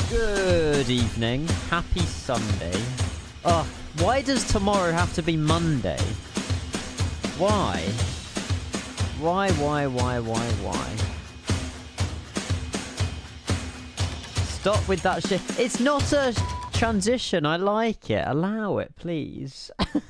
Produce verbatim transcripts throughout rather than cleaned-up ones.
Good evening. Happy Sunday. Oh, why does tomorrow have to be Monday? Why? Why, why, why, why, why? Stop with that shit. It's not a transition. I like it. Allow it, please.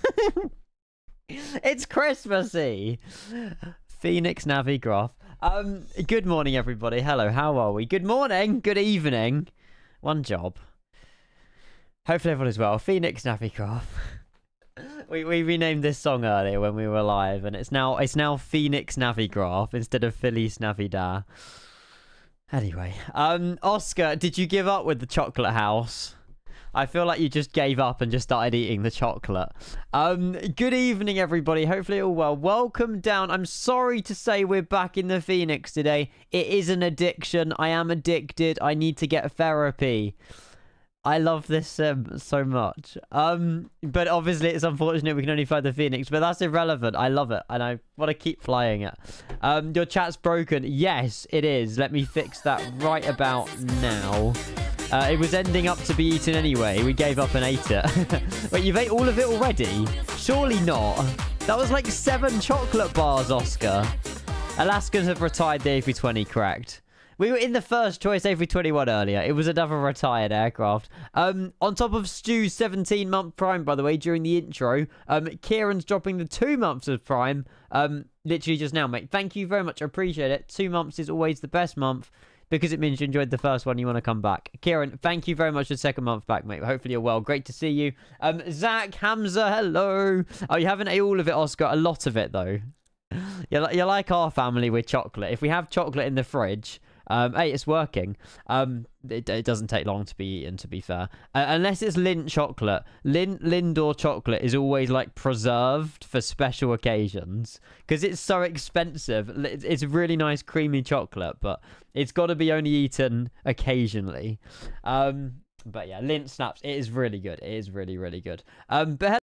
It's Christmassy. Phoenix Navigraph. Um, good morning, everybody. Hello, how are we? Good morning. Good evening. One job. Hopefully everyone is well. Phoenix Navigraph. we we renamed this song earlier when we were live, and it's now it's now Phoenix Navigraph instead of Feliz Navidad. Anyway, um, Oscar, did you give up with the chocolate house? I feel like you just gave up and just started eating the chocolate. Um, good evening, everybody. Hopefully all well. Welcome down. I'm sorry to say we're back in the Phoenix today. It is an addiction. I am addicted. I need to get therapy. I love this um, so much. Um, but obviously it's unfortunate we can only fly the Phoenix, but that's irrelevant. I love it, and I want to keep flying it. Um, your chat's broken. Yes, it is. Let me fix that right about now. Uh, it was ending up to be eaten anyway. We gave up and ate it. Wait, you've ate all of it already? Surely not. That was like seven chocolate bars, Oscar. Alaskans have retired the A three twenty, correct. We were in the first choice A three twenty-one earlier. It was another retired aircraft. Um, on top of Stu's seventeen month prime, by the way, during the intro. Um, Kieran's dropping the two months of prime. Um, literally just now, mate. Thank you very much. I appreciate it. Two months is always the best month, because it means you enjoyed the first one, you want to come back. Kieran, thank you very much for the second month back, mate. Hopefully you're well. Great to see you. Um, Zach, Hamza, hello. Oh, you haven't ate all of it, Oscar. A lot of it, though. You're, you're like our family with chocolate. If we have chocolate in the fridge, um, hey, it's working. Um, it, it doesn't take long to be eaten, to be fair. Uh, unless it's Lindt chocolate. Lindt Lindor chocolate is always, like, preserved for special occasions. Because it's so expensive. It's really nice, creamy chocolate, but it's got to be only eaten occasionally. Um, but yeah, Lindt Snaps. It is really good. It is really, really good. Um, but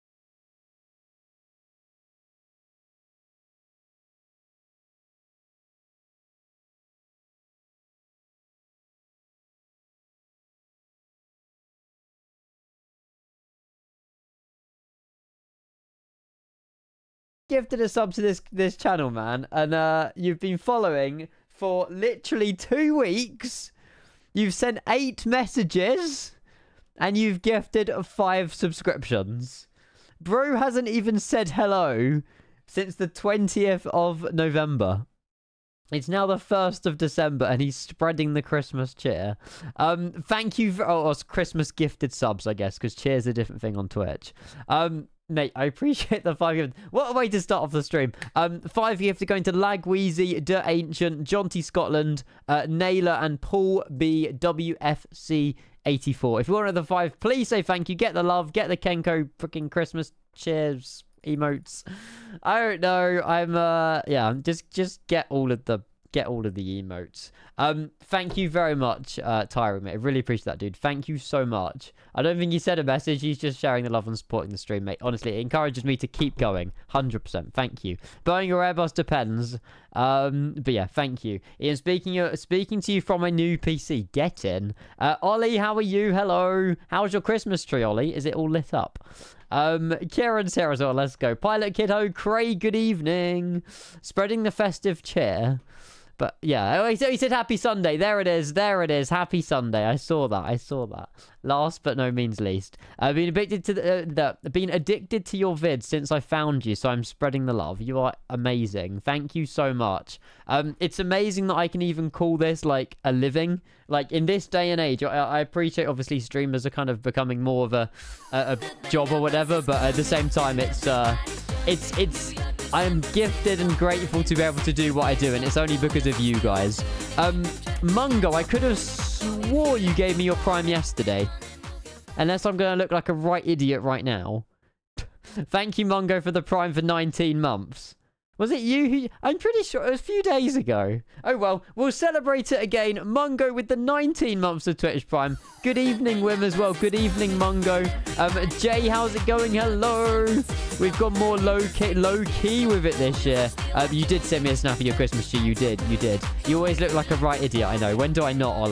gifted a sub to this this channel, man, and uh you've been following for literally two weeks. You've sent eight messages and you've gifted five subscriptions. Bro hasn't even said hello since the twentieth of November. It's now the first of December, and he's spreading the Christmas cheer. Um, thank you for... Oh, it's Christmas gifted subs, I guess, because cheer's a different thing on Twitch. Um, mate, I appreciate the five gifts. What a way to start off the stream. Um, five gifts are going to Lagweezy, De Ancient, John T. Scotland, uh, Naylor, and Paul B. W F C eighty-four. If you want another five, please say thank you. Get the love. Get the Kenko freaking Christmas cheers emotes. I don't know. I'm uh yeah, just just get all of the get all of the emotes. Um thank you very much, uh Tyra, mate. I really appreciate that, dude. Thank you so much. I don't think he said a message. He's just sharing the love and supporting the stream, mate. Honestly, it encourages me to keep going. one hundred percent. Thank you. Boeing or Airbus depends. Um but yeah, thank you. Ian, speaking of, speaking to you from a new P C. Get in. Uh Ollie, how are you? Hello. How's your Christmas tree, Ollie? Is it all lit up? Um, Kieran's here as well. Let's go. Pilot Kiddo, Craig, good evening. Spreading the festive cheer. But yeah, oh, he said, he said happy Sunday. There it is. There it is. Happy Sunday. I saw that. I saw that. Last but no means least. I've been addicted to the, uh, the been addicted to your vids since I found you, so I'm spreading the love. You are amazing. Thank you so much. Um, it's amazing that I can even call this like a living. Like in this day and age, I, I appreciate obviously streamers are kind of becoming more of a, a, a job or whatever, but at the same time, it's uh, it's it's. I am gifted and grateful to be able to do what I do, and it's only because of you guys. Um, Mungo, I could have swore you gave me your prime yesterday. Unless I'm going to look like a right idiot right now. Thank you, Mungo, for the prime for nineteen months. Was it you who... I'm pretty sure it was a few days ago. Oh, well, we'll celebrate it again. Mungo with the nineteen months of Twitch Prime. Good evening, Wim, as well. Good evening, Mungo. Um, Jay, how's it going? Hello. We've got more low-key low key with it this year. Um, you did send me a snap of your Christmas tree. You did. You did. You always look like a right idiot, I know. When do I not, Ollie?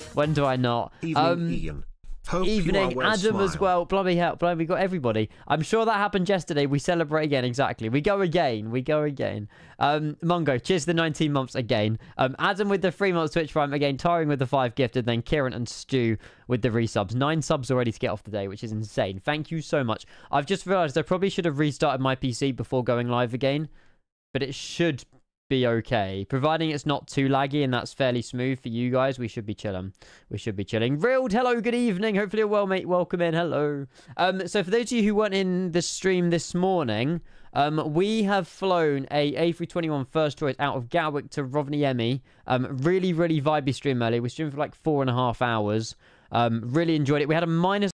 When do I not? Evening, um, Ian. Hope Evening, you are well, Adam smile. as well. Bloody hell, bloody, we got everybody. I'm sure that happened yesterday. We celebrate again, exactly. We go again. We go again. Um, Mongo, cheers to the nineteen months again. Um, Adam with the three months Twitch Prime again. Tyring with the five gifted. Then Kieran and Stu with the resubs. Nine subs already to get off the day, which is insane. Thank you so much. I've just realized I probably should have restarted my P C before going live again, but it should be okay, providing it's not too laggy and that's fairly smooth for you guys. We should be chilling. We should be chilling. Reeled, hello, good evening. Hopefully you're well, mate. Welcome in. Hello. Um, so for those of you who weren't in the stream this morning, um, we have flown a A three twenty-one first choice out of Gatwick to Rovaniemi. Um, really, really vibey stream earlier. We streamed for like four and a half hours. Um, really enjoyed it. We had a minus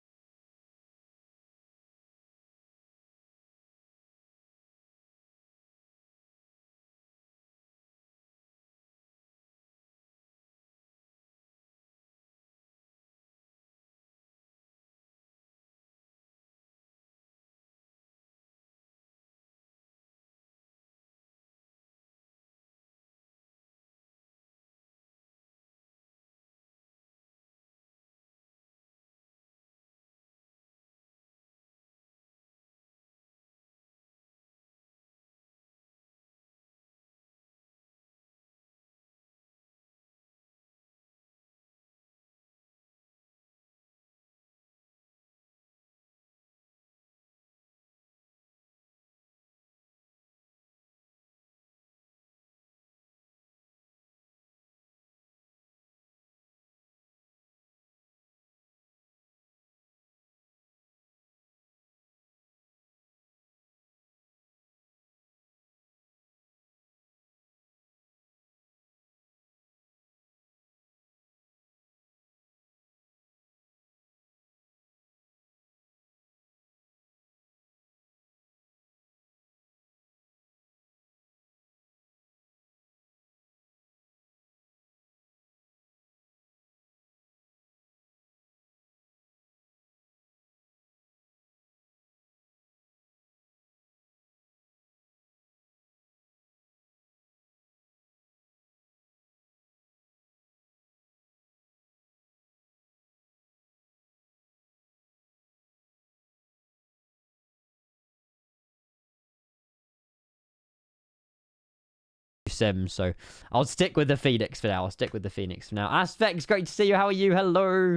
Sim, so I'll stick with the Phoenix for now. I'll stick with the Phoenix for now. Aspects, great to see you. How are you? Hello.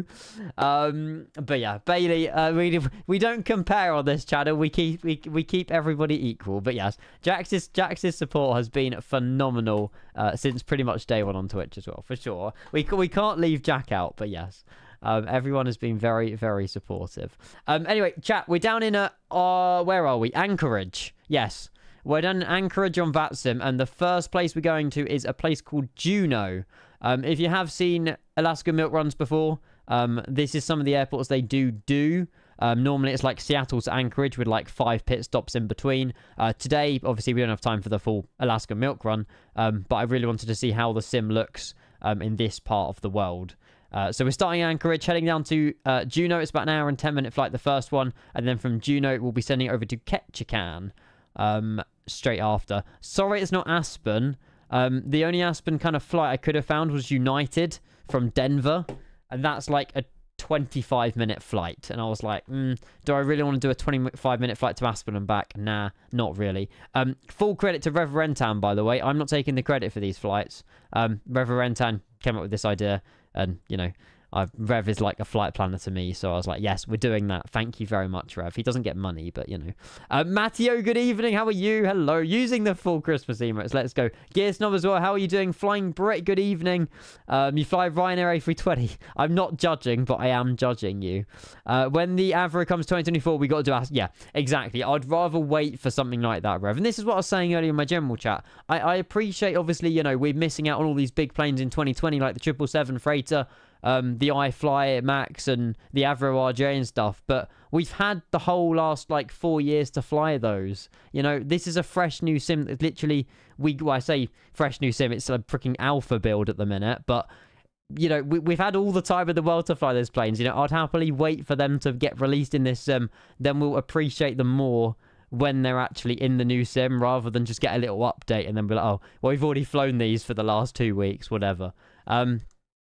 Um, but yeah, Bailey, uh, we we don't compare on this channel. We keep we we keep everybody equal. But yes, Jax's Jax's support has been phenomenal uh, since pretty much day one on Twitch as well, for sure. We we can't leave Jack out, but yes. Um, everyone has been very, very supportive. Um, anyway, chat, we're down in a, uh, where are we? Anchorage. Yes. We're down in Anchorage on VATSIM, and the first place we're going to is a place called Juneau. Um, if you have seen Alaska milk runs before, um, this is some of the airports they do do. Um, normally it's like Seattle to Anchorage with like five pit stops in between. Uh, today, obviously, we don't have time for the full Alaska milk run, um, but I really wanted to see how the sim looks um, in this part of the world. Uh, so we're starting Anchorage, heading down to uh, Juneau. It's about an hour and ten minute flight, the first one. And then from Juneau, we'll be sending it over to Ketchikan um, straight after. Sorry, it's not Aspen. Um, the only Aspen kind of flight I could have found was United from Denver. And that's like a twenty-five minute flight. And I was like, mm, do I really want to do a twenty-five minute flight to Aspen and back? Nah, not really. Um, full credit to Reverentan, by the way. I'm not taking the credit for these flights. Um, Reverentan came up with this idea. And, you know, I've, Rev is like a flight planner to me. So I was like, yes, we're doing that. Thank you very much, Rev. He doesn't get money, but, you know. Uh, Matteo, good evening. How are you? Hello. Using the full Christmas emotes. Let's go. Gear Snob as well. How are you doing? Flying Brett, good evening. Um, you fly Ryanair A three twenty. I'm not judging, but I am judging you. Uh, when the Avro comes twenty twenty-four, we got to do... Ask yeah, exactly. I'd rather wait for something like that, Rev. And this is what I was saying earlier in my general chat. I, I appreciate, obviously, you know, we're missing out on all these big planes in twenty twenty, like the triple seven Freighter, um, the iFly Max and the Avro R J and stuff, but we've had the whole last like four years to fly those. You know, this is a fresh new sim. It's literally, we well, I say fresh new sim, it's a freaking alpha build at the minute, but you know, we, we've had all the time in the world to fly those planes. You know, I'd happily wait for them to get released in this sim, then we'll appreciate them more when they're actually in the new sim, rather than just get a little update and then be like, oh, well, we've already flown these for the last two weeks, whatever. Um,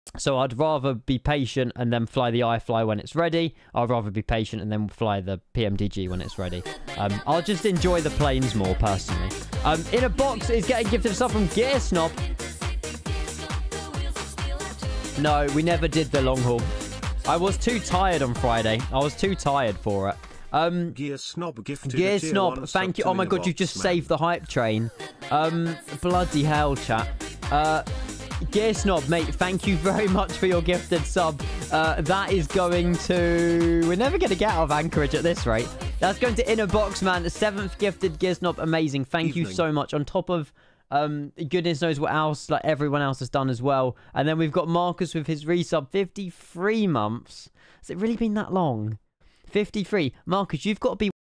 So I'd rather be patient and then fly the iFly when it's ready. I'd rather be patient and then fly the P M D G when it's ready. Um, I'll just enjoy the planes more, personally. Um, in a box is getting gifted stuff from Gear Snob. No, we never did the long haul. I was too tired on Friday. I was too tired for it. Um, Gear Snob gifted Gear Snob, thank you. Oh my god, you just man. saved the hype train. Um, bloody hell, chat. Uh, Gear Snob, mate, thank you very much for your gifted sub. Uh, that is going to... We're never going to get out of Anchorage at this rate. That's going to Inner Box, man. The seventh gifted Gear Snob. Amazing. Thank Evening. you so much. On top of... Um, goodness knows what else, like everyone else has done as well. And then we've got Marcus with his resub, fifty-three months. Has it really been that long? fifty-three. Marcus, you've got to be...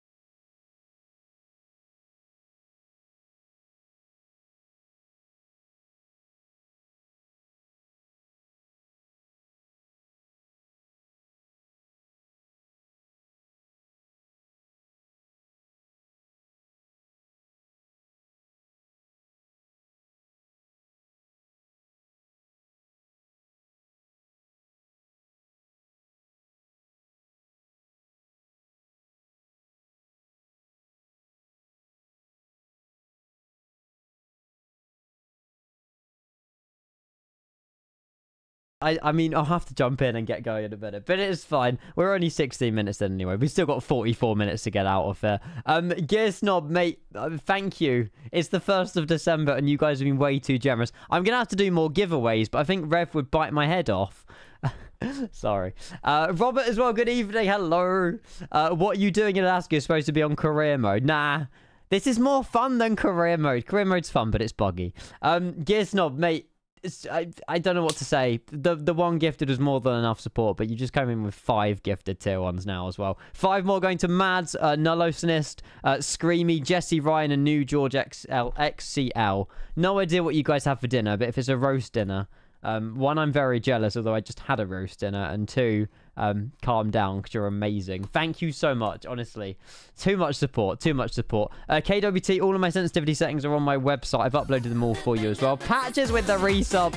I, I mean, I'll have to jump in and get going in a minute, but it is fine. We're only sixteen minutes in anyway. We've still got forty-four minutes to get out of there. Um, Gear Snob, mate, uh, thank you. It's the first of December, and you guys have been way too generous. I'm going to have to do more giveaways, but I think Rev would bite my head off. Sorry. Uh, Robert as well, good evening. Hello. Uh, what are you doing in Alaska? You're supposed to be on career mode. Nah. This is more fun than career mode. Career mode's fun, but it's buggy. Um, Gear Snob, mate. It's, I, I don't know what to say. The the one gifted was more than enough support, but you just came in with five gifted tier ones now as well. Five more going to Mads, uh, Nullosinist, uh, Screamy, Jesse Ryan, and New George X L, X C L. No idea what you guys have for dinner, but if it's a roast dinner, um, one, I'm very jealous, although I just had a roast dinner, and two, um, calm down because you're amazing. Thank you so much, honestly. Too much support, too much support. Uh, K W T, all of my sensitivity settings are on my website. I've uploaded them all for you as well. Patches with the resub.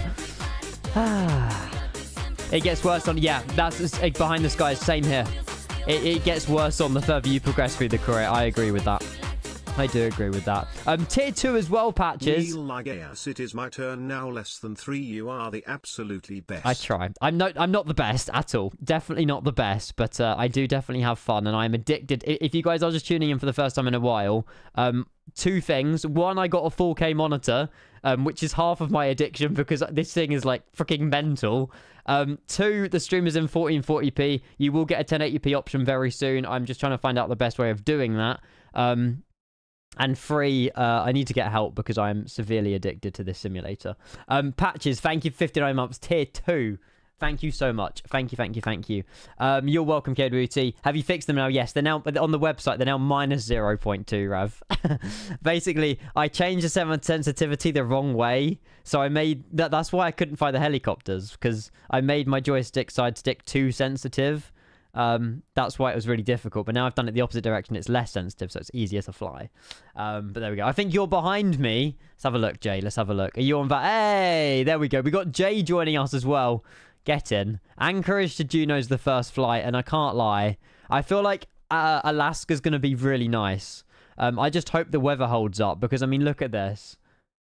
It gets worse on... Yeah, that's uh, behind the skies. Same here. It, it gets worse on the further you progress through the career. I agree with that. I do agree with that. Um, tier two as well, Patches. Neil Ligeas, it is my turn now. Less than three. You are the absolutely best. I try. I'm not. I'm not the best at all. Definitely not the best, but uh, I do definitely have fun, and I'm addicted. If you guys are just tuning in for the first time in a while, um, two things. One, I got a four K monitor, um, which is half of my addiction because this thing is like freaking mental. Um, two, the stream is in fourteen forty p. You will get a ten eighty p option very soon. I'm just trying to find out the best way of doing that. Um. And three, uh, I need to get help because I'm severely addicted to this simulator. Um, Patches, thank you for fifty-nine months. Tier two. Thank you so much. Thank you, thank you, thank you. Um, you're welcome, K W T. Have you fixed them now? Yes, they're now on the website. They're now minus zero point two, Rav. Basically, I changed the seventh sensitivity the wrong way. So I made... that. That's why I couldn't fly the helicopters, because I made my joystick side stick too sensitive. Um, that's why it was really difficult. But now I've done it the opposite direction. It's less sensitive, so it's easier to fly. Um, but there we go. I think you're behind me. Let's have a look, Jay. Let's have a look. Are you on that? Hey, there we go. We got Jay joining us as well. Get in. Anchorage to Juneau's the first flight, and I can't lie. I feel like uh, Alaska's going to be really nice. Um, I just hope the weather holds up because, I mean, look at this.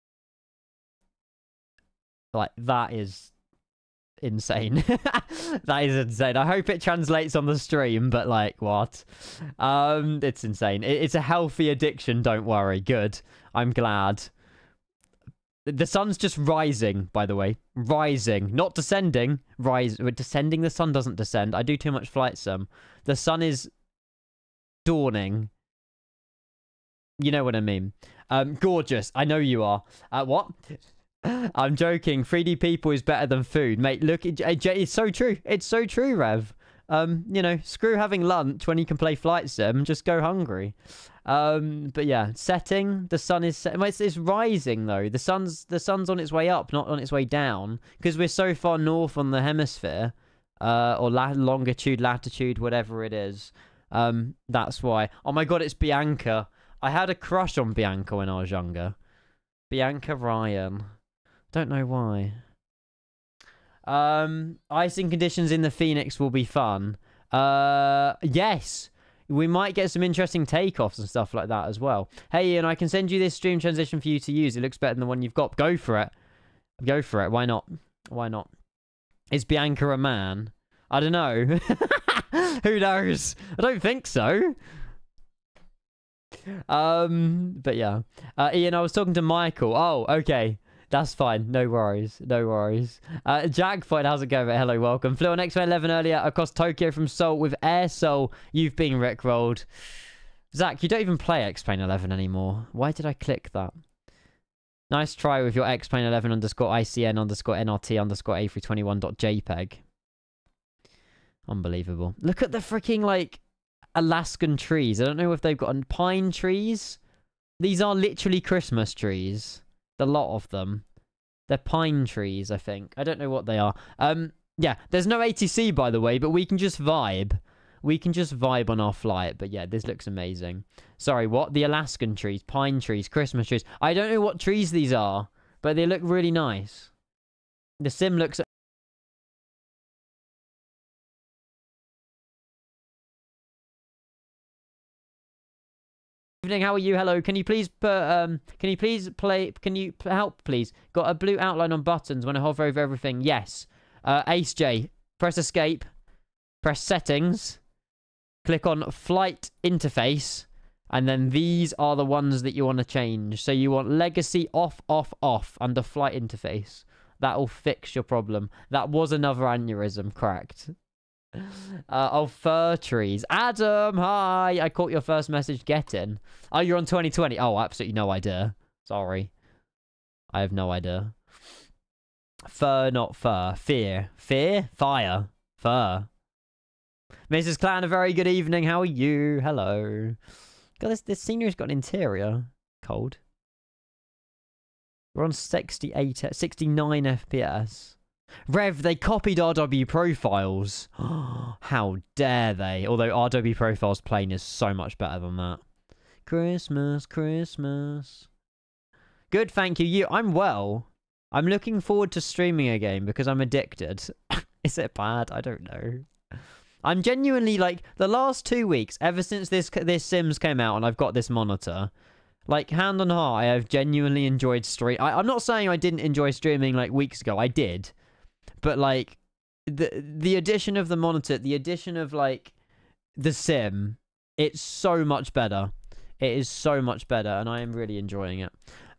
Like, that is... insane. That is insane. I hope it translates on the stream, but like, what? Um, it's insane. It, it's a healthy addiction, don't worry. Good. I'm glad. The sun's just rising, by the way. Rising. Not descending. Rise. Descending, the sun doesn't descend. I do too much flight sim. The sun is dawning. You know what I mean. Um, gorgeous. I know you are. Uh, what? I'm joking. three D people is better than food. Mate, look, it, it, it's so true. It's so true, Rev. Um, you know, screw having lunch when you can play flight sim. Just go hungry. Um, but yeah, setting. The sun is set. Well, it's, it's rising, though. The sun's the sun's on its way up, not on its way down. Because we're so far north on the hemisphere. Uh, or la longitude, latitude, whatever it is. Um, that's why. Oh my god, it's Bianca. I had a crush on Bianca when I was younger. Bianca Ryan. Don't know why. Um, icing conditions in the Phoenix will be fun. Uh, yes. We might get some interesting takeoffs and stuff like that as well. Hey, Ian, I can send you this stream transition for you to use. It looks better than the one you've got. Go for it. Go for it. Why not? Why not? Is Bianca a man? I don't know. Who knows? I don't think so. Um, but yeah. Uh, Ian, I was talking to Michael. Oh, okay. That's fine. No worries. No worries. Uh, Jackpot, how's it going, mate? Hello, welcome. Flew on X Men eleven earlier across Tokyo from Seoul with Air Seoul. You've been rickrolled. Zach, you don't even play X-Plane eleven anymore. Why did I click that? Nice try with your X-Plane eleven underscore I C N underscore N R T underscore A three twenty-one dot JPEG. Unbelievable. Look at the freaking, like, Alaskan trees. I don't know if they've got pine trees. These are literally Christmas trees. A lot of them. They're pine trees, I think. I don't know what they are. Um, yeah, there's no A T C, by the way, but we can just vibe. We can just vibe on our flight. But yeah, this looks amazing. Sorry, what? The Alaskan trees, pine trees, Christmas trees. I don't know what trees these are, but they look really nice. The sim looks... Evening, how are you? Hello. Can you please put, um can you please play can you help please? Got a blue outline on buttons when I hover over everything. Yes. Uh Ace J. Press escape. Press settings. Click on flight interface. And then these are the ones that you want to change. So you want legacy off, off, off under flight interface. That'll fix your problem. That was another aneurysm, correct. Uh, oh, fir trees. Adam, hi. I caught your first message. Get in. Oh, you're on twenty twenty. Oh, absolutely no idea. Sorry. I have no idea. Fur, not fur. Fear. Fear? Fire. Fur. Missus Clan, a very good evening. How are you? Hello. God, this, this scenery's got an interior. Cold. We're on sixty-eight, sixty-nine F P S. Rev, they copied R W profiles. How dare they? Although R W profiles plane is so much better than that. Christmas, Christmas. Good, thank you. You, I'm well. I'm looking forward to streaming again because I'm addicted. Is it bad? I don't know. I'm genuinely, like, the last two weeks, ever since this this Sims came out and I've got this monitor, like, hand on heart, I have genuinely enjoyed stream. I, I'm not saying I didn't enjoy streaming, like, weeks ago. I did. But, like, the the addition of the monitor, the addition of, like, the sim, it's so much better. It is so much better, and I am really enjoying it.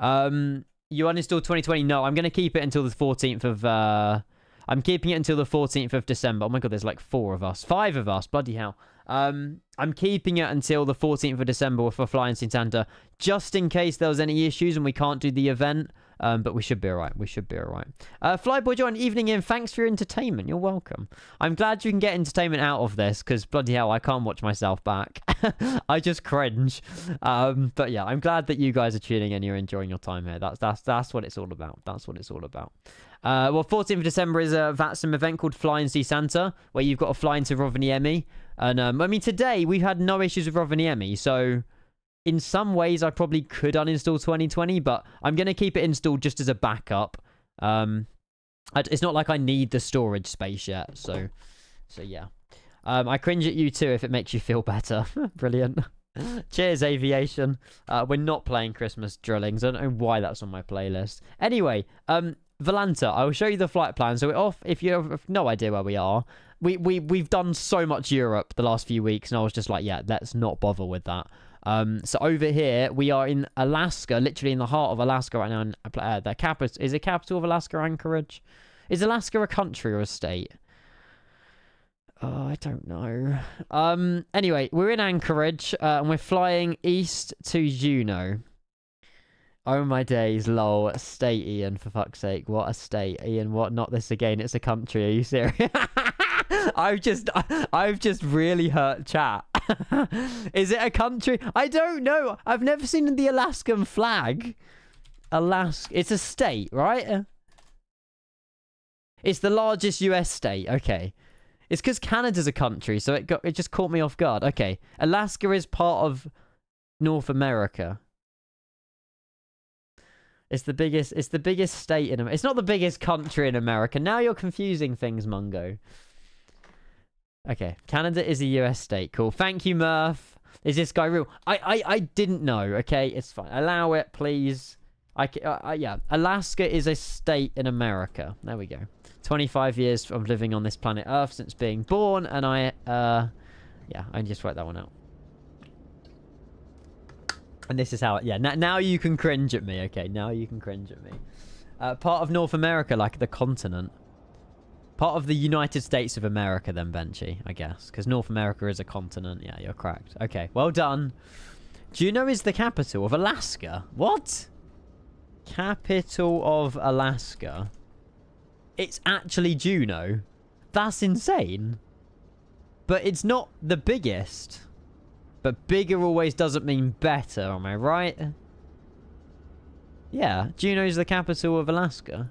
Um, you uninstalled twenty twenty? No, I'm going to keep it until the fourteenth of... Uh, I'm keeping it until the fourteenth of December. Oh my god, there's like four of us. Five of us. Bloody hell. Um, I'm keeping it until the fourteenth of December for Flying St. Santa, just in case there was any issues and we can't do the event. Um, but we should be alright. We should be alright. Uh, Flyboy John, evening in. Thanks for your entertainment. You're welcome. I'm glad you can get entertainment out of this, because bloody hell, I can't watch myself back. I just cringe. Um, but yeah, I'm glad that you guys are tuning in. You're enjoying your time here. That's that's that's what it's all about. That's what it's all about. Uh, well, fourteenth of December is a VATSIM event called Fly and See Santa, where you've got to fly into Rovaniemi. And um, I mean, today we've had no issues with Rovaniemi, so in some ways I probably could uninstall twenty twenty, but I'm going to keep it installed just as a backup. Um, I, it's not like I need the storage space yet, so so yeah. Um, I cringe at you too if it makes you feel better. Brilliant. Cheers, aviation. Uh, we're not playing Christmas drillings. I don't know why that's on my playlist. Anyway, um, Valanta, I will show you the flight plan. So we're off. If you have no idea where we are, we we we've done so much Europe the last few weeks, and I was just like, yeah, let's not bother with that. Um, so over here we are in Alaska, literally in the heart of Alaska right now. In, uh, the capital is the capital of Alaska, Anchorage. Is Alaska a country or a state? Oh, I don't know. Um, anyway, we're in Anchorage, uh, and we're flying east to Juneau. Oh my days, lol. State, Ian, for fuck's sake. What a state, Ian. What? Not this again. It's a country. Are you serious? I've just, I've just really hurt chat. Is it a country? I don't know. I've never seen the Alaskan flag. Alaska. It's a state, right? It's the largest U S state. Okay. It's because Canada's a country, so it got it just caught me off guard. Okay. Alaska is part of North America. It's the biggest. It's the biggest state in America. It's not the biggest country in America. Now you're confusing things, Mungo. Okay, Canada is a U S state. Cool. Thank you, Murph. Is this guy real? I I, I didn't know. Okay, it's fine. Allow it, please. I, uh, uh, yeah, Alaska is a state in America. There we go. twenty-five years of living on this planet Earth since being born, and I, uh, yeah, I just wrote that one out. And this is how, yeah, now, now you can cringe at me, okay? Now you can cringe at me. Uh, part of North America, like the continent. Part of the United States of America, then, Benchy, I guess. Because North America is a continent. Yeah, you're correct. Okay, well done. Juneau is the capital of Alaska. What? Capital of Alaska. It's actually Juneau. That's insane. But it's not the biggest. But bigger always doesn't mean better, am I right? Yeah, Juneau's the capital of Alaska.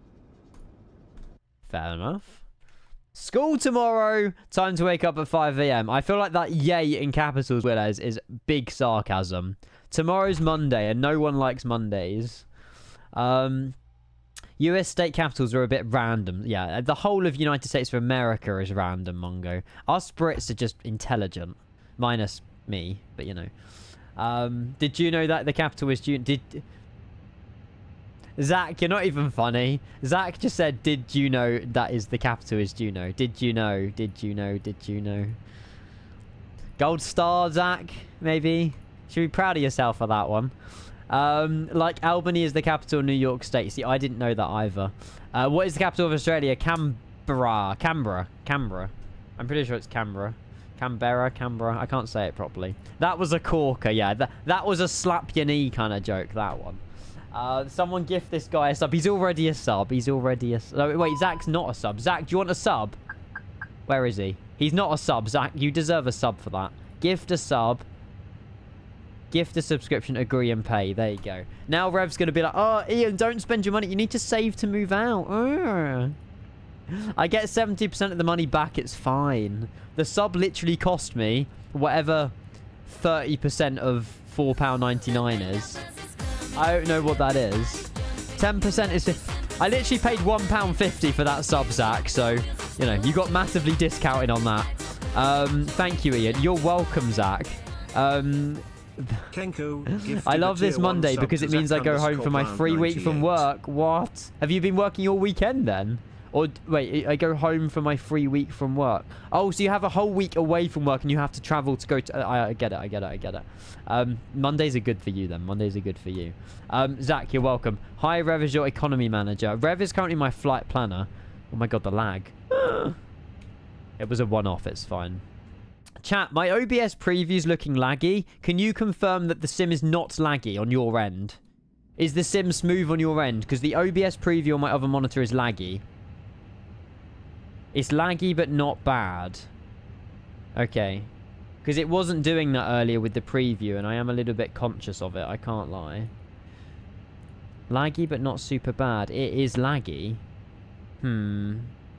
Fair enough. School tomorrow. Time to wake up at five A M I feel like that yay in capitals, Willows, is big sarcasm. Tomorrow's Monday, and no one likes Mondays. Um, U S state capitals are a bit random. Yeah, the whole of United States of America is random, Mongo. Us Brits are just intelligent. Minus me, but you know. Um, did you know that the capital is Juneau? Did... Zach, you're not even funny. Zach just said, did you know that is the capital is Juneau? Did you know? Did you know? Did you know? Gold star, Zach, maybe? You should be proud of yourself for that one. Um, like Albany is the capital of New York State. See, I didn't know that either. Uh, what is the capital of Australia? Canberra. Canberra. Canberra. I'm pretty sure it's Canberra. Canberra. Canberra. I can't say it properly. That was a corker, yeah. That, that was a slap your knee kind of joke, that one. Uh, someone gift this guy a sub. He's already a sub. He's already a... Oh, wait, Zach's not a sub. Zach, do you want a sub? Where is he? He's not a sub. Zach, you deserve a sub for that. Gift a sub. Gift a subscription, agree and pay. There you go. Now Rev's going to be like, oh, Ian, don't spend your money. You need to save to move out. Urgh. I get seventy percent of the money back. It's fine. The sub literally cost me whatever thirty percent of four pounds ninety-nine is. I don't know what that is. ten percent is... I literally paid one pound fifty for that sub, Zach. So, you know, you got massively discounted on that. Um, thank you, Ian. You're welcome, Zach. Um... Kenko, I love this Monday because it means I go home for my free week from work. What? Have you been working all weekend then? Or, wait, I go home for my free week from work. Oh, so you have a whole week away from work and you have to travel to go to... Uh, I, I get it, I get it, I get it. Um, Mondays are good for you then. Mondays are good for you. Um, Zach, you're welcome. Hi, Rev is your economy manager. Rev is currently my flight planner. Oh my god, the lag. It was a one-off, it's fine. Chat, my O B S preview's looking laggy. Can you confirm that the sim is not laggy on your end? Is the sim smooth on your end? Because the O B S preview on my other monitor is laggy. It's laggy, but not bad. Okay. Because it wasn't doing that earlier with the preview, and I am a little bit conscious of it. I can't lie. Laggy, but not super bad. It is laggy. Hmm...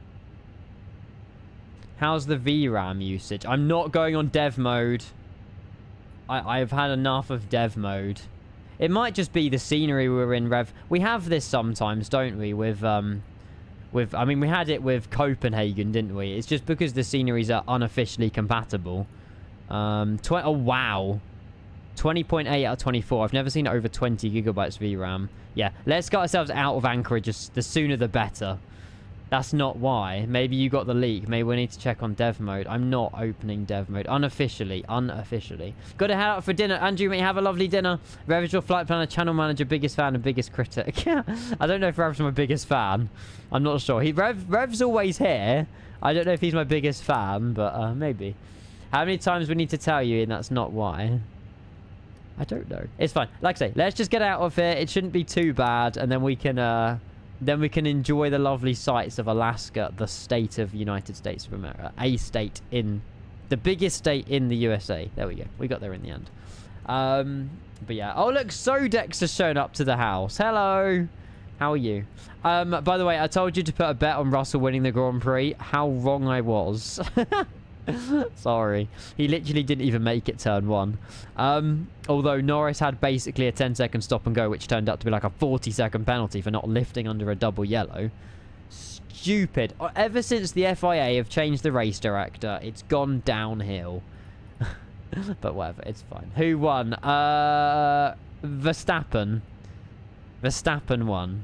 How's the V RAM usage? I'm not going on dev mode. I, I've had enough of dev mode. It might just be the scenery we're in, Rev. We have this sometimes, don't we? With, um... with I mean, we had it with Copenhagen, didn't we? It's just because the sceneries are unofficially compatible. Um, tw oh, wow. twenty point eight out of twenty-four. I've never seen it over twenty gigabytes V RAM. Yeah, let's get ourselves out of Anchorage. Just the sooner the better. That's not why. Maybe you got the leak. Maybe we need to check on dev mode. I'm not opening dev mode. Unofficially. Unofficially. Got to head out for dinner. Andrew, mate, have a lovely dinner. Rev is your flight planner, channel manager, biggest fan and biggest critic. I don't know if Rev's my biggest fan. I'm not sure. He Rev Rev's always here. I don't know if he's my biggest fan, but uh, maybe. How many times we need to tell you and that's not why? I don't know. It's fine. Like I say, let's just get out of here. It shouldn't be too bad. And then we can... Uh, Then we can enjoy the lovely sights of Alaska, the state of United States of America. A state in... The biggest state in the U S A. There we go. We got there in the end. Um, but yeah. Oh, look. Sodex has shown up to the house. Hello. How are you? Um, by the way, I told you to put a bet on Russell winning the Grand Prix. How wrong I was. Sorry. He literally didn't even make it turn one. Um, although Norris had basically a ten second stop and go, which turned out to be like a forty second penalty for not lifting under a double yellow. Stupid. Ever since the F I A have changed the race director, it's gone downhill. But whatever, it's fine. Who won? Uh, Verstappen. Verstappen won.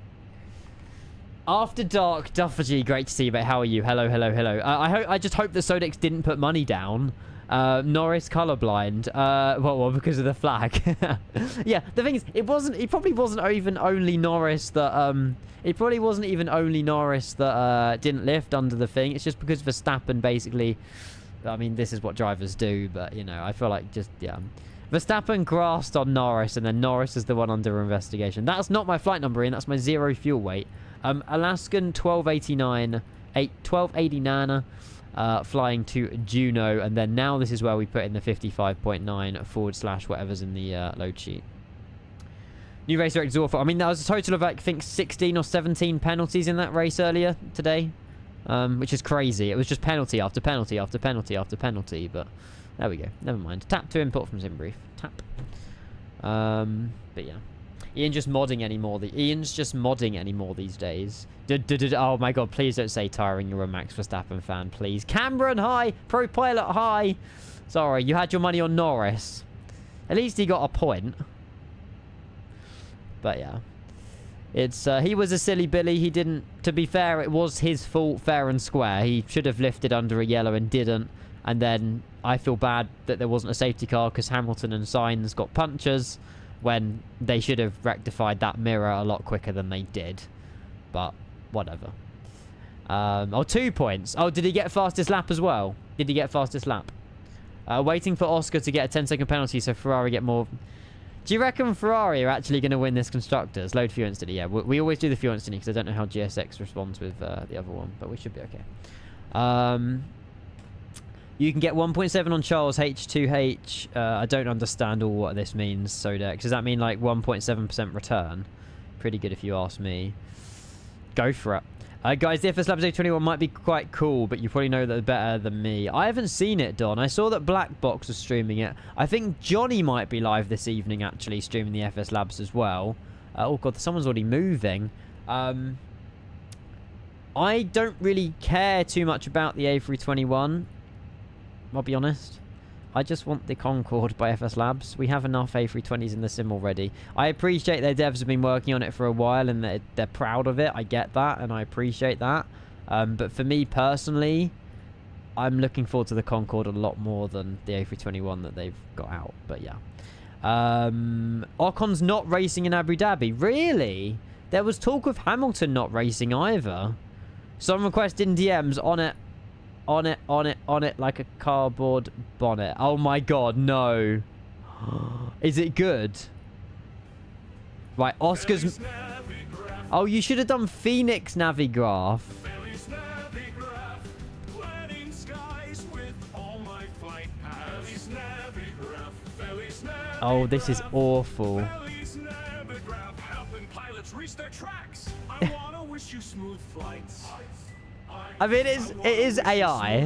After Dark, Duffergy, great to see you, mate. How are you? Hello, hello, hello. Uh, I hope. I just hope that Sodex didn't put money down. Uh, Norris colorblind. Uh, well, well, because of the flag. Yeah, the thing is, it wasn't. It probably wasn't even only Norris that. Um, it probably wasn't even only Norris that uh, didn't lift under the thing. It's just because Verstappen basically. I mean, this is what drivers do, but you know, I feel like just yeah. Verstappen grasped on Norris, and then Norris is the one under investigation. That's not my flight number, Ian. That's my zero fuel weight. Um, Alaskan twelve eighty-nine, twelve eighty-nine, uh, flying to Juneau, and then now this is where we put in the fifty-five point nine forward slash whatever's in the uh, load sheet. New race director's awful. I mean, that was a total of, like, I think, sixteen or seventeen penalties in that race earlier today, um, which is crazy. It was just penalty after penalty after penalty after penalty, but there we go. Never mind. Tap to import from Zimbrief. Tap. Um, but yeah. Ian just modding anymore. The Ian's just modding anymore these days. D -d -d -d oh my god, please don't say tiring you're a Max Verstappen fan, please. Cameron, hi. Pro Pilot, hi. Sorry, you had your money on Norris. At least he got a point. But yeah. It's uh, he was a silly Billy. He didn't, to be fair, it was his fault fair and square. He should have lifted under a yellow and didn't. And then I feel bad that there wasn't a safety car because Hamilton and Sainz got punctures, when they should have rectified that mirror a lot quicker than they did. But, whatever. Um, oh, two points. Oh, did he get fastest lap as well? Did he get fastest lap? Uh, waiting for Oscar to get a ten second penalty so Ferrari get more... Do you reckon Ferrari are actually going to win this Constructors? Load fuel instantly. Yeah, we, we always do the fuel instantly because I don't know how G S X responds with uh, the other one. But we should be okay. Um... You can get one point seven on Charles H two H. Uh, I don't understand all what this means, Sodex. Does that mean like one point seven percent return? Pretty good if you ask me. Go for it. Uh, guys, the F S Labs A twenty-one might be quite cool, but you probably know that better than me. I haven't seen it, Don. I saw that Black Box was streaming it. I think Johnny might be live this evening, actually, streaming the F S Labs as well. Uh, oh, God, someone's already moving. Um, I don't really care too much about the A three twenty-one. I'll be honest. I just want the Concorde by F S Labs. We have enough A three twenties in the sim already. I appreciate their devs have been working on it for a while and they're, they're proud of it. I get that and I appreciate that. Um, but for me personally, I'm looking forward to the Concorde a lot more than the A three twenty-one that they've got out. But yeah. Um, Ocon's not racing in Abu Dhabi. Really? There was talk of Hamilton not racing either. Some requesting D Ms on it. On it, on it, on it, like a cardboard bonnet. Oh my god, no. Is it good? Right, Oscar's... Oh, you should have done Phoenix Navigraph. Oh, this is awful. I mean, it's, it is A I.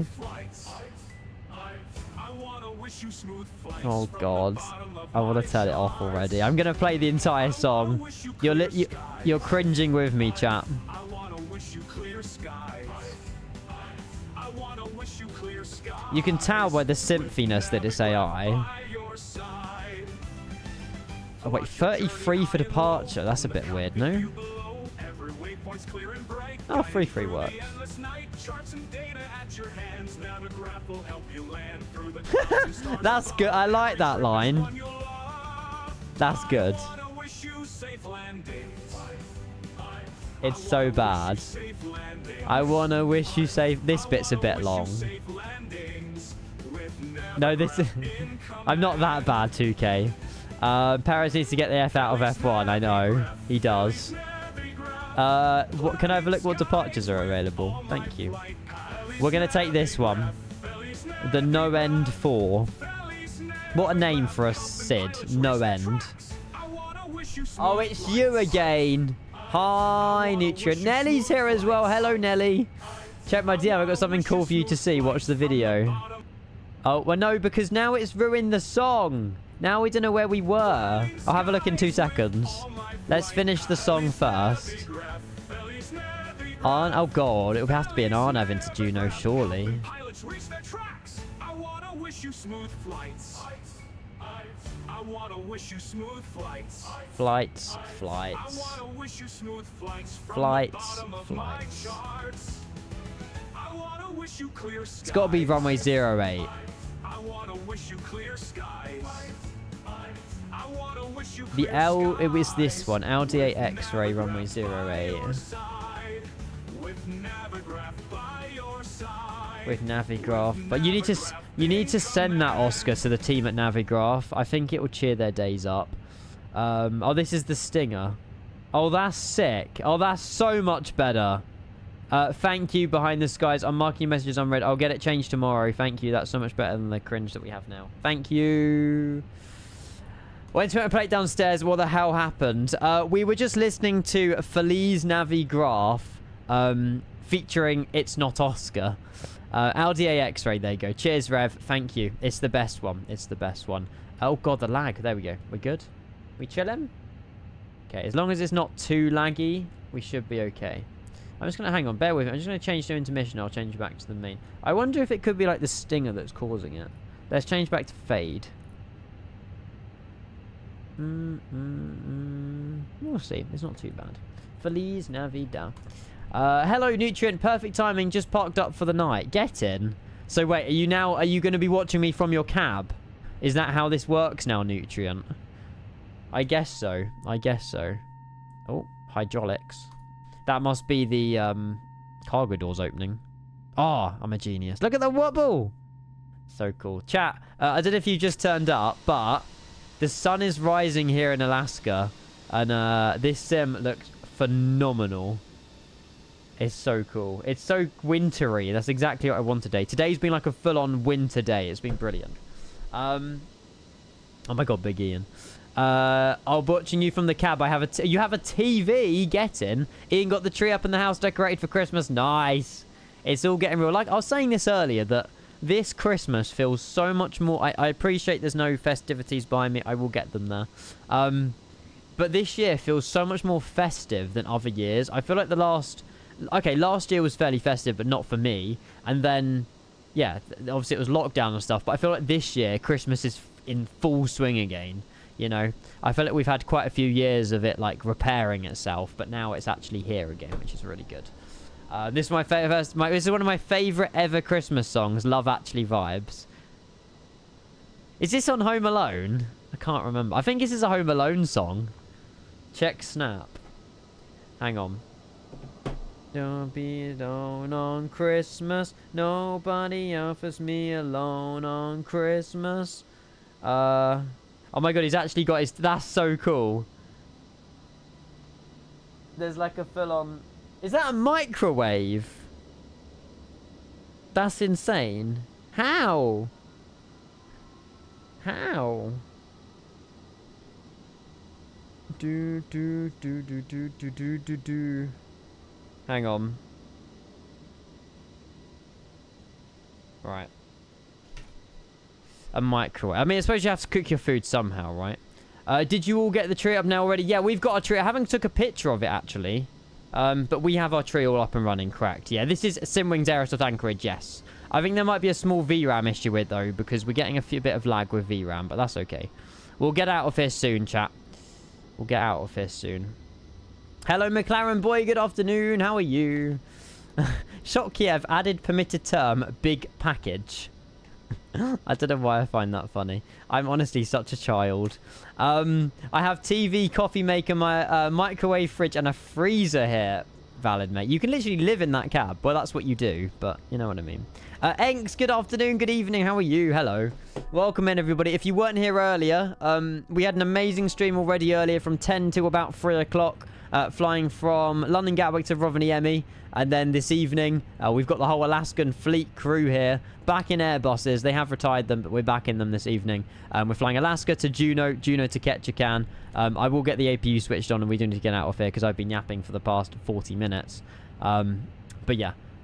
Oh, God. I want to turn it off already. I'm going to play the entire song. You're, li you, you're cringing with me, chap. You can tell by the symphiness that it's A I. Oh, wait. thirty-three for departure. That's a bit weird, no? Oh, free free works. That's good. I like that line. That's good. It's so bad. I want to wish you safe. This bit's a bit long. No, this is... I'm not that bad, two K. Uh, Paris needs to get the F out of F one. I know. He does. Uh, what, can I have a look what departures are available? Thank you. We're going to take this one. The No End four. What a name for a Sid. No End. Oh, it's you again. Hi, Nutrient. Nelly's here as well. Hello, Nelly. Check my D M. I've got something cool for you to see. Watch the video. Oh, well, no, because now it's ruined the song. Now we don't know where we were. I'll have a look in two seconds. Let's finish the song first. Arn, oh god, it would have to be an Arnav into Juno, surely. Flights, flights. Flights, flights. It's got to be runway zero eight. The L, it was this one. L D A X-ray runway zero eight. With Navigraph. But you need to you need to send that, Oscar, to the team at Navigraph. I think it will cheer their days up. Um, oh, this is the Stinger. Oh, that's sick. Oh, that's so much better. Uh, thank you, Behind the Skies. I'm marking your messages unread. I'll get it changed tomorrow. Thank you. That's so much better than the cringe that we have now. Thank you. Went to a plate downstairs. What the hell happened? Uh, we were just listening to Feliz Navigraph, um, featuring It's Not Oscar. Uh, L D A X-ray. There you go. Cheers, Rev. Thank you. It's the best one. It's the best one. Oh, God, the lag. There we go. We're good? We chilling? Okay, as long as it's not too laggy, we should be okay. I'm just going to hang on. Bear with me. I'm just going to change to intermission. I'll change back to the main. I wonder if it could be like the Stinger that's causing it. Let's change back to fade. Mm, mm, mm. We'll see. It's not too bad. Feliz Navidad. Uh, hello, Nutrient. Perfect timing. Just parked up for the night. Get in. So wait, are you now? Are you going to be watching me from your cab? Is that how this works now, Nutrient? I guess so. I guess so. Oh, hydraulics. That must be the um, cargo doors opening. Oh, I'm a genius. Look at the wobble. So cool. Chat, uh, I don't know if you just turned up, but the sun is rising here in Alaska. And uh, this sim looks phenomenal. It's so cool. It's so wintry. That's exactly what I want today. Today's been like a full-on winter day. It's been brilliant. Um, oh my god, Big Ian. Uh, I'm watching you from the cab. I have a t you have a T V. Get in. Ian got the tree up in the house decorated for Christmas. Nice. It's all getting real. Like I was saying this earlier, that this Christmas feels so much more. I, I appreciate there's no festivities by me. I will get them there. Um, but this year feels so much more festive than other years. I feel like the last. Okay, last year was fairly festive, but not for me. And then, yeah, obviously it was lockdown and stuff. But I feel like this year, Christmas is in full swing again. You know, I feel like we've had quite a few years of it, like, repairing itself. But now it's actually here again, which is really good. Uh, this is my favorite. My, this is one of my favorite ever Christmas songs, Love Actually vibes. Is this on Home Alone? I can't remember. I think this is a Home Alone song. Check Snap. Hang on. Don't be alone on Christmas. Nobody offers me alone on Christmas. Uh, oh my god, he's actually got his... That's so cool. There's like a full-on... Is that a microwave? That's insane. How? How? Do, do, do, do, do, do, do, do, do. Hang on. Right. A microwave. I mean, I suppose you have to cook your food somehow, right? Uh, did you all get the tree up now already? Yeah, we've got a tree. I haven't took a picture of it, actually. Um, but we have our tree all up and running, correct. Yeah, this is Simwings Aerosmith Anchorage, yes. I think there might be a small V RAM issue with, though, because we're getting a few bit of lag with V RAM, but that's okay. We'll get out of here soon, chat. We'll get out of here soon. Hello, McLaren boy. Good afternoon. How are you? Shot Kiev added permitted term big package. I don't know why I find that funny. I'm honestly such a child. Um, I have T V, coffee maker, my uh, microwave, fridge, and a freezer here. Valid, mate. You can literally live in that cab. Well, that's what you do, but you know what I mean. Uh, Enks, good afternoon, good evening. How are you? Hello. Welcome in, everybody. If you weren't here earlier, um, we had an amazing stream already earlier from ten to about three o'clock. Uh, flying from London Gatwick to Rovaniemi, and then this evening uh, we've got the whole Alaskan fleet crew here back in Airbuses. They have retired them, but we're back in them this evening. Um, we're flying Alaska to Juneau, Juneau to Ketchikan. Um, I will get the A P U switched on, and we do need to get out of here because I've been yapping for the past forty minutes. Um, but yeah,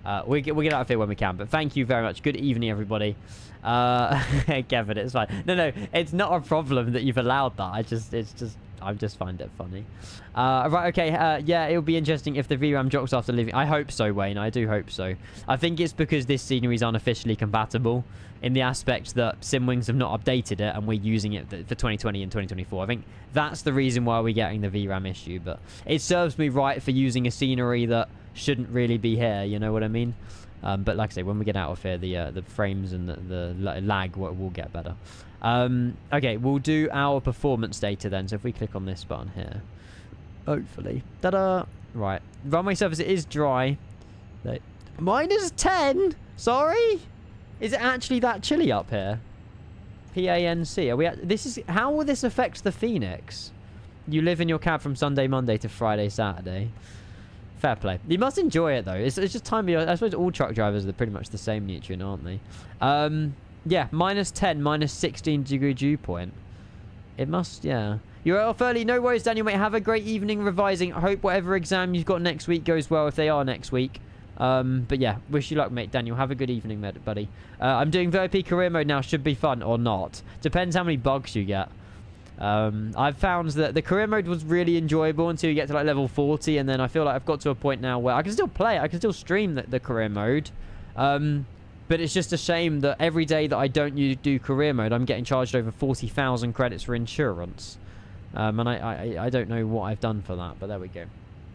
Uh, we get we get out of here when we can. But thank you very much. Good evening, everybody. Uh, Kevin, it's fine. No, no, it's not a problem that you've allowed that. I just, it's just, I just find it funny. Uh, right, okay, uh, yeah, it'll be interesting if the V RAM drops after leaving. I hope so, Wayne. I do hope so. I think it's because this scenery is unofficially compatible in the aspect that SimWings have not updated it and we're using it for twenty twenty and twenty twenty-four. I think that's the reason why we're getting the V RAM issue, but it serves me right for using a scenery that shouldn't really be here, you know what I mean? Um, but like I say, when we get out of here, the uh, the frames and the, the lag will, will get better. Um, okay, we'll do our performance data then. So if we click on this button here, hopefully. Ta-da! Right. Runway surface, it is dry. minus ten? Sorry? Is it actually that chilly up here? P A N C. Are we at, this is, how will this affect the Phoenix? You live in your cab from Sunday, Monday to Friday, Saturday. Fair play. You must enjoy it, though. It's, it's just time. I suppose all truck drivers are pretty much the same nutrient, aren't they? Um, yeah, minus ten, minus sixteen degree dew point. It must, yeah. You're off early. No worries, Daniel, mate. Have a great evening revising. I hope whatever exam you've got next week goes well, if they are next week. Um, but yeah, wish you luck, mate. Daniel, have a good evening, mate, buddy. Uh, I'm doing V I P career mode now. Should be fun or not. Depends how many bugs you get. Um, I've found that the career mode was really enjoyable until you get to like level forty, and then I feel like I've got to a point now where I can still play it. I can still stream the, the career mode. Um, but it's just a shame that every day that I don't do career mode, I'm getting charged over forty thousand credits for insurance. Um, and I, I, I don't know what I've done for that, but there we go.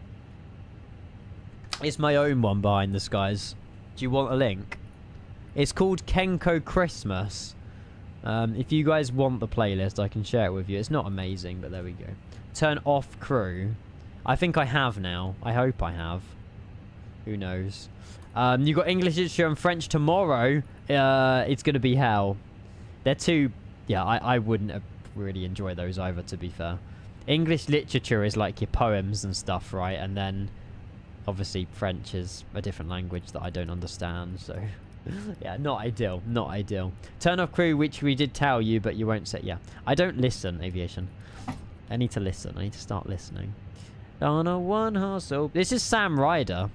It's my own one behind the skies. Do you want a link? It's called Kenko Christmas. Um, if you guys want the playlist, I can share it with you. It's not amazing, but there we go. Turn off crew. I think I have now. I hope I have. Who knows? Um, you got English literature and French tomorrow. Uh, it's going to be hell. They're two... Yeah, I, I wouldn't have really enjoy those either, to be fair. English literature is like your poems and stuff, right? And then, obviously, French is a different language that I don't understand, so... Yeah, not ideal. Not ideal. Turn off crew, which we did tell you, but you won't say. Yeah. I don't listen, aviation. I need to listen. I need to start listening. On a one horse open. This is Sam Ryder.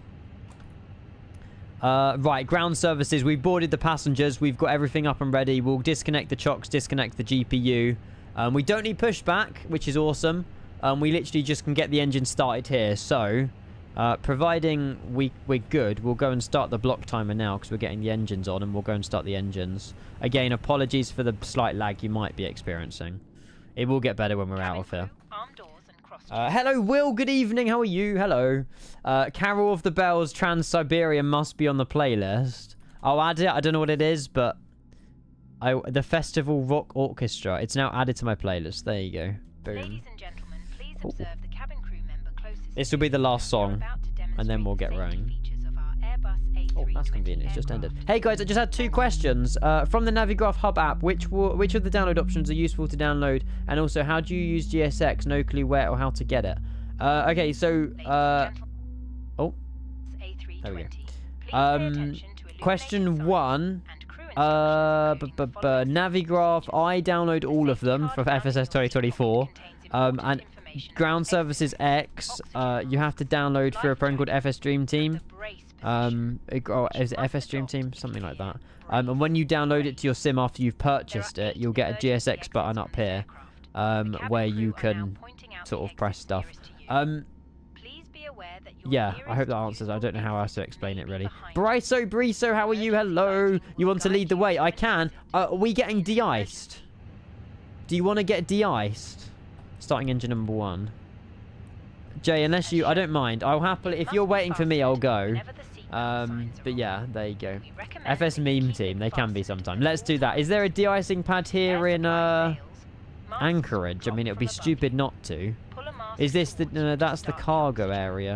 Uh, right, ground services. We've boarded the passengers. We've got everything up and ready. We'll disconnect the chocks, disconnect the G P U. Um, we don't need pushback, which is awesome. Um, we literally just can get the engine started here. So... Uh, providing we, we're good, we'll go and start the block timer now because we're getting the engines on, and we'll go and start the engines. Again, apologies for the slight lag you might be experiencing. It will get better when we're out of here. Uh, hello, Will. Good evening. How are you? Hello. Uh, Carol of the Bells, Trans-Siberia must be on the playlist. I'll add it. I don't know what it is, but I, the Festival Rock Orchestra. It's now added to my playlist. There you go. Boom. Ladies and gentlemen, please observe the cabin crew member closest. This will be the last song, and then we'll get rolling. Oh, that's convenient. It's just ended. Hey guys, I just had two questions. Uh, from the Navigraph Hub app, which which of the download options are useful to download? And also, how do you use G S X? No clue where or how to get it. Uh, okay, so... Uh, oh. There we go. Um, question one. Uh, b -b -b Navigraph, I download all of them for F S S twenty twenty-four. Um, and Ground Services X, uh, you have to download through a program called F S Dream Team. Um, it, or is it F S Dream Team? Something like that. Um, and when you download it to your sim after you've purchased it, you'll get a G S X button up here, um, where you can sort of press stuff. Um, yeah, I hope that answers. I don't know how else to explain it, really. Bryso, Briso, how are you? Hello. You want to lead the way? I can. Uh, are we getting de-iced? Do you want to get de-iced? Starting engine number one. Jay, unless you... I don't mind. I'll happily... If you're waiting for me, I'll go. Um, but yeah, there you go. F S Meme Team. They can be sometime. Let's do that. Is there a de-icing pad here in uh, Anchorage? I mean, it would be stupid not to. Is this the... No, that's the cargo area.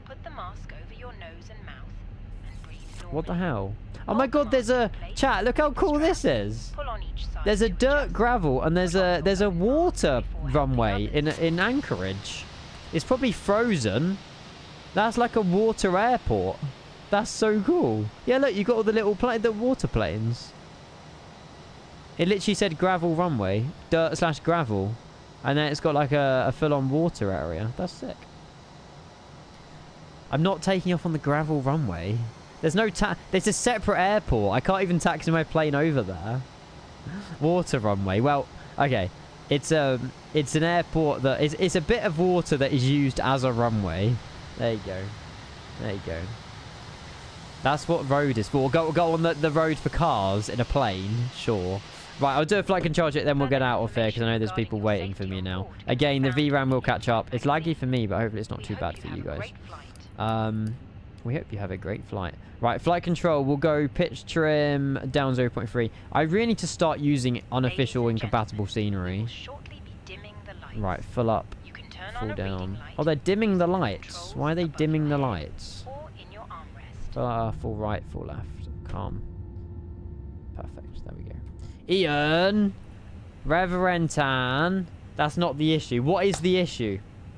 What the hell? Oh my god, there's a... Chat, look how cool this is. There's a dirt gravel and there's a there's a water runway in in Anchorage. It's probably frozen. That's like a water airport. That's so cool. Yeah, look, you got all the little pla the water planes. It literally said gravel runway, dirt slash gravel, and then it's got like a, a full-on water area. That's sick. I'm not taking off on the gravel runway. There's no ta- There's a separate airport. I can't even taxi my plane over there. Water runway. Well, okay. It's um, it's an airport that is. It's a bit of water that is used as a runway. There you go. There you go. That's what road is for. Go go on the, the road for cars in a plane. Sure. Right, I'll do a flight control check, then we'll get out of here because I know there's people waiting for me now. Again, the V RAM will catch up. It's laggy for me, but hopefully it's not too bad for you guys. Um, we hope you have a great flight. Right, flight control. We'll go pitch trim down zero point three. I really need to start using unofficial incompatible scenery. Right, full up, full down. Oh, they're dimming the lights. Why are they dimming the lights? Uh, full right, full left. Calm. Perfect. There we go. Ian! Reverentan. That's not the issue. What is the issue?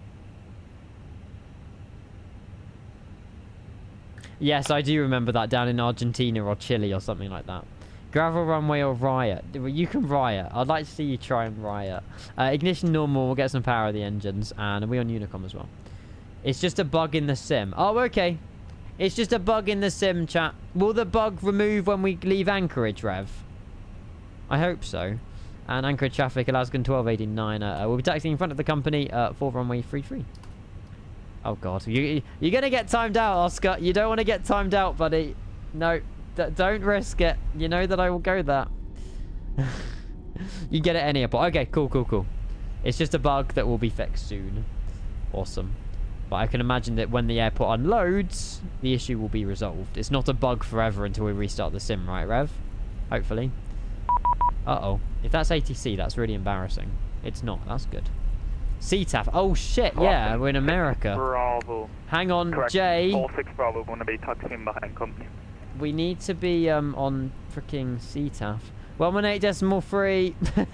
Yes, I do remember that down in Argentina or Chile or something like that. Gravel runway or riot? You can riot. I'd like to see you try and riot. Uh, ignition normal. We'll get some power of the engines. And are we on Unicom as well? It's just a bug in the sim. Oh, okay. It's just a bug in the sim, chat. Will the bug remove when we leave Anchorage, Rev? I hope so. And Anchorage traffic, Alaskan twelve eighty-nine. Uh, we'll be taxiing in front of the company. Uh, for runway three three. Oh, God. You, you're going to get timed out, Oscar. You don't want to get timed out, buddy. No. D don't risk it. You know that I will go there. You get it any airport. Okay, cool, cool, cool. It's just a bug that will be fixed soon. Awesome. But I can imagine that when the airport unloads, the issue will be resolved. It's not a bug forever until we restart the sim, right, Rev? Hopefully. Uh-oh. If that's A T C, that's really embarrassing. It's not. That's good. C T A F. Oh, shit. Yeah, we're in America. Bravo. Hang on, Correct. Jay. four six Bravo, going to be taxiing behind company. We need to be um on freaking C T A F. one one eight decimal three.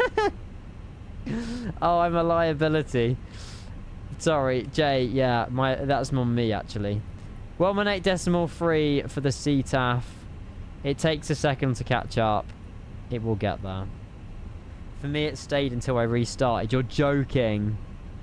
Oh, I'm a liability. Sorry, Jay. Yeah, my that's on me, actually. one one eight decimal three for the C T A F. It takes a second to catch up. It will get there. For me, it stayed until I restarted. You're joking.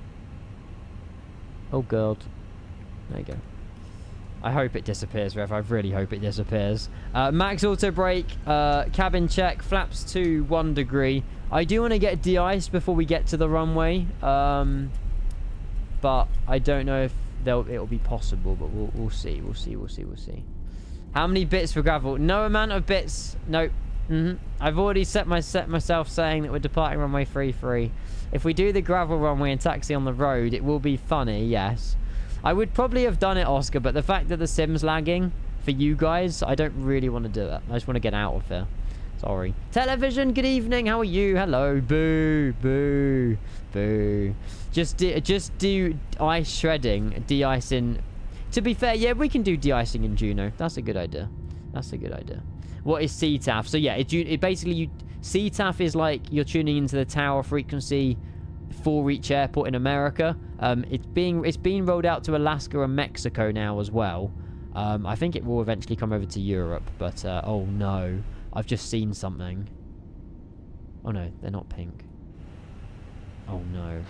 Oh, God. There you go. I hope it disappears, Rev. I really hope it disappears. Uh, max auto brake, uh, cabin check, flaps to one degree. I do want to get de-iced before we get to the runway. Um, but I don't know if it'll be possible, but we'll, we'll see. We'll see. We'll see. We'll see. How many bits for gravel? No amount of bits. Nope. Mm-hmm. I've already set my set myself saying that we're departing runway three three. If we do the gravel runway and taxi on the road, it will be funny, yes. I would probably have done it, Oscar, but the fact that the sim's lagging for you guys, I don't really want to do it. I just want to get out of here. Sorry. Television, good evening. How are you? Hello. Boo. Boo. Boo. Just do, just do ice shredding, de-icing. To be fair, yeah, we can do de-icing in Juno. That's a good idea. That's a good idea. What is C T A F? So yeah, it, it basically you C T A F is like you're tuning into the tower frequency for each airport in America. Um, it's being it's being rolled out to Alaska and Mexico now as well. Um, I think it will eventually come over to Europe, but uh, oh no, I've just seen something. Oh no, they're not pink. Oh no,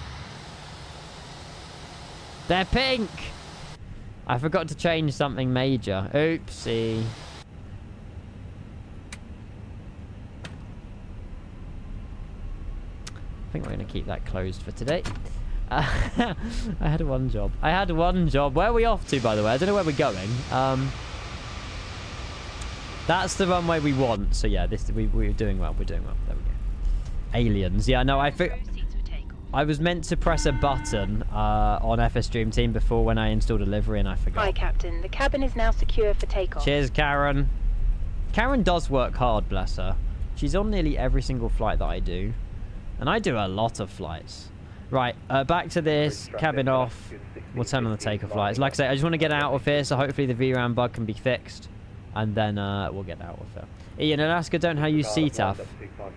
they're pink. I forgot to change something major. Oopsie. I think we're going to keep that closed for today. Uh, I had one job. I had one job. Where are we off to, by the way? I don't know where we're going. Um, that's the runway we want. So yeah, this we, we're doing well. We're doing well. There we go. Aliens. Yeah, no, I think I was meant to press a button uh, on F S Dream Team before when I installed delivery, and I forgot. Hi, Captain. The cabin is now secure for takeoff. Cheers, Karen. Karen does work hard, bless her. She's on nearly every single flight that I do. And I do a lot of flights. Right, uh, back to this. Cabin off. We'll turn on the takeoff lights. Like I say, I just want to get out of here, so hopefully the V RAM bug can be fixed. And then uh, we'll get out of here. Ian, Alaska don't know how you use C T A F.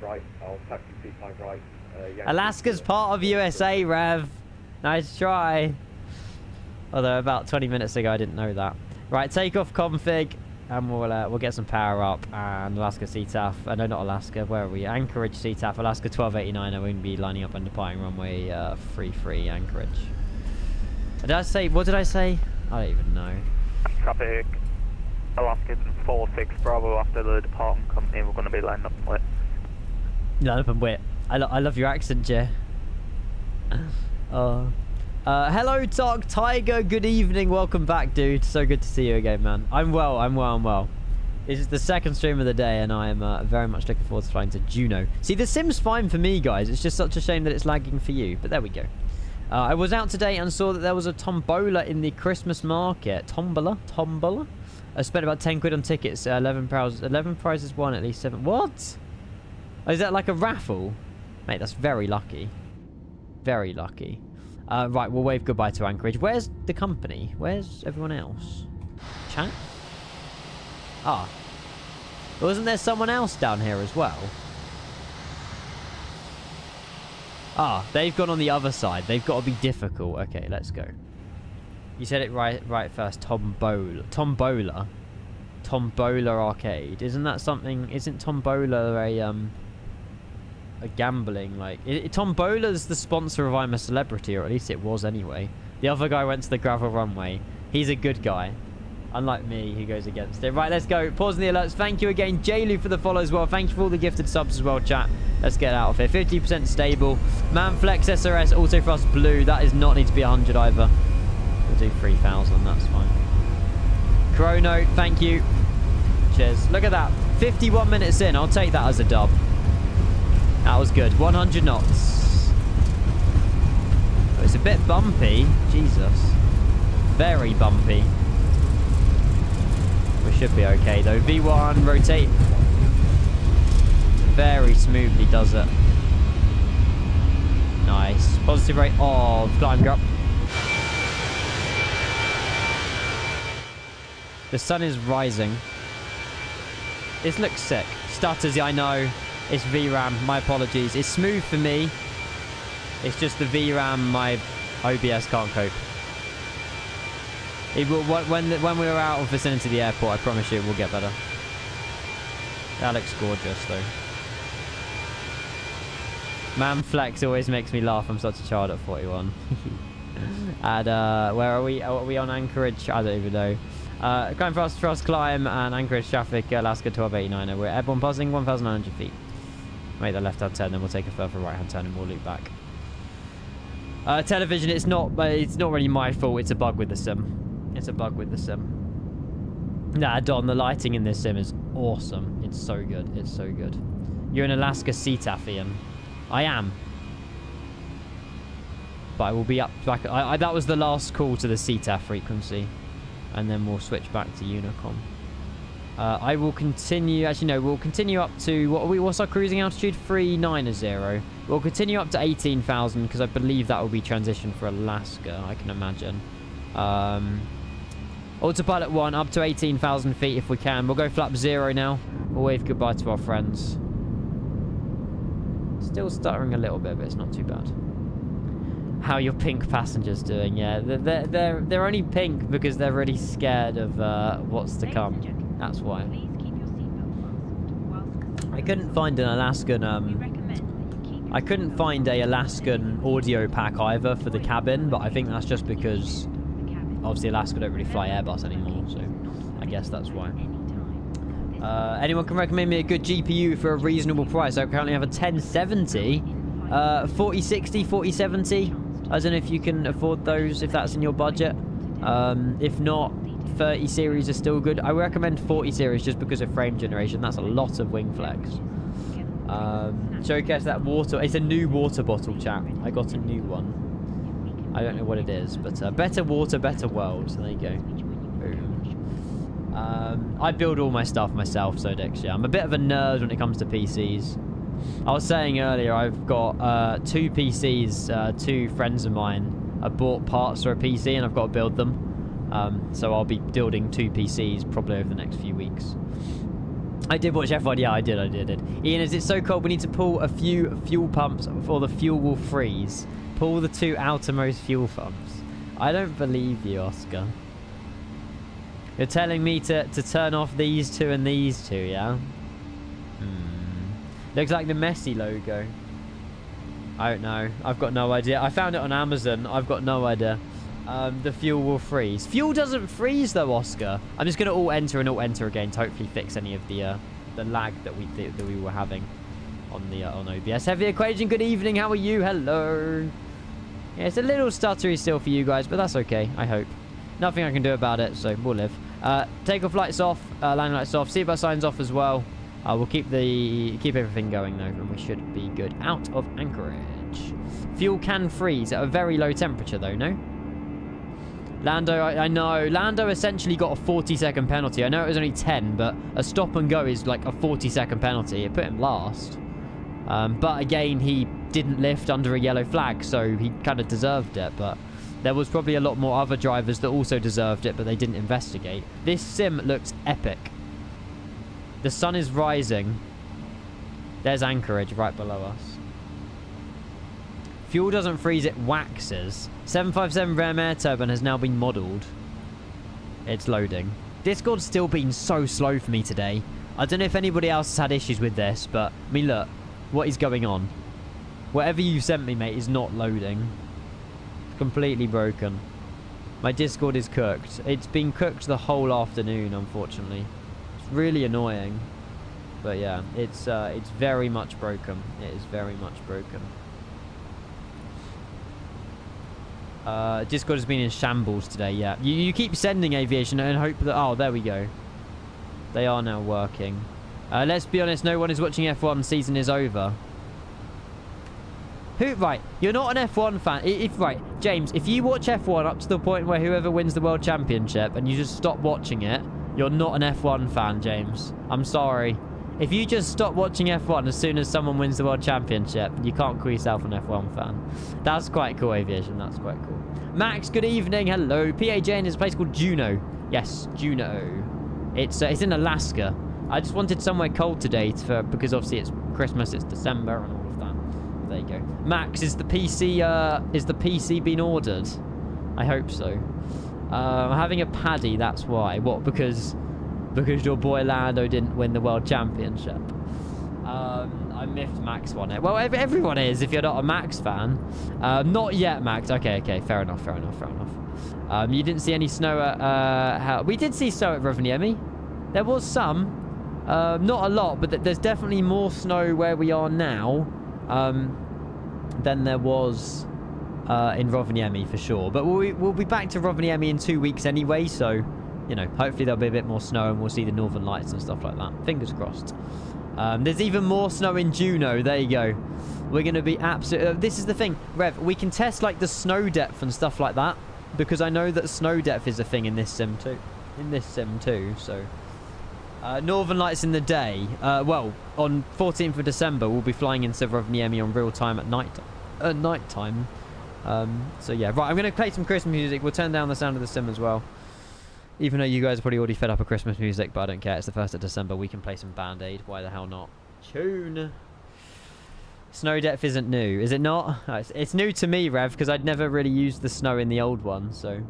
Alaska's part of U S A, Rev. Nice try. Although about twenty minutes ago, I didn't know that. Right, takeoff config. And we'll, uh, we'll get some power up. And Alaska C T A F. Uh, no, not Alaska. Where are we? Anchorage C T A F. Alaska twelve eighty-nine. I won't be lining up and departing runway uh, three three Anchorage. Did I say... What did I say? I don't even know. Traffic. Alaska four six Bravo after the departing company. We're going to be lined up with. Line up and wait. I, lo I love your accent, Jay. uh, uh, hello, Talk Tiger. Good evening. Welcome back, dude. So good to see you again, man. I'm well. I'm well. I'm well. This is the second stream of the day, and I am uh, very much looking forward to flying to Juneau. See, the sim's fine for me, guys. It's just such a shame that it's lagging for you. But there we go. Uh, I was out today and saw that there was a tombola in the Christmas market. Tombola? Tombola? I spent about ten quid on tickets. Uh, eleven prizes. eleven prizes won at least seven. What? Oh, is that like a raffle? Mate, that's very lucky. Very lucky. Uh, right, we'll wave goodbye to Anchorage. Where's the company? Where's everyone else? Chat? Ah. Wasn't there someone else down here as well? Ah, they've gone on the other side. They've got to be difficult. Okay, let's go. You said it right right first. Tombola. Tombola. Tombola Arcade. Isn't that something... Isn't Tombola a... um? A gambling, like... It, it, Tombola's the sponsor of I'm a Celebrity, or at least it was anyway. The other guy went to the gravel runway. He's a good guy. Unlike me, who goes against it. Right, let's go. Pause the alerts. Thank you again, Jaylu, for the follow as well. Thank you for all the gifted subs as well, chat. Let's get out of here. fifty percent stable. Manflex S R S, Auto Frost Blue. That does not need to be one hundred either. We'll do three thousand. That's fine. Chrono, thank you. Cheers. Look at that. fifty-one minutes in. I'll take that as a dub. That was good. one hundred knots. Oh, it's a bit bumpy. Jesus. Very bumpy. We should be okay though. V one, rotate. Very smoothly does it. Nice. Positive rate of climb up. The sun is rising. This looks sick. Stutters, I know. It's V RAM. My apologies. It's smooth for me. It's just the V RAM, my O B S can't cope. It will, when, when we're out of vicinity of the airport, I promise you it will get better. That looks gorgeous, though. Man Flex always makes me laugh. I'm such a child at forty-one. And, uh, where are we? Are we on Anchorage? I don't even know. Uh, climb fast, trust, climb, and Anchorage traffic, Alaska twelve eighty-nine. We're airborne buzzing, one thousand nine hundred feet. Make the left-hand turn, then we'll take a further right-hand turn and we'll loop back. Uh, television, it's not, it's not really my fault. It's a bug with the sim. It's a bug with the sim. Nah, Don, the lighting in this sim is awesome. It's so good. It's so good. You're an Alaska C T A F, Ian. I am. But I will be up back. I, I, that was the last call to the C T A F frequency. And then we'll switch back to Unicom. Uh, I will continue. Actually, no, we'll continue up to... What are we, what's our cruising altitude? three nine zero. We'll continue up to eighteen thousand because I believe that will be transition for Alaska, I can imagine. Um... Autopilot one up to eighteen thousand feet if we can. We'll go flap zero now. We'll wave goodbye to our friends. Still stuttering a little bit, but it's not too bad. How your pink passengers doing? Yeah, they're they're they're only pink because they're really scared of uh, what's to come. That's why. I couldn't find an Alaskan. Um, I couldn't find a Alaskan audio pack either for the cabin, but I think that's just because. Obviously, Alaska don't really fly Airbus anymore, so I guess that's why. Uh, anyone can recommend me a good G P U for a reasonable price? I currently have a ten seventy, uh, forty sixty, forty seventy. I don't know if you can afford those, if that's in your budget. Um, if not, thirty series are still good. I would recommend forty series just because of frame generation. That's a lot of wing flex. Um, showcase that water. It's a new water bottle, chat. I got a new one. I don't know what it is, but uh, better water, better world. So there you go. Boom. Um, I build all my stuff myself, so Dix, yeah. I'm a bit of a nerd when it comes to P Cs. I was saying earlier, I've got uh, two P Cs, uh, two friends of mine. I bought parts for a P C and I've got to build them. Um, so I'll be building two P Cs probably over the next few weeks. I did watch F one, yeah, I did, I did, I did. Ian, is it so cold we need to pull a few fuel pumps or the fuel will freeze? Pull the two outermost fuel pumps. I don't believe you, Oscar. You're telling me to, to turn off these two and these two, yeah? Hmm. Looks like the Messi logo. I don't know. I've got no idea. I found it on Amazon. I've got no idea. um, the fuel will freeze. Fuel doesn't freeze though, Oscar. I'm just going to alt enter and alt enter again to hopefully fix any of the uh, the lag that we th that we were having on the uh, on O B S. Heavy Equation, good evening. How are you? Hello. Yeah, it's a little stuttery still for you guys, but that's okay, I hope. Nothing I can do about it, so we'll live. Uh, takeoff lights off, uh, landing lights off, seatbelt signs off as well. Uh, we'll keep the keep everything going though, and we should be good. Out of anchorage. Fuel can freeze at a very low temperature though, no? Lando, I, I know. Lando essentially got a forty second penalty. I know it was only ten, but a stop and go is like a forty second penalty. It put him last. Um, but again, he didn't lift under a yellow flag, so he kind of deserved it. But there was probably a lot more other drivers that also deserved it, but they didn't investigate. This sim looks epic. The sun is rising. There's Anchorage right below us. Fuel doesn't freeze, it waxes. seven five seven Ram Air Turbine has now been modelled. It's loading. Discord's still been so slow for me today. I don't know if anybody else has had issues with this, but I mean, look. What is going on? Whatever you sent me, mate, is not loading. It's completely broken. My Discord is cooked. It's been cooked the whole afternoon, unfortunately. It's really annoying. But yeah, it's uh, it's very much broken. It is very much broken. Uh, Discord has been in shambles today, yeah. You, you keep sending aviation and hope that... Oh, there we go. They are now working. Uh, let's be honest, no one is watching F one. Season is over. Who? Right, you're not an F one fan. If right, James, if you watch F one up to the point where whoever wins the world championship and you just stop watching it, you're not an F one fan, James. I'm sorry. If you just stop watching F one as soon as someone wins the world championship, you can't call yourself an F one fan. That's quite cool, aviation. That's quite cool. Max, good evening. Hello. P A J is a place called Juneau. Yes, Juneau. It's uh, it's in Alaska. I just wanted somewhere cold today for, because obviously it's Christmas, it's December and all of that. There you go. Max, is the P C uh is the P C been ordered? I hope so. Uh, I'm having a paddy, that's why. What? Because because your boy Lando didn't win the world championship. Um, I miffed Max won it. Well, everyone is if you're not a Max fan. Uh, not yet, Max. Okay, okay, fair enough, fair enough, fair enough. Um, you didn't see any snow at uh, how we did see snow at Rovaniemi. There was some. Uh, not a lot, but th there's definitely more snow where we are now um, than there was uh, in Rovaniemi for sure. But we'll, we'll be back to Rovaniemi in two weeks anyway, so, you know, hopefully there'll be a bit more snow and we'll see the northern lights and stuff like that. Fingers crossed. Um, there's even more snow in Juneau. There you go. We're going to be absolutely... Uh, this is the thing, Rev, we can test, like, the snow depth and stuff like that, because I know that snow depth is a thing in this sim too. In this sim too, so... Uh, Northern Lights in the day. Uh, well, on fourteenth of December, we'll be flying into Rovaniemi on real time at night. At night time. Um, so yeah, right. I'm going to play some Christmas music. We'll turn down the sound of the sim as well. Even though you guys are probably already fed up of Christmas music, but I don't care. It's the first of December. We can play some Band Aid. Why the hell not? Tune. Snow depth isn't new, is it not? Oh, it's, it's new to me, Rev, because I'd never really used the snow in the old one. So.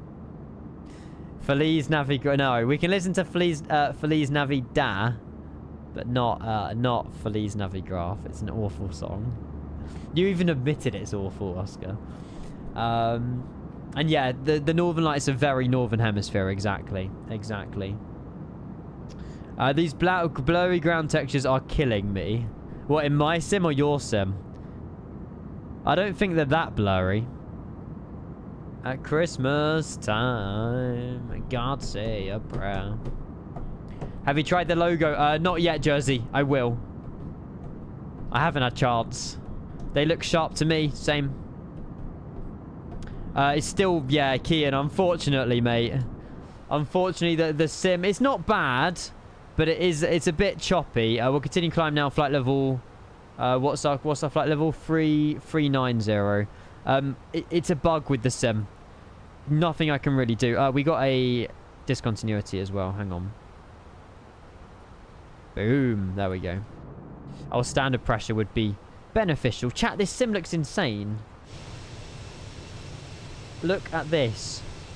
Feliz Navidad. No, we can listen to Feliz, uh, Feliz Navidad, but not uh, not Feliz Navidad. It's an awful song. You even admitted it's awful, Oscar. Um, and yeah, the the Northern Lights are very Northern Hemisphere. Exactly, exactly. Uh, these blurry ground textures are killing me. What, in my sim or your sim? I don't think they're that blurry. At Christmas time, God say a prayer. Have you tried the logo? Uh, not yet, Jersey. I will. I haven't had a chance. They look sharp to me. Same. Uh, it's still, yeah, Kian. Unfortunately, mate. Unfortunately, the the sim, it's not bad, but it is. It's a bit choppy. Uh, we'll continue climb now. Flight level. Uh, what's our what's our flight level? Three three nine zero. Um, it, it's a bug with the sim. Nothing I can really do. Uh, we got a discontinuity as well. Hang on. Boom. There we go. Our standard pressure would be beneficial. Chat, this sim looks insane. Look at this.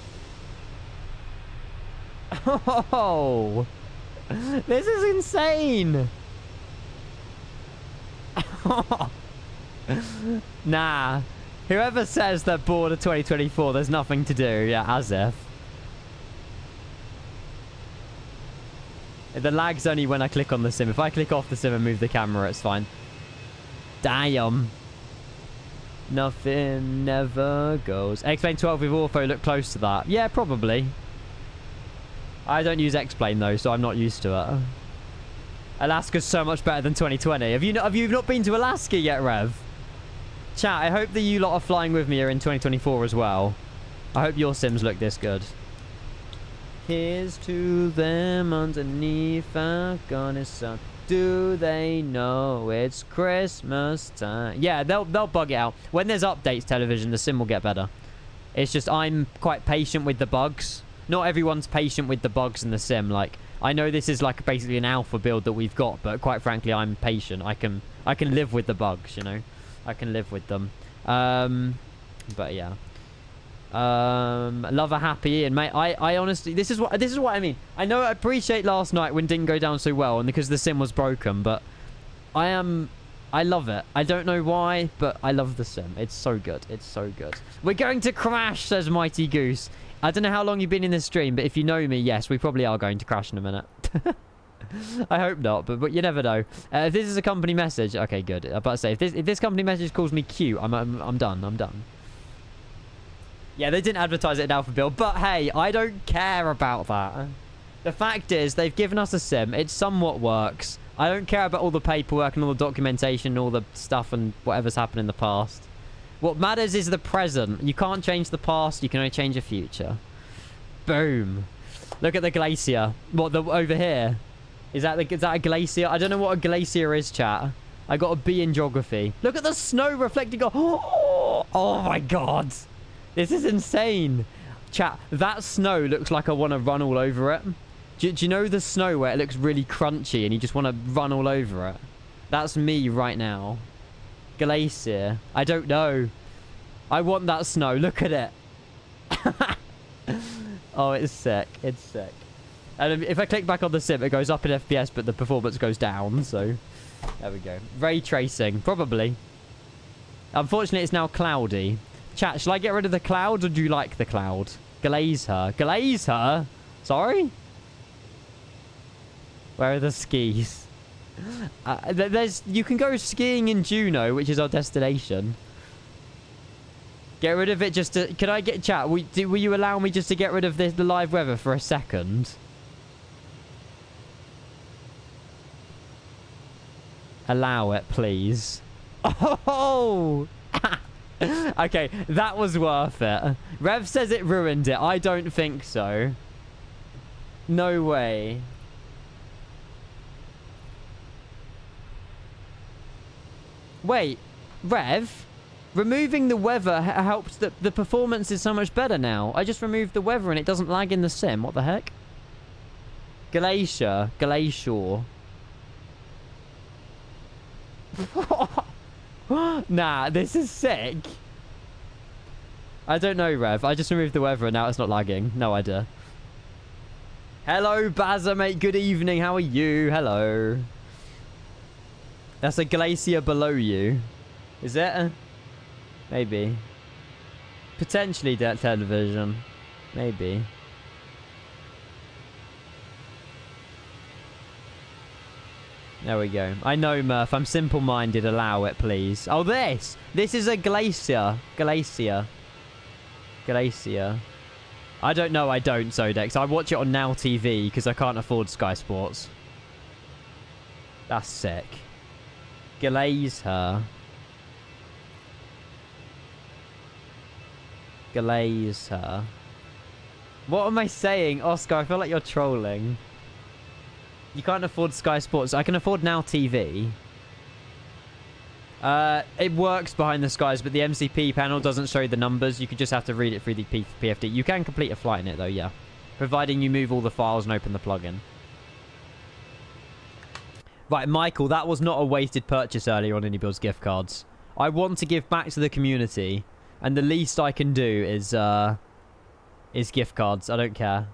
Oh. This is insane. Nah. Whoever says they're bored of twenty twenty-four, there's nothing to do. Yeah, as if. The lag's only when I click on the sim. If I click off the sim and move the camera, it's fine. Damn. Nothing never goes. X-Plane twelve with Ortho look close to that. Yeah, probably. I don't use X-Plane though, so I'm not used to it. Alaska's so much better than twenty twenty. Have you not, have you not been to Alaska yet, Rev? Chat, I hope that you lot are flying with me are in twenty twenty-four as well. I hope your sims look this good. Here's to them underneath Afghanistan. Do they know it's Christmas time? Yeah, they'll they'll bug it out. When there's updates, television, the sim will get better. It's just I'm quite patient with the bugs. Not everyone's patient with the bugs in the sim. Like, I know this is like basically an alpha build that we've got, but quite frankly, I'm patient. I can I can live with the bugs, you know. I can live with them. Um, but yeah. Um, love a happy and mate. I, I honestly, this is what this is what I mean. I know I appreciate last night when it didn't go down so well, and because the sim was broken. But I am, I love it. I don't know why, but I love the sim. It's so good. It's so good. We're going to crash, says Mighty Goose. I don't know how long you've been in this stream, but if you know me, yes, we probably are going to crash in a minute. I hope not, but but you never know. Uh, if this is a company message, okay, good. I'm about to say if this if this company message calls me cute, I'm I'm, I'm done. I'm done. Yeah, they didn't advertise it in Alpha Build, but hey, I don't care about that. The fact is, they've given us a sim. It somewhat works. I don't care about all the paperwork and all the documentation and all the stuff and whatever's happened in the past. What matters is the present. You can't change the past. You can only change the future. Boom. Look at the glacier. What, the over here? Is that, the, is that a glacier? I don't know what a glacier is, chat. I got a B in geography. Look at the snow reflecting off. Oh, oh my god. This is insane. Chat, that snow looks like I want to run all over it. Do, do you know the snow where it looks really crunchy and you just want to run all over it? That's me right now. Glacier. I don't know. I want that snow. Look at it. Oh, it's sick. It's sick. And if I click back on the sim, it goes up in F P S, but the performance goes down. So, there we go. Ray tracing. Probably. Unfortunately, it's now cloudy. Chat, shall I get rid of the cloud, or do you like the cloud? Glaze her. Glaze her? Sorry? Where are the skis? Uh, there's, you can go skiing in Juneau, which is our destination. Get rid of it just to... Can I get... Chat, will, do, will you allow me just to get rid of this, the live weather for a second? Allow it, please. Oh! Okay, that was worth it. Rev says it ruined it. I don't think so. No way. Wait, Rev? Removing the weather helps that the performance is so much better now. I just removed the weather and it doesn't lag in the sim. What the heck? Glacier. Glacier. Nah, this is sick. I don't know, Rev. I just removed the weather and now it's not lagging. No idea. Hello, Bazza, mate. Good evening. How are you? Hello. That's a glacier below you. Is it? Maybe. Potentially that television. Maybe. There we go. I know, Murph. I'm simple-minded. Allow it, please. Oh, this! This is a glacier. Glacier. Glacier. I don't know. I don't, Sodex. I watch it on Now T V because I can't afford Sky Sports. That's sick. Glaze her. Glaze her. What am I saying? Oscar, I feel like you're trolling. You can't afford Sky Sports. I can afford Now T V. Uh, it works behind the skies, but the M C P panel doesn't show the numbers. You could just have to read it through the P F D. You can complete a flight in it, though, yeah. Providing you move all the files and open the plugin. Right, Michael, that was not a wasted purchase earlier on AnyBuilds gift cards. I want to give back to the community, and the least I can do is, uh, is gift cards. I don't care.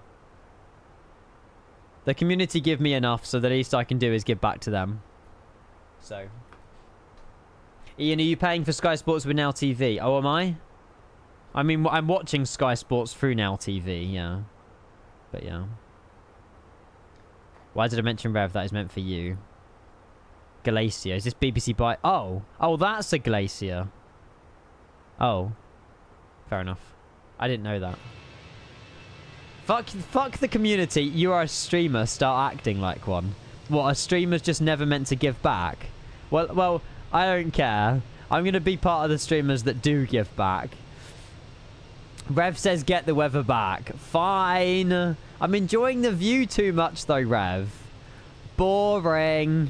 The community give me enough, so the least I can do is give back to them. So. Ian, are you paying for Sky Sports with Now T V? Oh, am I? I mean, I'm watching Sky Sports through Now T V, yeah. But yeah. Why did I mention Rev? That is meant for you. Glacier. Is this B B C by... Oh. Oh, that's a glacier. Oh. Fair enough. I didn't know that. Fuck, fuck the community. You are a streamer. Start acting like one. What, a streamer's just never meant to give back? Well, well, I don't care. I'm going to be part of the streamers that do give back. Rev says get the weather back. Fine. I'm enjoying the view too much though, Rev. Boring.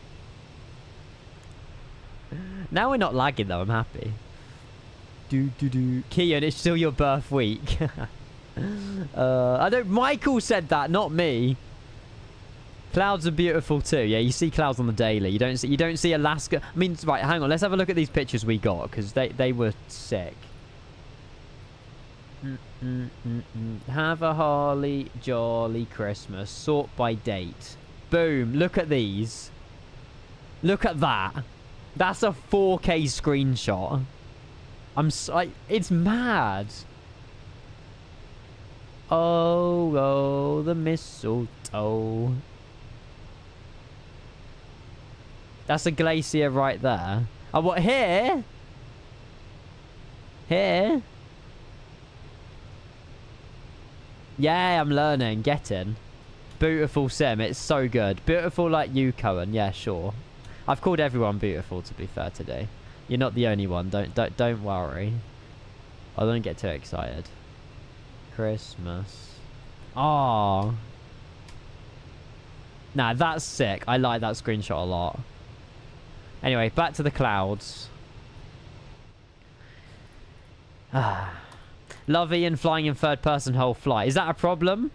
Now we're not lagging though. I'm happy. Do do do. Kean, it's still your birth week. uh, I don't. Michael said that, not me. Clouds are beautiful too. Yeah, you see clouds on the daily. You don't see. You don't see Alaska. I mean, right. Hang on. Let's have a look at these pictures we got because they they were sick. Mm, mm, mm, mm. Have a holly jolly Christmas. Sort by date. Boom. Look at these. Look at that. That's a four K screenshot. I'm so, I, it's mad. Oh, oh, the mistletoe. That's a glacier right there. Oh, what, here? Here? Yeah, I'm learning. Getting. Beautiful sim. It's so good. Beautiful like you, Cohen. Yeah, sure. I've called everyone beautiful, to be fair, today. You're not the only one. Don't don't don't worry. I don't get too excited. Christmas. Oh. Nah, that's sick. I like that screenshot a lot. Anyway, back to the clouds. Ah. Love Ian flying in third person whole flight. Is that a problem?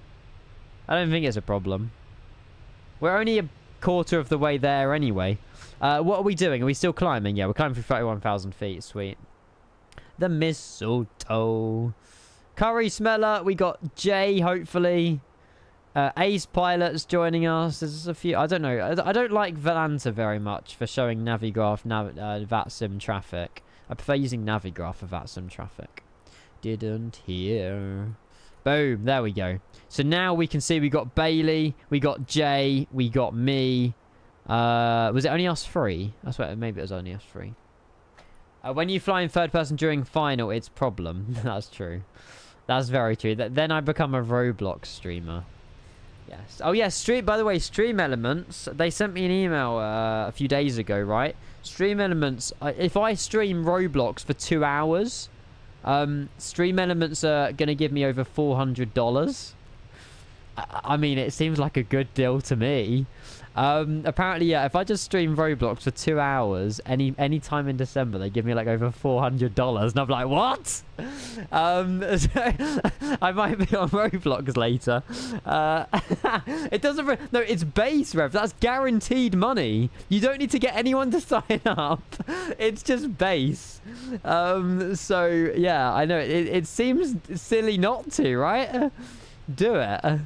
I don't think it's a problem. We're only a quarter of the way there anyway. Uh, what are we doing? Are we still climbing? Yeah, we're climbing for thirty-one thousand feet. Sweet. The mistletoe. Curry Smeller. We got Jay, hopefully. Uh, Ace Pilot's joining us. There's a few. I don't know. I, I don't like Valanta very much for showing Navigraph, Nav, uh, VATSIM traffic. I prefer using Navigraph for VATSIM traffic. Didn't hear. Boom. There we go. So now we can see we got Bailey, we got Jay, we got me. Uh, was it only us three? That's what. Maybe it was only us three. Uh, when you fly in third person during final, it's problem. That's true. That's very true. Th then I become a Roblox streamer. Yes. Oh yeah. Stream. By the way, Stream Elements. They sent me an email uh, a few days ago. Right. Stream Elements. Uh, if I stream Roblox for two hours, um, Stream Elements are gonna give me over four hundred dollars. I, I mean, it seems like a good deal to me. Um, apparently, yeah, if I just stream Roblox for two hours, any any time in December, they give me like over four hundred dollars. And I'm like, what? Um, so I might be on Roblox later. Uh, it doesn't... Re no, it's base rev. That's guaranteed money. You don't need to get anyone to sign up. It's just base. Um, so, yeah, I know. It, it seems silly not to, right? Do it.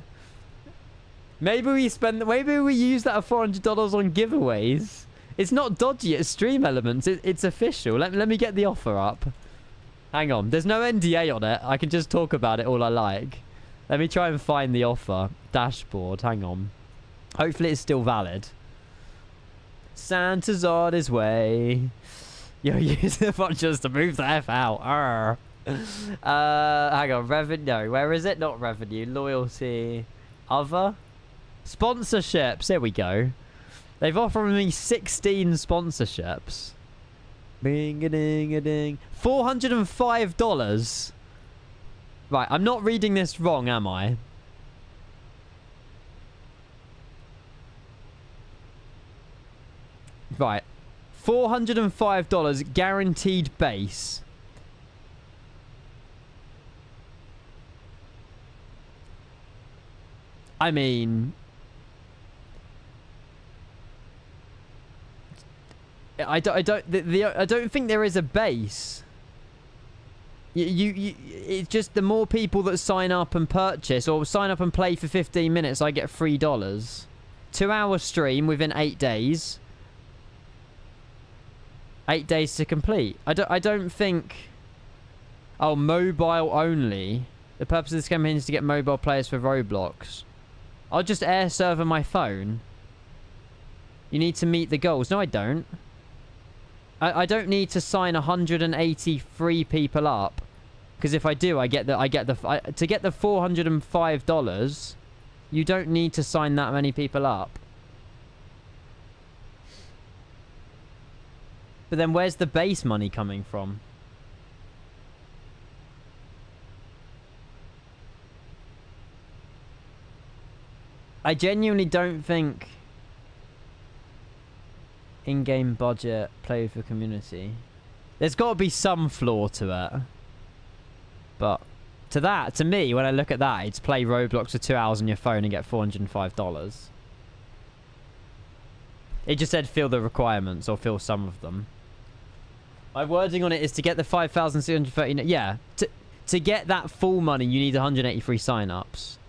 Maybe we spend, maybe we use that four hundred dollars on giveaways. It's not dodgy, it's Stream Elements. It, it's official. Let, let me get the offer up. Hang on. There's no N D A on it. I can just talk about it all I like. Let me try and find the offer. Dashboard. Hang on. Hopefully it's still valid. Santa's on his way. Yo, use the just to move the F out. Arr. Uh, hang on. Revenue. No, where is it? Not revenue. Loyalty. Other. Sponsorships. Here we go. They've offered me sixteen sponsorships. Bing a ding a ding. four hundred and five dollars. Right, I'm not reading this wrong, am I? Right. four hundred and five dollars guaranteed base. I mean, I don't, I don't, the, the, I don't think there is a base. You, you, you, it's just the more people that sign up and purchase or sign up and play for fifteen minutes, I get three dollars. Two hour stream within eight days. Eight days to complete. I don't, I don't think... Oh, mobile only. The purpose of this campaign is to get mobile players for Roblox. I'll just air server my phone. You need to meet the goals. No, I don't. I, I don't need to sign one hundred eighty-three people up. Because if I do, I get the... I get the I, to get the four hundred five dollars, you don't need to sign that many people up. But then where's the base money coming from? I genuinely don't think in-game budget, play for community. There's got to be some flaw to it. But to that, to me, when I look at that, it's play Roblox for two hours on your phone and get four hundred five dollars. It just said fill the requirements or fill some of them. My wording on it is to get the five thousand six hundred thirty... Yeah, to, to get that full money, you need one hundred eighty-three sign-ups.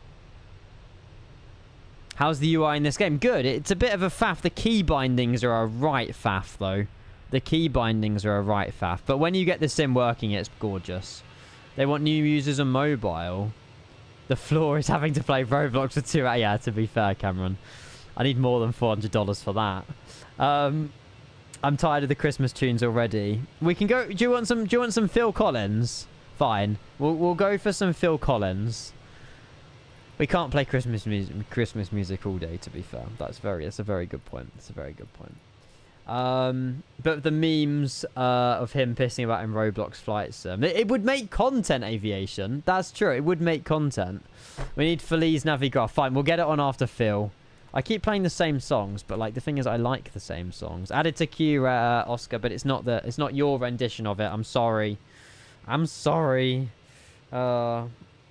How's the U I in this game? Good. It's a bit of a faff. The key bindings are a right faff, though. The key bindings are a right faff. But when you get the sim working, it's gorgeous. They want new users on mobile. The flaw is having to play Roblox for two hours. Yeah, to be fair, Cameron. I need more than four hundred dollars for that. Um... I'm tired of the Christmas tunes already. We can go... Do you want some... Do you want some Phil Collins? Fine. We'll, we'll go for some Phil Collins. We can't play Christmas music, Christmas music all day, to be fair. That's very... That's a very good point. That's a very good point. Um, but the memes uh, of him pissing about in Roblox Flight Sim. It, it would make content, Aviation. That's true. It would make content. We need Feliz Navigraph. Fine. We'll get it on after Phil. I keep playing the same songs, but like the thing is, I like the same songs. Added to queue, uh, Oscar, but it's not the, it's not your rendition of it. I'm sorry. I'm sorry. Uh,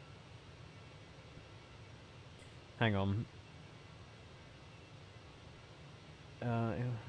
hang on. Uh,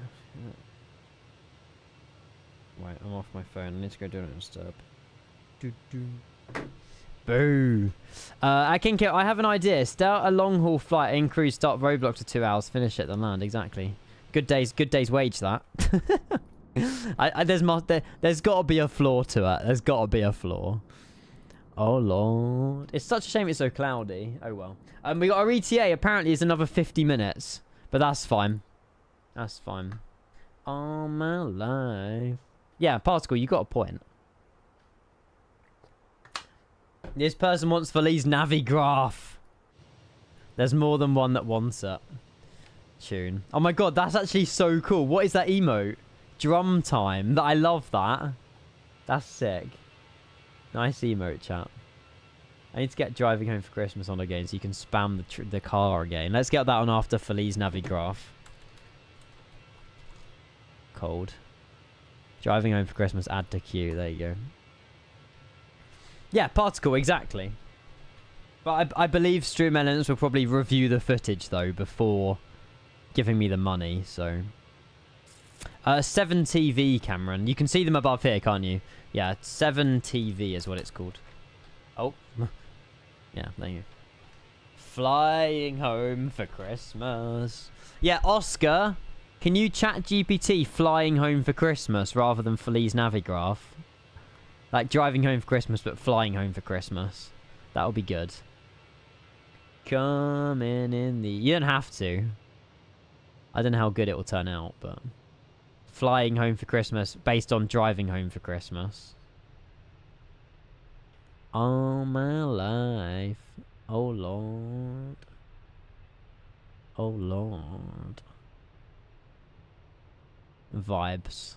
wait, I'm off my phone. I need to go do it instead. Do do. Boo. Uh, I can kill. I have an idea. Start a long haul flight in cruise. Start Roblox for two hours. Finish it. Then land. Exactly. Good days. Good days wage that. I, I, there's there, there's got to be a flaw to it. There's got to be a flaw. Oh lord. It's such a shame it's so cloudy. Oh well. Um, we got our E T A. Apparently, it's another fifty minutes, but that's fine. That's fine. All my life. Yeah, Particle. You got a point. This person wants Feliz Navigraph. There's more than one that wants it. Tune. Oh my god, that's actually so cool. What is that emote? Drum time. I love that. That's sick. Nice emote, chat. I need to get Driving Home for Christmas on again so you can spam the, tr the car again. Let's get that on after Feliz Navigraph. Cold. Driving Home for Christmas, add to queue. There you go. Yeah, Particle, exactly. But I, I believe Stream Elements will probably review the footage, though, before giving me the money, so... Uh, seven T V, Cameron. You can see them above here, can't you? Yeah, seven T V is what it's called. Oh. Yeah, there you go. Flying home for Christmas. Yeah, Oscar, can you chat G P T flying home for Christmas rather than Feliz Navigraph? Like driving home for Christmas, but flying home for Christmas. That would be good. Coming in the... You don't have to. I don't know how good it will turn out, but... Flying home for Christmas based on driving home for Christmas. All my life. Oh, Lord. Oh, Lord. Vibes.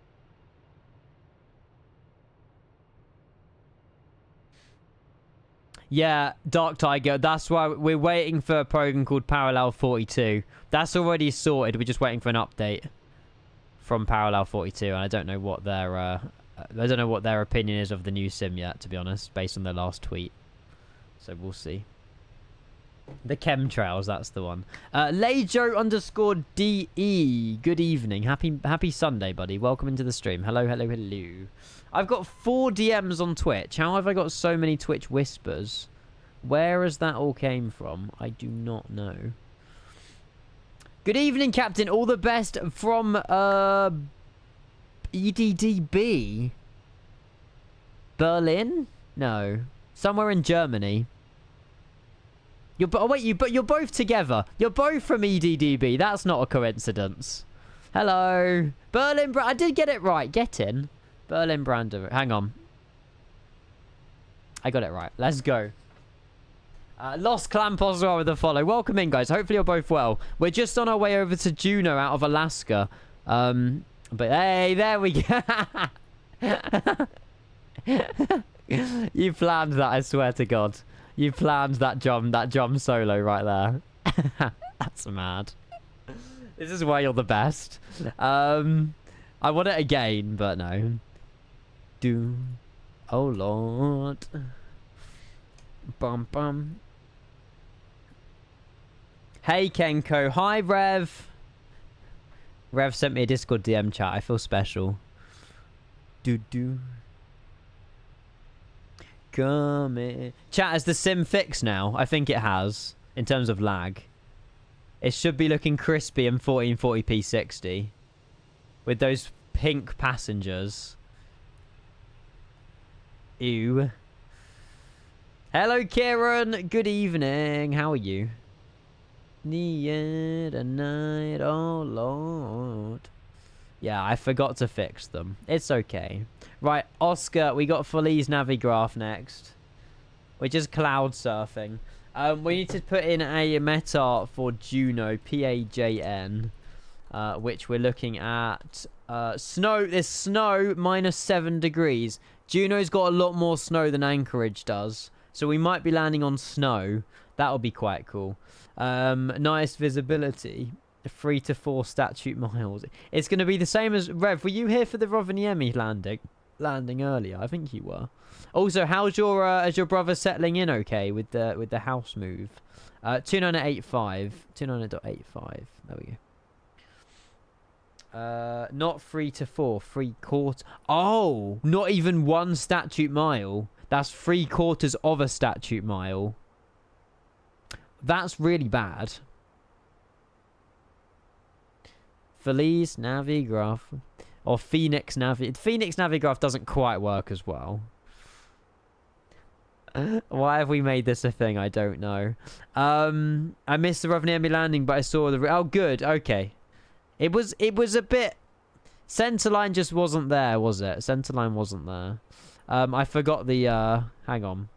Yeah, Dark Tiger. That's why we're waiting for a program called Parallel forty-two. That's already sorted. We're just waiting for an update from Parallel forty-two, and I don't know what their uh, I don't know what their opinion is of the new sim yet, to be honest, based on their last tweet. So we'll see. The chemtrails, that's the one. Uh, Lejo underscore D E. Good evening. Happy happy Sunday, buddy. Welcome into the stream. Hello, hello, hello. I've got four D Ms on Twitch. How have I got so many Twitch whispers? Where has that all came from? I do not know. Good evening, Captain. All the best from uh, E D D B? Berlin? No. Somewhere in Germany. You're, oh wait, you, but you're both together. You're both from E D D B. That's not a coincidence. Hello. Berlin, I did get it right. Get in. Berlin Brandenburg. Hang on. I got it right. Let's go. Uh, Lost Clampos as well with a follow. Welcome in, guys. Hopefully you're both well. We're just on our way over to Juneau out of Alaska. Um, but hey, there we go. You planned that, I swear to God. You planned that drum, that drum solo right there. That's mad. This is why you're the best. Um, I want it again, but no. Do. Oh, Lord. Bum, bum. Hey, Kenko. Hi, Rev. Rev sent me a Discord D M chat. I feel special. Do, do. Come in. Chat, has the sim fixed now? I think it has, in terms of lag. It should be looking crispy in fourteen forty p sixty. With those pink passengers. Ew. Hello, Kieran. Good evening. How are you? Need a night, oh Lord. Yeah, I forgot to fix them. It's okay. Right, Oscar, we got Feliz Navigraph next. We're just cloud surfing. Um, we need to put in a meta for Juneau, P A J N, uh, which we're looking at. Uh, snow, there's snow, minus seven degrees. Juneau's got a lot more snow than Anchorage does. So we might be landing on snow. That'll be quite cool. Um, nice visibility. Three to four statute miles. It's going to be the same as... Rev, were you here for the Rovaniemi landing? Landing earlier? I think you were. Also, how's your uh, is your brother settling in okay with the with the house move? Uh, two nine eight five. two nine eight eight five. There we go. Uh, not three to four. Three quarter. Oh! Not even one statute mile. That's three quarters of a statute mile. That's really bad. Feliz Navigraph. Or Phoenix Navi... Phoenix Navigraph doesn't quite work as well. Why have we made this a thing? I don't know. Um, I missed the Rovaniemi landing, but I saw the... Oh, good. Okay. It was, it was a bit... Centerline just wasn't there, was it? Centerline wasn't there. Um, I forgot the... Uh, hang on.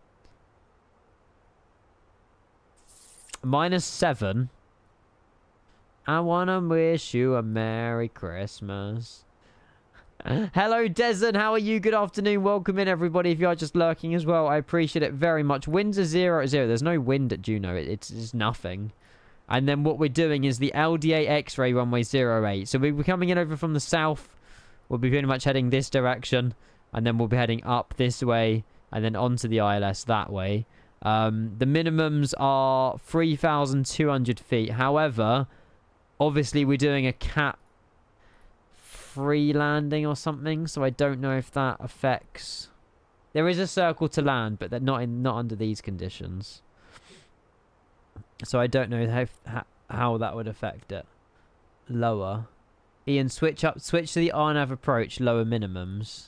Minus seven. I wanna wish you a Merry Christmas. Hello, Dezen. How are you? Good afternoon. Welcome in, everybody. If you are just lurking as well, I appreciate it very much. Winds are zero at zero. There's no wind at Juneau. It, it's just nothing. And then what we're doing is the L D A X-ray runway zero eight. So we'll be coming in over from the south. We'll be pretty much heading this direction. And then we'll be heading up this way. And then onto the I L S that way. Um, the minimums are three thousand two hundred feet. However, obviously we're doing a cat free landing or something, so I don't know if that affects... There is a circle to land, but they're not in not under these conditions. So I don't know how, how that would affect it. Lower. Ian, switch up, switch to the R NAV approach, lower minimums.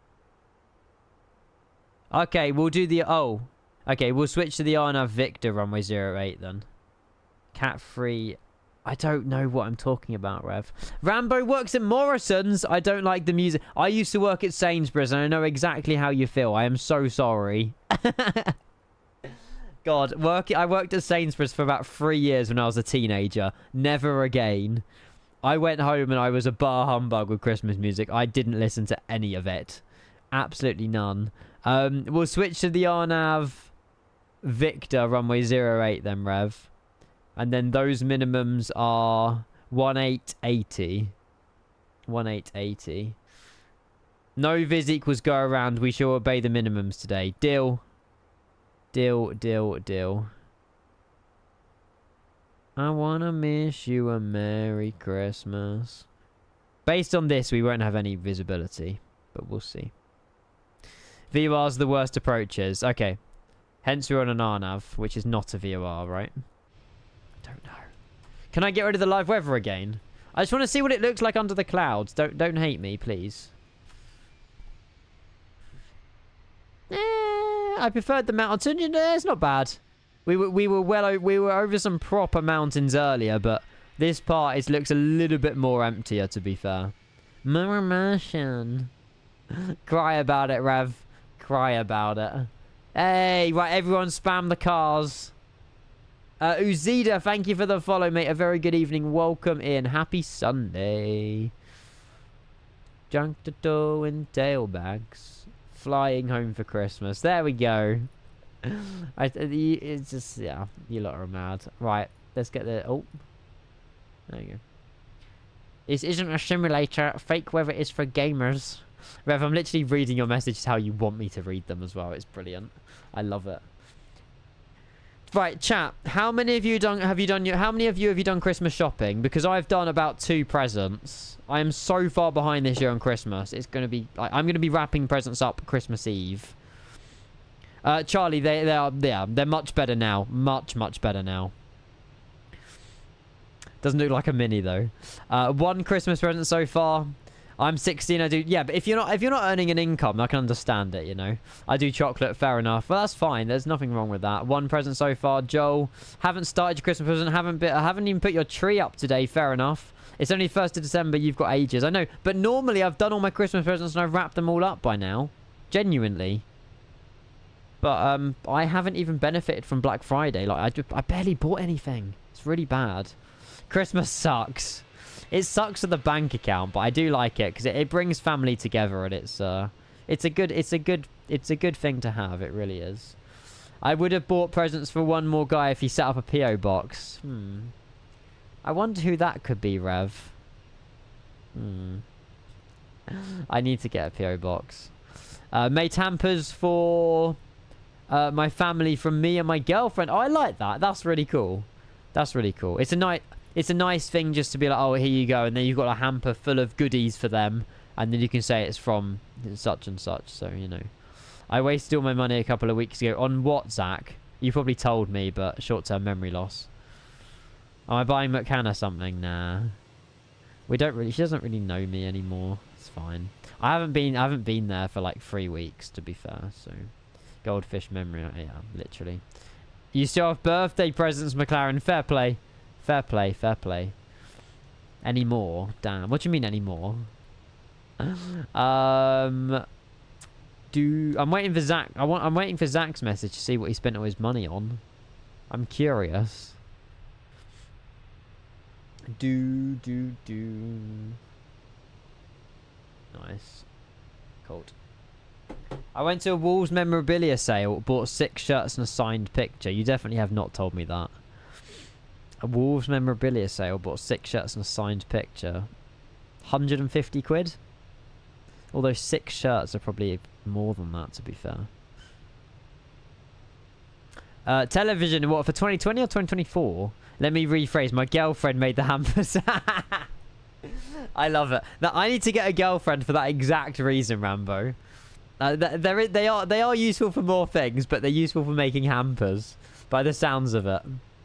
Okay, we'll do the... Oh. Okay, we'll switch to the R NAV Victor runway zero eight then. Cat free... I don't know what I'm talking about, Rev. Rambo works at Morrison's. I don't like the music. I used to work at Sainsbury's, and I know exactly how you feel. I am so sorry. God, work. I worked at Sainsbury's for about three years when I was a teenager. Never again. I went home and I was a bar humbug with Christmas music. I didn't listen to any of it. Absolutely none. Um, we'll switch to the R NAV Victor runway zero eight then, Rev. And then those minimums are one eight eighty. one eight eighty. No viz equals go around. We shall obey the minimums today. Deal. Deal, deal, deal. I wanna miss you a Merry Christmas. Based on this, we won't have any visibility. But we'll see. V O R's the worst approaches. Okay. Hence we're on an R NAV, which is not a V O R, right? Don't know. Can I get rid of the live weather again? I just want to see what it looks like under the clouds. Don't don't hate me, please. Eh, I preferred the mountain. You know, it's not bad. We were we were well o- we were over some proper mountains earlier, but this part is looks a little bit more emptier, to be fair. More Martian. Cry about it, Rev. Cry about it. Hey, right, everyone spam the cars. Uh, Uzida, thank you for the follow, mate. A very good evening. Welcome in. Happy Sunday. Junk to dough and tail bags. Flying home for Christmas. There we go. I, it's just, yeah, you lot are mad. Right, let's get the... Oh. There you go. This isn't a simulator. Fake weather is for gamers. Rev, I'm literally reading your messages how you want me to read them as well. It's brilliant. I love it. Right, chat. How many of you done have you done your how many of you have you done Christmas shopping? Because I've done about two presents. I am so far behind this year on Christmas. It's gonna be like I'm gonna be wrapping presents up Christmas Eve. Uh, Charlie, they they are yeah they're much better now. Much much better now. Doesn't look like a mini though. Uh, one Christmas present so far. I'm sixteen. I do yeah, but if you're not if you're not earning an income, I can understand it. You know, I do chocolate. Fair enough. Well, that's fine. There's nothing wrong with that. One present so far. Joel, haven't started your Christmas present. Haven't been, haven't even put your tree up today. Fair enough. It's only first of December. You've got ages. I know, but normally I've done all my Christmas presents and I've wrapped them all up by now. Genuinely. But um, I haven't even benefited from Black Friday. Like I just, I barely bought anything. It's really bad. Christmas sucks. It sucks for the bank account, but I do like it because it, it brings family together, and it's uh, it's a good, it's a good, it's a good thing to have. It really is. I would have bought presents for one more guy if he set up a P O box. Hmm. I wonder who that could be, Rev. Hmm. I need to get a P O box. Uh, made hampers for uh, my family from me and my girlfriend. Oh, I like that. That's really cool. That's really cool. It's a nice. It's a nice thing just to be like, oh, here you go. And then you've got a hamper full of goodies for them. And then you can say it's from such and such. So, you know. I wasted all my money a couple of weeks ago. On what, Zach? You probably told me, but short-term memory loss. Am I buying McCann something? Nah. We don't really... She doesn't really know me anymore. It's fine. I haven't been I haven't been there for like three weeks, to be fair. So, goldfish memory. Yeah, literally. You still have birthday presents, McLaren. Fair play. Fair play, fair play. Any more? Damn. What do you mean any more? um, do I'm waiting for Zach. I want. I'm waiting for Zach's message to see what he spent all his money on. I'm curious. Do do do. Nice. Cold. I went to a Wolves memorabilia sale. Bought six shirts and a signed picture. You definitely have not told me that. A Wolves memorabilia sale, bought six shirts and a signed picture. one hundred and fifty quid? Although six shirts are probably more than that, to be fair. Uh, television, what, for twenty twenty or twenty twenty-four? Let me rephrase. My girlfriend made the hampers. I love it. That I need to get a girlfriend for that exact reason, Rambo. Uh, they're, they are they are useful for more things, but they're useful for making hampers. By the sounds of it.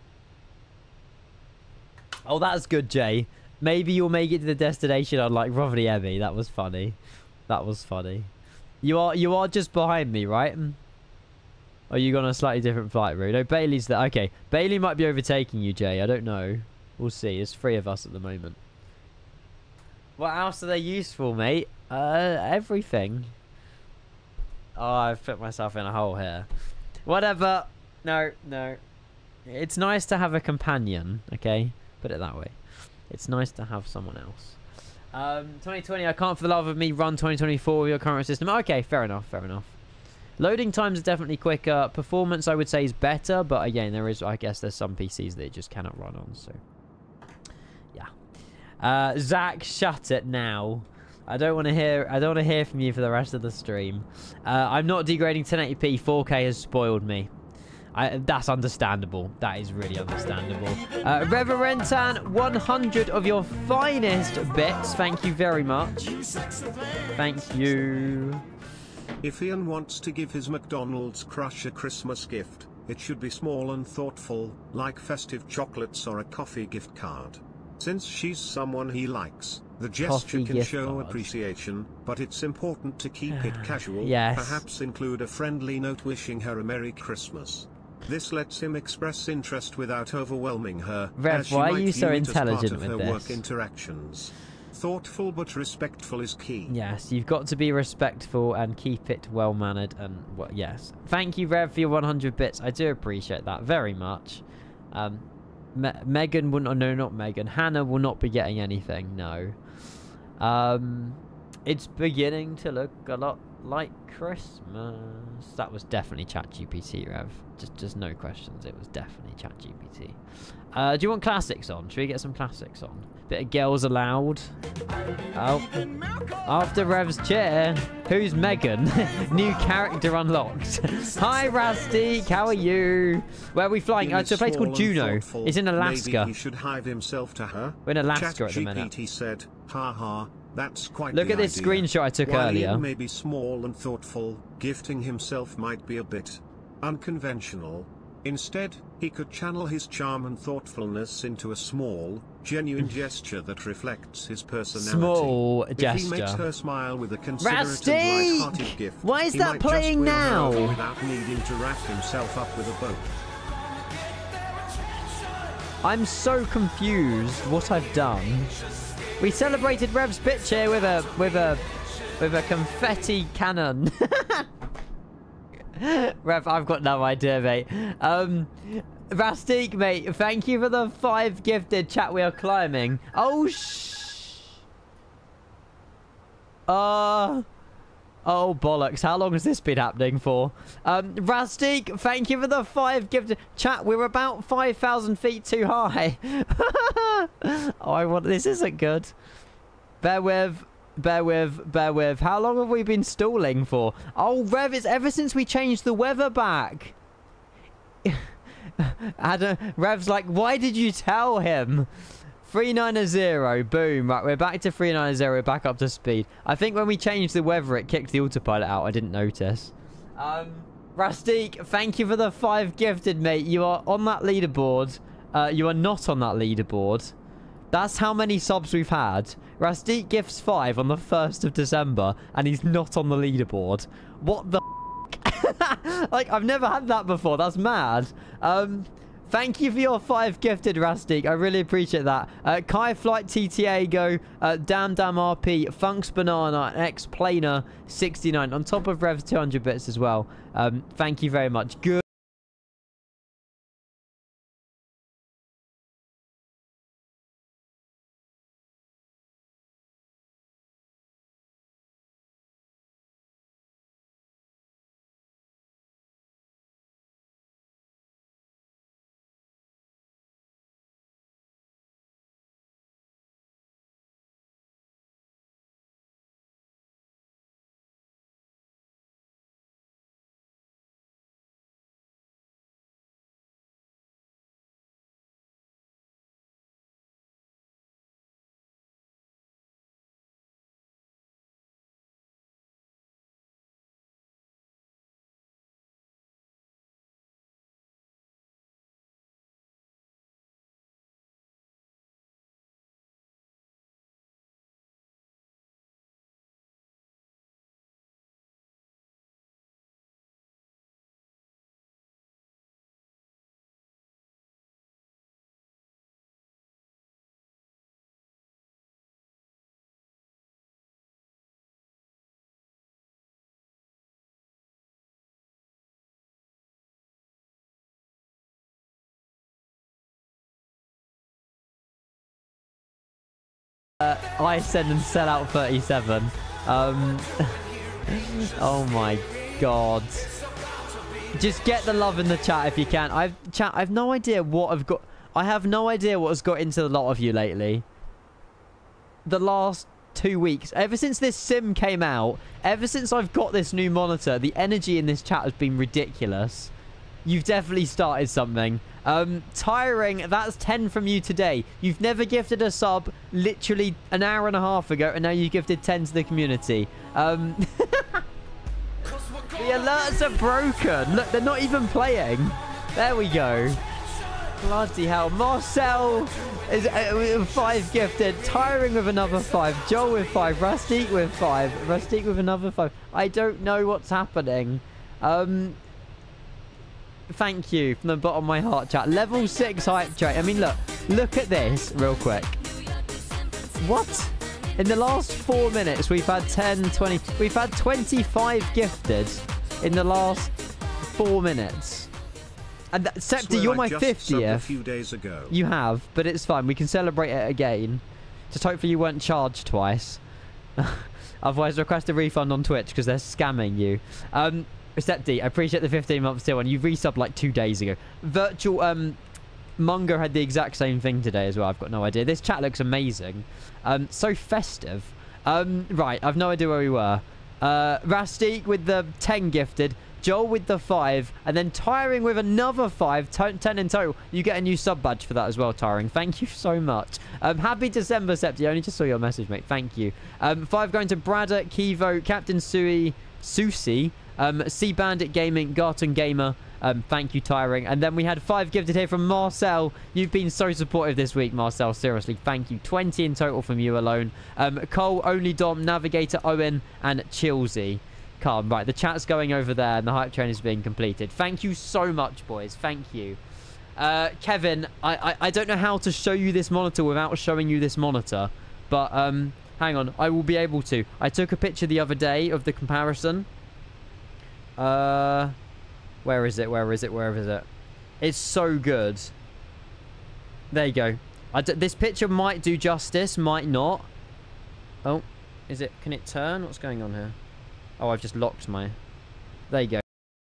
Oh, that's good, Jay. Maybe you'll make it to the destination on like Rovaniemi. That was funny. That was funny. You are you are just behind me, right? Or are you on a slightly different flight route? No, Bailey's there. Okay, Bailey might be overtaking you, Jay. I don't know. We'll see. There's three of us at the moment. What else are they useful, mate? Uh, everything. Oh, I've put myself in a hole here. Whatever. No, no. It's nice to have a companion, okay? Put it that way. It's nice to have someone else. Um, twenty twenty, I can't for the love of me run twenty twenty-four with your current system. Okay, fair enough, fair enough. Loading times are definitely quicker. Performance, I would say, is better. But again, there is, I guess, there's some P Cs that it just cannot run on. So, yeah. Uh, Zach, shut it now. I don't want to hear. I don't want to hear from you for the rest of the stream. Uh, I'm not degrading ten eighty p. four K has spoiled me. I, that's understandable. That is really understandable. Uh, Reverentan, one hundred of your finest bits. Thank you very much. Thank you. If Ian wants to give his McDonald's crush a Christmas gift, it should be small and thoughtful, like festive chocolates or a coffee gift card. Since she's someone he likes, The gesture Coffee can gift show card. appreciation, but it's important to keep it casual. Yes. Perhaps include a friendly note wishing her a Merry Christmas. This lets him express interest without overwhelming her. Rev, as she why are might you so view it as part intelligent of with her this? work interactions. Thoughtful but respectful is key. Yes, you've got to be respectful and keep it well mannered and well, yes. Thank you, Rev, for your one hundred bits. I do appreciate that very much. Um, Me Megan will not. No, not Megan. Hannah will not be getting anything. No. Um, it's beginning to look a lot like Christmas. That was definitely ChatGPT, Rev. Just, just no questions. It was definitely ChatGPT. Uh, do you want classics on? Should we get some classics on? Bit of Girls Aloud. Oh. After Rev's chair, who's Megan? New character unlocked. Hi, Rastik. How are you? Where are we flying? Uh, to a place called Juneau. It's in Alaska. Maybe he should hive himself to her. We're in Alaska at the minute. ChatGPT said, "Ha ha, that's quite Look the at this idea." screenshot I took While earlier. Ian may be small and thoughtful, gifting himself might be a bit unconventional. Instead, he could channel his charm and thoughtfulness into a small, genuine gesture that reflects his personality. Small If gesture. he makes her smile with a considerate Rastik! and light-hearted gift, Why is he that might just playing win her now? over without needing to wrap himself up with a bow. I'm so confused what I've done. We celebrated Rev's pitch here with a with a with a confetti cannon. Rev, I've got no idea, mate. Um, Rastik, mate, thank you for the five gifted. Chat, we are climbing. Oh, shh. Uh, oh, bollocks. How long has this been happening for? Um, Rastik, thank you for the five gifted. Chat, we're about five thousand feet too high. Oh, I want... This isn't good. Bear with... Bear with, bear with. How long have we been stalling for? Oh, Rev, it's ever since we changed the weather back. Adam, Rev's like, why did you tell him? three ninety, boom. Right, we're back to three ninety, we're back up to speed. I think when we changed the weather, it kicked the autopilot out. I didn't notice. Um, Rastik, thank you for the five gifted, mate. You are on that leaderboard. Uh, you are not on that leaderboard. That's how many subs we've had. Rastik gifts five on the first of December, and he's not on the leaderboard. What the f***? Like, I've never had that before. That's mad. Um, thank you for your five gifted, Rastik. I really appreciate that. Uh, Kai Flight T T A Go, uh, Damn Damn R P, Funks Banana, and X-Planer sixty-nine. On top of Rev's two hundred bits as well. Um, thank you very much. Good. Uh, I send and sell out thirty-seven. Um, oh my god. Just get the love in the chat if you can. I've chat. I've no idea what I've got. I have no idea what has got into the lot of you lately. The last two weeks, ever since this sim came out, ever since I've got this new monitor, the energy in this chat has been ridiculous. You've definitely started something. Um, tiring, that's ten from you today. You've never gifted a sub literally an hour and a half ago, and now you've gifted ten to the community. Um, the alerts are broken. Look, they're not even playing. There we go. Bloody hell. Marcel is uh, with five gifted. Tiring with another five. Joel with five. Rustic with five. Rustic with another five. I don't know what's happening. Um, thank you from the bottom of my heart, chat. Level six hype train. I mean, look. Look at this real quick. What? In the last four minutes, we've had ten, twenty... We've had twenty-five gifted in the last four minutes. And that, Septi, you're my fiftieth. A few days ago. You have, but it's fine. We can celebrate it again. Just hopefully you weren't charged twice. Otherwise, request a refund on Twitch because they're scamming you. Um, Septi, I appreciate the fifteen months still, and you resubbed like two days ago. Virtual, um... Mungo had the exact same thing today as well. I've got no idea. This chat looks amazing. Um, so festive. Um, right, I've no idea where we were. Uh, Rastik with the ten gifted. Joel with the five. And then Tiring with another five. ten in total. You get a new sub badge for that as well, Tiring. Thank you so much. Um, happy December, Septi. I only just saw your message, mate. Thank you. Um, five going to Braddock, Kivo, Captain Sui, Susi, um, Sea Bandit Gaming, Garton Gamer. Um, thank you, Tiring. And then we had five gifted here from Marcel. You've been so supportive this week, Marcel. Seriously, thank you. twenty in total from you alone. Um, Cole, Only Dom, Navigator, Owen, and Chilsey. Calm. Right, the chat's going over there, and the hype train is being completed. Thank you so much, boys. Thank you. Uh, Kevin, I, I, I don't know how to show you this monitor without showing you this monitor. But, um, hang on. I will be able to. I took a picture the other day of the comparison. Uh... Where is it? Where is it? Where is it? It's so good. There you go. I d this picture might do justice, might not. Oh, is it? Can it turn? What's going on here? Oh, I've just locked my... There you go.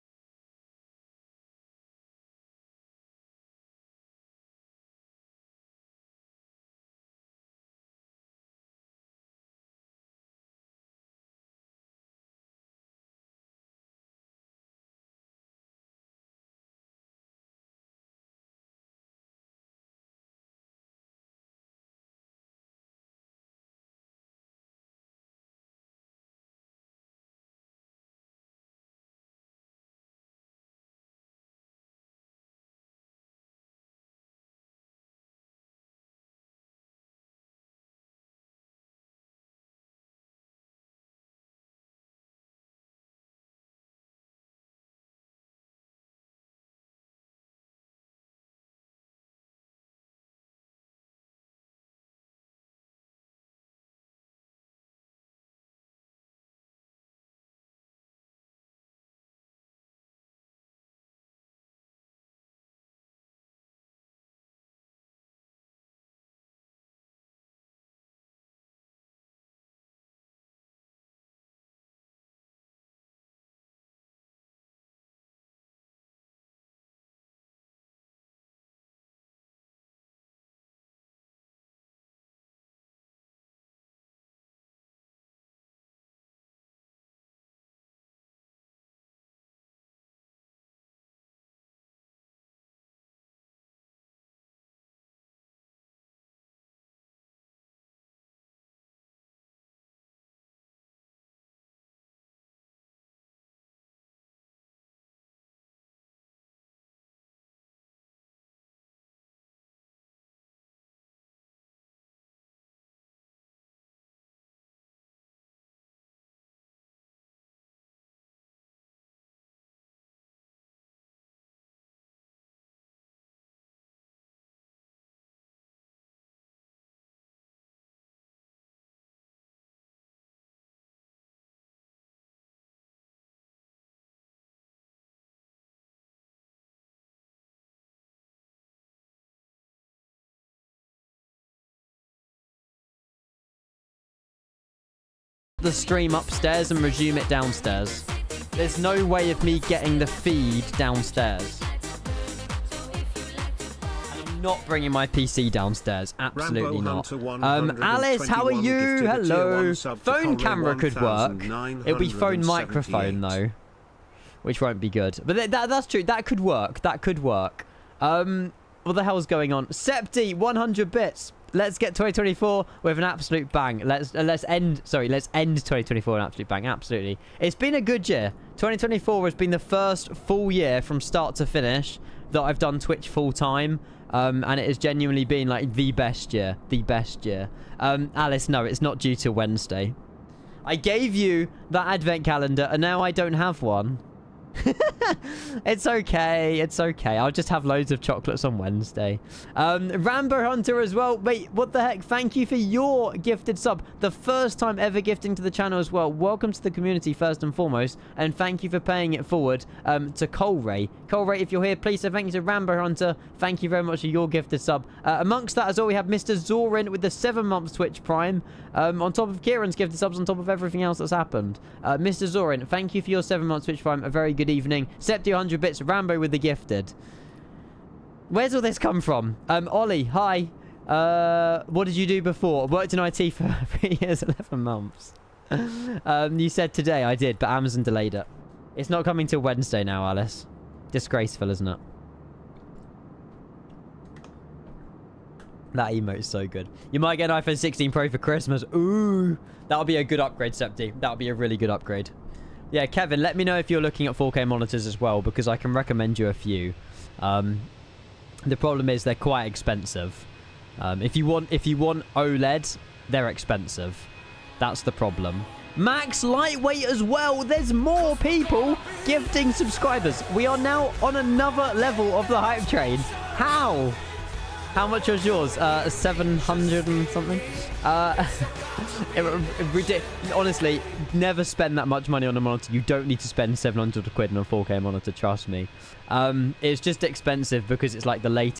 The stream upstairs and resume it downstairs. There's no way of me getting the feed downstairs. And I'm not bringing my P C downstairs. Absolutely not. Um, Alice, how are you? Hello. Phone camera could work. It'll be phone microphone though, which won't be good. But th that, that's true. That could work. That could work. Um, what the hell's going on? Septi, one hundred bits. Let's get twenty twenty-four with an absolute bang. Let's uh, let's end. Sorry, let's end twenty twenty-four with an absolute bang. Absolutely, it's been a good year. twenty twenty-four has been the first full year from start to finish that I've done Twitch full time. Um, and it has genuinely been like the best year. The best year. Um, Alice, no, it's not due till Wednesday. I gave you that advent calendar and now I don't have one. It's okay. It's okay. I'll just have loads of chocolates on Wednesday. Um, Rambo Hunter as well. Wait, what the heck? Thank you for your gifted sub. The first time ever gifting to the channel as well. Welcome to the community first and foremost. And thank you for paying it forward um, to Colray. Colray, if you're here, please say thank you to Rambo Hunter. Thank you very much for your gifted sub. Uh, amongst that as well, we have Mister Zorin with the seven months Twitch Prime. Um, on top of Kieran's gifted subs, on top of everything else that's happened. Uh, Mister Zorin, thank you for your seven months Twitch Prime. A very good evening. Septi one hundred bits. Rambo with the gifted. Where's all this come from? Um, Ollie, hi. Uh, what did you do before? Worked in I T for three years, eleven months. um, you said today. I did, but Amazon delayed it. It's not coming till Wednesday now, Alice. Disgraceful, isn't it? That emote's so good. You might get an iPhone sixteen Pro for Christmas. Ooh. That'll be a good upgrade, Septi. That'll be a really good upgrade. Yeah, Kevin, let me know if you're looking at four K monitors as well, because I can recommend you a few. Um, the problem is they're quite expensive. Um, if you want, if you want OLED, they're expensive. That's the problem. Max Lightweight as well. There's more people gifting subscribers. We are now on another level of the hype train. How? How much was yours? Uh, seven hundred and something? Uh, it, it, it, honestly, never spend that much money on a monitor. You don't need to spend seven hundred quid on a four K monitor, trust me. Um, it's just expensive because it's like the latest.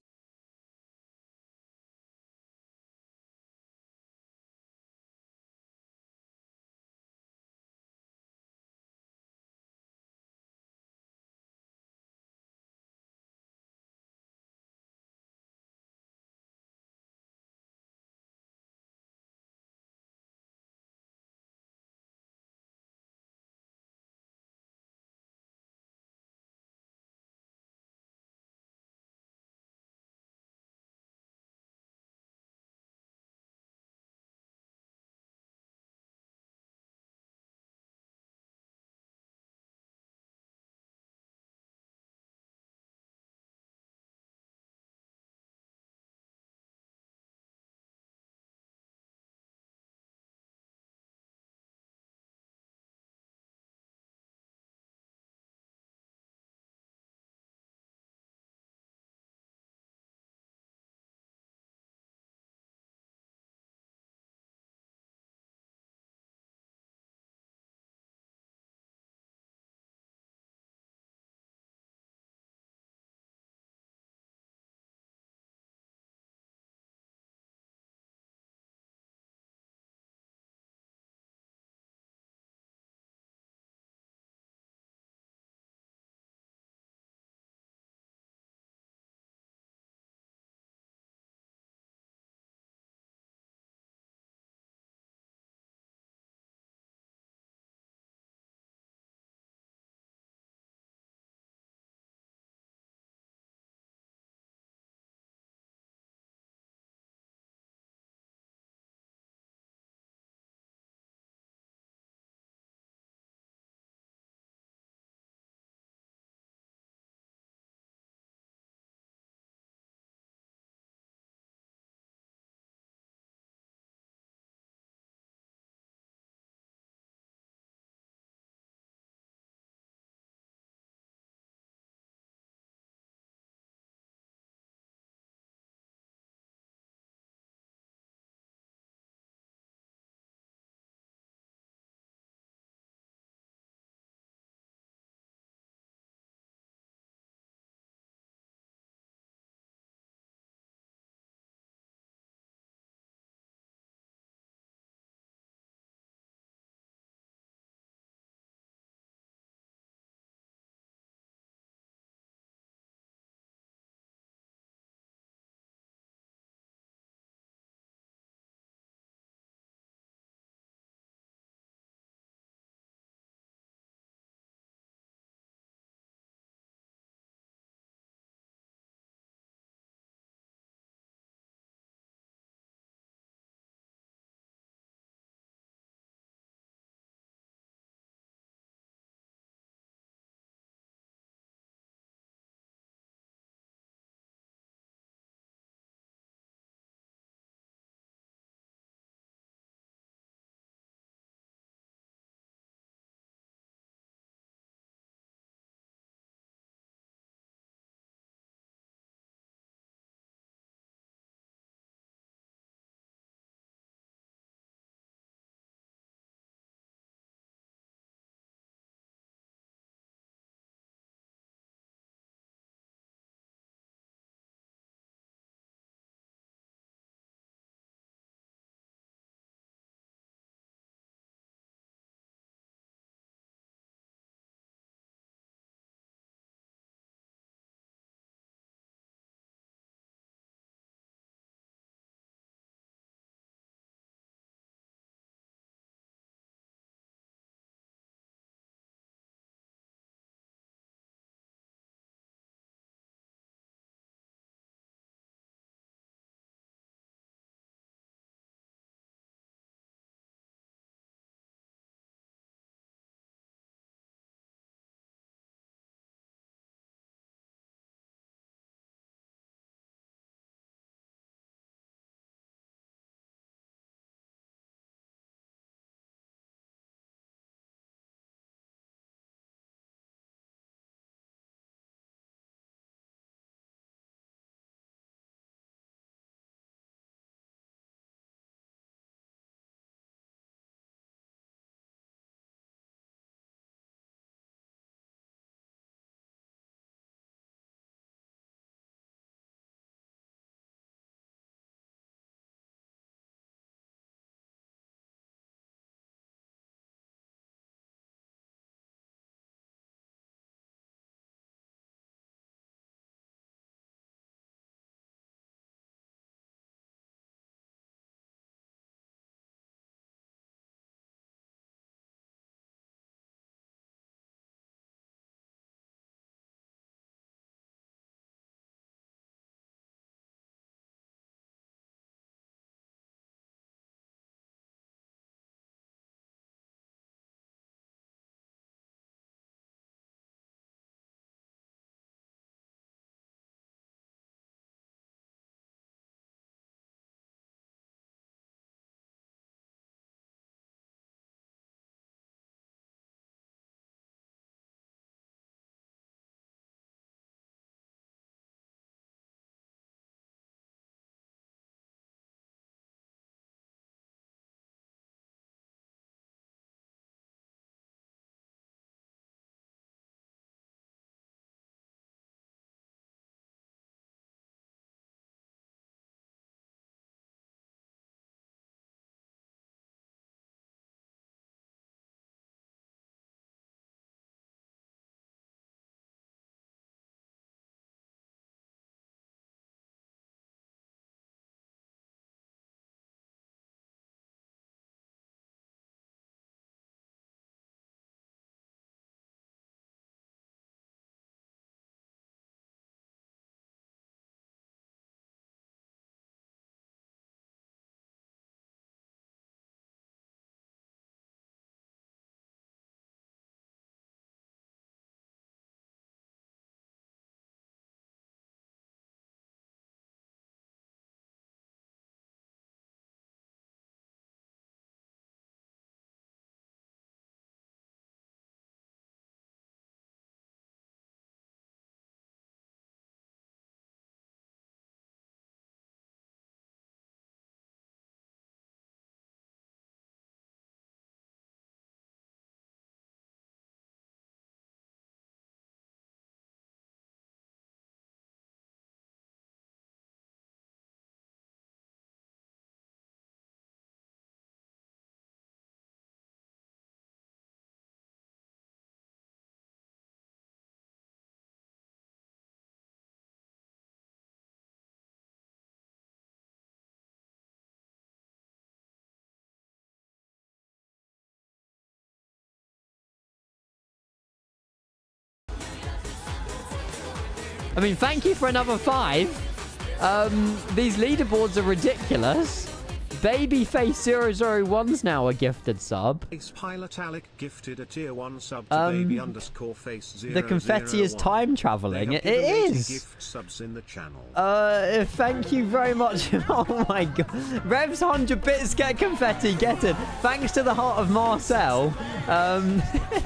I mean, thank you for another five. Um, these leaderboards are ridiculous. Babyface zero zero one's now a gifted sub. Ace Pilot Alec gifted a tier one sub to Um, baby underscore face zero The confetti is zero one. time traveling. They It, have it given eighty is. gift subs in the channel. Uh, thank you very much. Oh my god. Rev's one hundred bits get confetti. Get it. Thanks to the heart of Marcel. Um,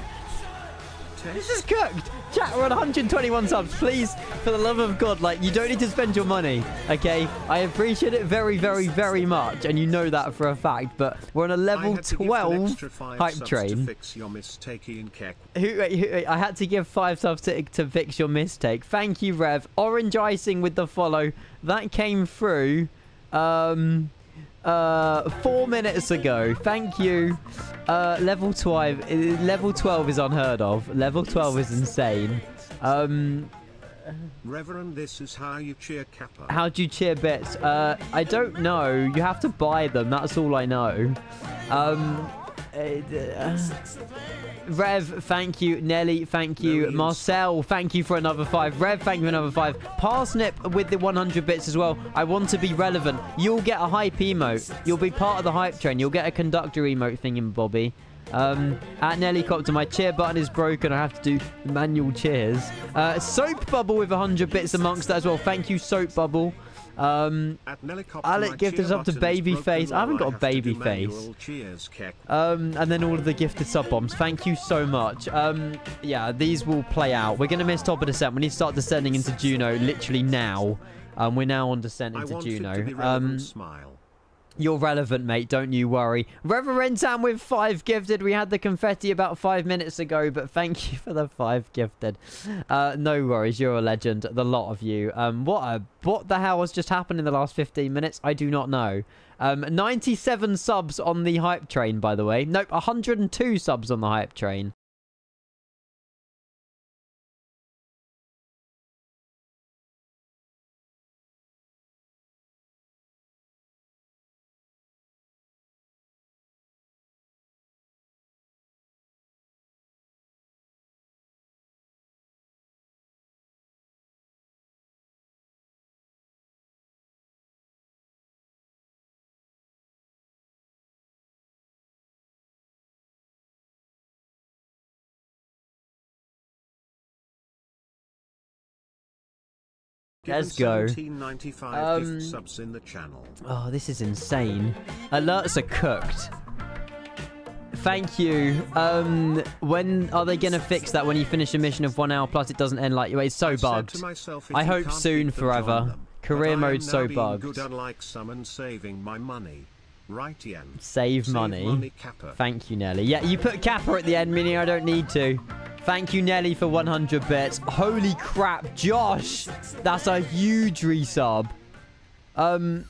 this is cooked. Chat, we're on one hundred twenty-one subs. Please, for the love of God, like, you don't need to spend your money, okay? I appreciate it very, very, very much, and you know that for a fact, but we're on a level twelve hype train. Fix your mistake, Ian Keck. Who, wait, who, wait, I had to give five subs to, to fix your mistake. Thank you, Rev. Orange icing with the follow. That came through um, uh, four minutes ago. Thank you. Uh, level twelve. Level twelve is unheard of. Level twelve is insane. Um, Reverend, this is how you cheer Kappa. how do you cheer bits? Uh, I don't know. You have to buy them. That's all I know. Um, uh, Rev, thank you. Nelly, thank you. No, Marcel, thank you for another five. Rev, thank you for another five. Parsnip with the one hundred bits as well. I want to be relevant. You'll get a hype emote. You'll be part of the hype train. You'll get a conductor emote thing, Bobby. Um, at Nellycopter, my cheer button is broken. I have to do manual cheers. Uh, Soap Bubble with one hundred bits amongst that as well. Thank you, Soap Bubble. Um, Alec gifted us up to Babyface. I haven't got a Babyface. Um, and then all of the gifted sub bombs. Thank you so much. Um, yeah, these will play out. We're going to miss top of descent. We need to start descending into Juno literally now. Um, we're now on descent into Juno. Um, You're relevant, mate. Don't you worry. Reverend Sam with five gifted. We had the confetti about five minutes ago, but thank you for the five gifted. Uh, no worries. You're a legend. The lot of you. Um, what a what the hell has just happened in the last fifteen minutes? I do not know. Um, ninety-seven subs on the hype train, by the way. Nope, one hundred two subs on the hype train. Let's go. Um, subs in the channel. Oh, this is insane. Alerts are cooked. Thank you. Um, when are they going to fix that? When you finish a mission of one hour plus, it doesn't end like you. It's so bugged. Myself, I hope soon, forever. Career mode so bugged. Good, unlike some, and saving my money. Right, Ian. Save, Save money. money Thank you, Nelly. Yeah, you put Kappa at the end, meaning I don't need to. Thank you, Nelly, for one hundred bits. Holy crap, Josh. That's a huge resub. Um,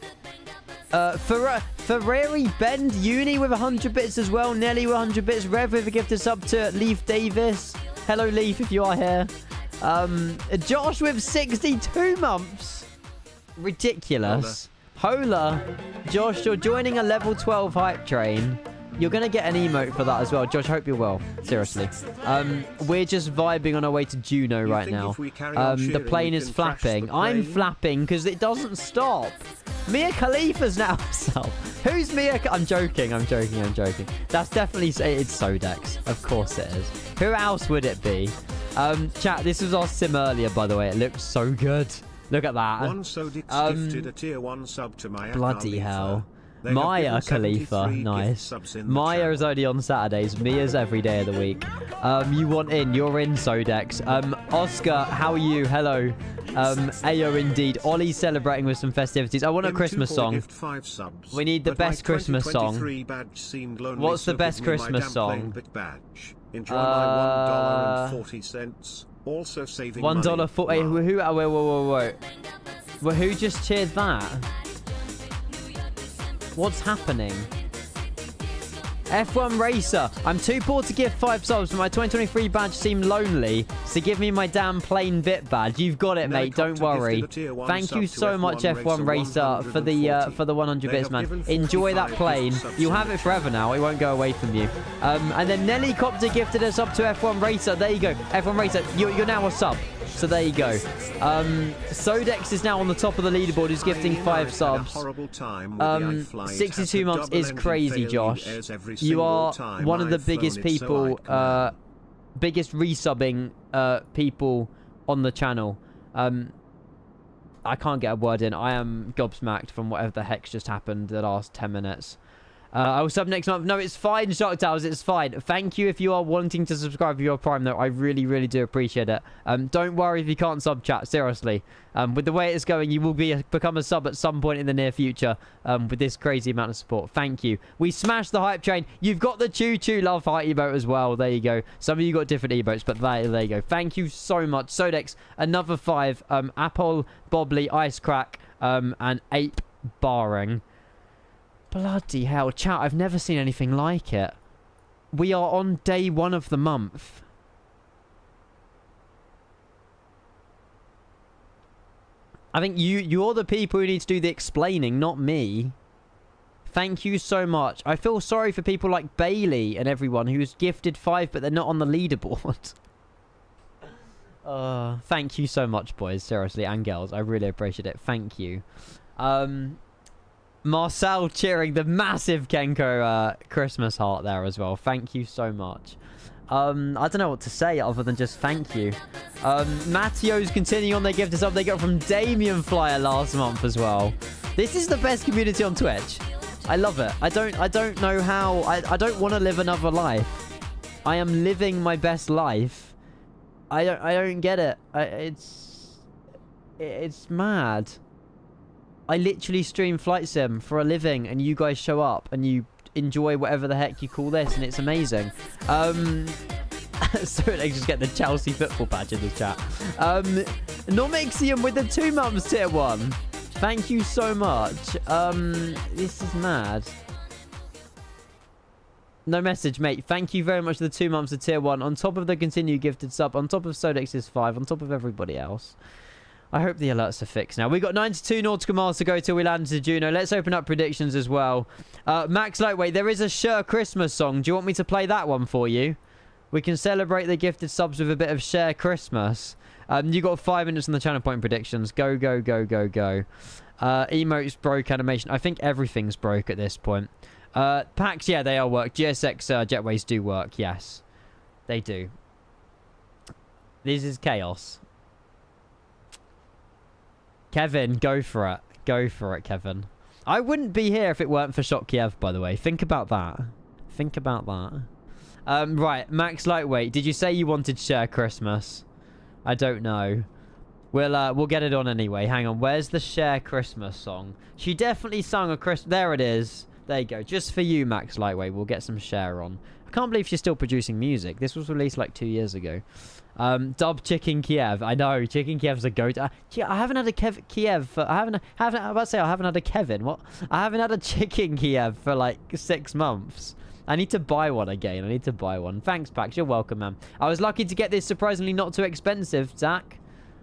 uh, Fer Ferrari Bend Uni with one hundred bits as well. Nelly with one hundred bits. Rev with a gifted sub to Leaf Davis. Hello, Leaf, if you are here. Um, Josh with sixty-two months. Ridiculous. Hola. Josh, you're joining a level twelve hype train. You're going to get an emote for that as well. Josh, hope you're well. Seriously. Um, we're just vibing on our way to Juno you right now. Um, the plane is flapping. Plane? I'm flapping because it doesn't stop. Mia Khalifa's now herself. Who's Mia? I'm joking. I'm joking. I'm joking. That's definitely... It's Sodex. Of course it is. Who else would it be? Um, chat, this was our sim earlier, by the way. It looks so good. Look at that. One Sodix um, gifted a tier one sub to Maya bloody Khalifa. hell. They Maya Khalifa, nice. Maya is only on Saturdays. Mia's every day of the week. Um, you want in? You're in, Sodex. Um, Oscar, how are you? Hello. Um, Ayo indeed. Ollie's celebrating with some festivities. I want a Christmas song. We need the best Christmas song. What's the best Christmas song? Enjoy my one dollar and forty cents. Also saving One dollar forty. Who? Who? Wait, wait, wait, wait. Well, who just cheered that? What's happening? F one Racer. I'm too poor to give five subs, but my twenty twenty-three badge seemed lonely, so give me my damn plain bit badge. You've got it, mate. Don't worry. Thank you so much, F one Racer, for the uh, for the one hundred bits, man. Enjoy that plane. You'll have it forever now. It won't go away from you. Um, and then Nellycopter gifted us up to F one Racer. There you go. F one Racer, you're, you're now a sub. So there you go. Um, Sodex is now on the top of the leaderboard. He's gifting five subs. Um, sixty-two months is crazy, Josh. You are one of the biggest people, uh, biggest resubbing uh, people on the channel. Um, I can't get a word in. I am gobsmacked from whatever the heck's just happened the last ten minutes. Uh, I will sub next month. No, it's fine, Shark Towers. It's fine. Thank you if you are wanting to subscribe for your Prime, though. I really, really do appreciate it. Um, don't worry if you can't sub chat. Seriously. Um, with the way it's going, you will be a, become a sub at some point in the near future um, with this crazy amount of support. Thank you. We smashed the hype train. You've got the Choo Choo Love Heart emote as well. There you go. Some of you got different emotes, but there, there you go. Thank you so much. Sodex, another five. Um, Apple, Bobbly, Ice Crack, um, and Ape Barring. Bloody hell, chat, I've never seen anything like it. We are on day one of the month. I think you, you're the people who need to do the explaining, not me. Thank you so much. I feel sorry for people like Bailey and everyone who's gifted five, but they're not on the leaderboard. uh, thank you so much, boys, seriously, and girls. I really appreciate it. Thank you. Um... Marcel cheering the massive Kenko uh, Christmas heart there as well. Thank you so much. Um, I don't know what to say other than just thank you. Um, Matteo's continuing on their gift us up. They got from Damien Flyer last month as well. This is the best community on Twitch. I love it. I don't I don't know how. I, I don't want to live another life. I am living my best life. I don't I don't get it. I, it's it's mad. I literally stream Flight Sim for a living, and you guys show up, and you enjoy whatever the heck you call this, and it's amazing. Um, so they just get the Chelsea football badge in the chat. Um, Nomixium with the two months tier one. Thank you so much. Um, this is mad. No message, mate. Thank you very much for the two months of tier one. On top of the continued gifted sub, on top of Sodex's five, on top of everybody else. I hope the alerts are fixed now. We've got ninety-two nautical miles to go till we land to Juno. Let's open up predictions as well. Uh, Max Lightweight, there is a Cher Christmas song. Do you want me to play that one for you? We can celebrate the gifted subs with a bit of Cher Christmas. Um, you got five minutes on the channel point predictions. Go, go, go, go, go. Uh, emotes broke, animation. I think everything's broke at this point. Uh, packs, yeah, they all work. G S X uh, jetways do work, yes. They do. This is chaos. Kevin, go for it. Go for it, Kevin. I wouldn't be here if it weren't for Shot Kiev, by the way. Think about that. Think about that. Um, right, Max Lightweight. Did you say you wanted Cher Christmas? I don't know. We'll, uh, we'll get it on anyway. Hang on. Where's the Cher Christmas song? She definitely sung a Christmas... There it is. There you go. Just for you, Max Lightweight. We'll get some Cher on. I can't believe she's still producing music. This was released like two years ago. Um, dub Chicken Kiev. I know, Chicken Kiev's a goat. Uh, I haven't had a Kev Kiev for, I haven't, haven't, I'm about to say I haven't had a Kevin. What? I haven't had a Chicken Kiev for like six months. I need to buy one again. I need to buy one. Thanks, Pax. You're welcome, man. I was lucky to get this surprisingly not too expensive, Zach.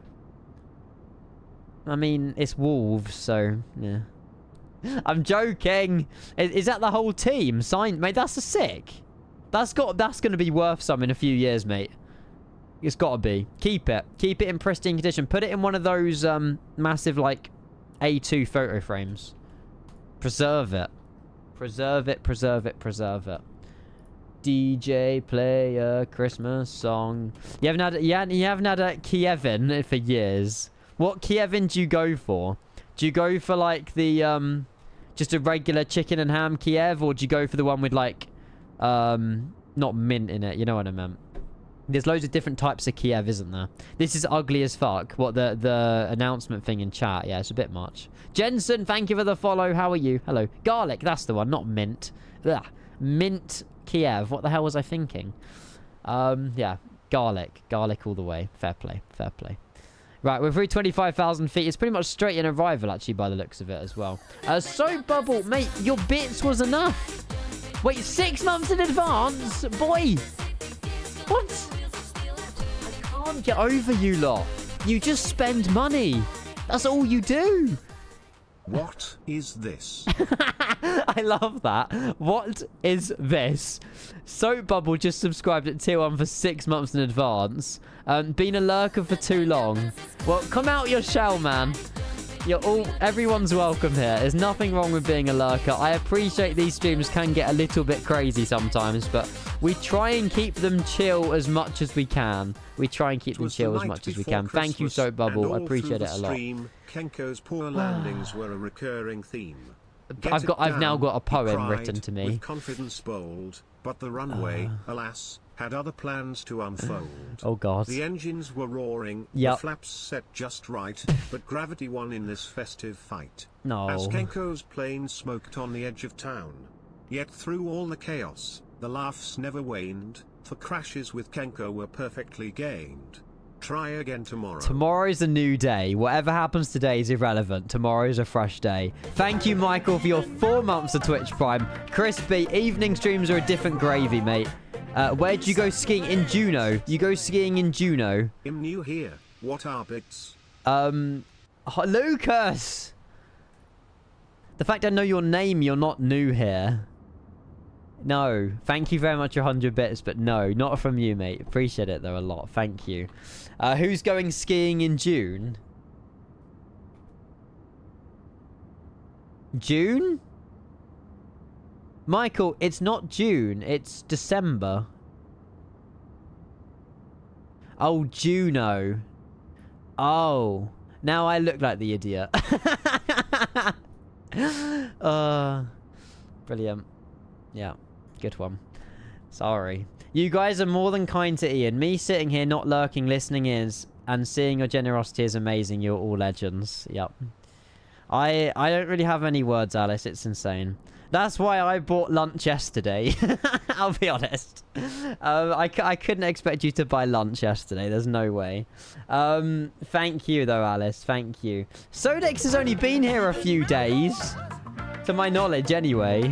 I mean, it's Wolves, so, yeah. I'm joking. Is, is that the whole team? Signed, mate, that's a sick. That's got, that's going to be worth some in a few years, mate. It's got to be. Keep it. Keep it in pristine condition. Put it in one of those um, massive, like, A two photo frames. Preserve it. Preserve it, preserve it, preserve it. D J, play a Christmas song. You haven't had, you haven't, you haven't had a Kievin for years. What Kievin do you go for? Do you go for, like, the, um, just a regular chicken and ham Kiev? Or do you go for the one with, like, um, not mint in it? You know what I meant. There's loads of different types of Kiev, isn't there? This is ugly as fuck. What, the the announcement thing in chat? Yeah, it's a bit much. Jensen, thank you for the follow. How are you? Hello. Garlic, that's the one, not mint. Ugh. Mint Kiev. What the hell was I thinking? Um, yeah. Garlic. Garlic all the way. Fair play. Fair play. Right, we're through twenty-five thousand feet. It's pretty much straight in arrival, actually, by the looks of it as well. Uh, so, Bubble, mate, your bits was enough. Wait, six months in advance? Boy. What? I can't get over you lot. You just spend money. That's all you do. What is this? I love that. What is this? Soap Bubble just subscribed at tier one for six months in advance. Um, been a lurker for too long. Well, come out your shell, man. You're all, everyone's welcome here. There's nothing wrong with being a lurker. I appreciate these streams can get a little bit crazy sometimes, but we try and keep them chill as much as we can. We try and keep them chill as much as we can. Thank you, Soap Bubble. I appreciate it a lot. Stream, Kenko's poor landings were a recurring theme. Get I've got. it I've down, now got a he poem cried, written to me. With confidence bold, but the runway, uh, alas, had other plans to unfold. Oh God. The engines were roaring, yep. the flaps set just right, but gravity won in this festive fight. No. As Kenko's plane smoked on the edge of town. Yet through all the chaos, the laughs never waned, for crashes with Kenko were perfectly gained. Try again tomorrow. Tomorrow's a new day. Whatever happens today is irrelevant. Tomorrow's a fresh day. Thank you, Michael, for your four months of Twitch Prime. Crispy, evening streams are a different gravy, mate. Uh, where'd you go skiing? In Juneau. You go skiing in Juneau. I'm new here. What are bits? Um, Lucas! The fact I know your name, you're not new here. No. Thank you very much for one hundred bits, but no, not from you, mate. Appreciate it, though, a lot. Thank you. Uh, who's going skiing in June? June? Michael, it's not June. It's December. Oh, Juno. Oh. Now I look like the idiot. uh, brilliant. Yeah. Good one. Sorry. You guys are more than kind to Ian. Me sitting here not lurking, listening is, and seeing your generosity is amazing. You're all legends. Yep. I, I don't really have any words, Alice. It's insane. That's why I bought lunch yesterday. I'll be honest. Um, I, I couldn't expect you to buy lunch yesterday. There's no way. Um, thank you, though, Alice. Thank you. Sodex has only been here a few days. To my knowledge, anyway.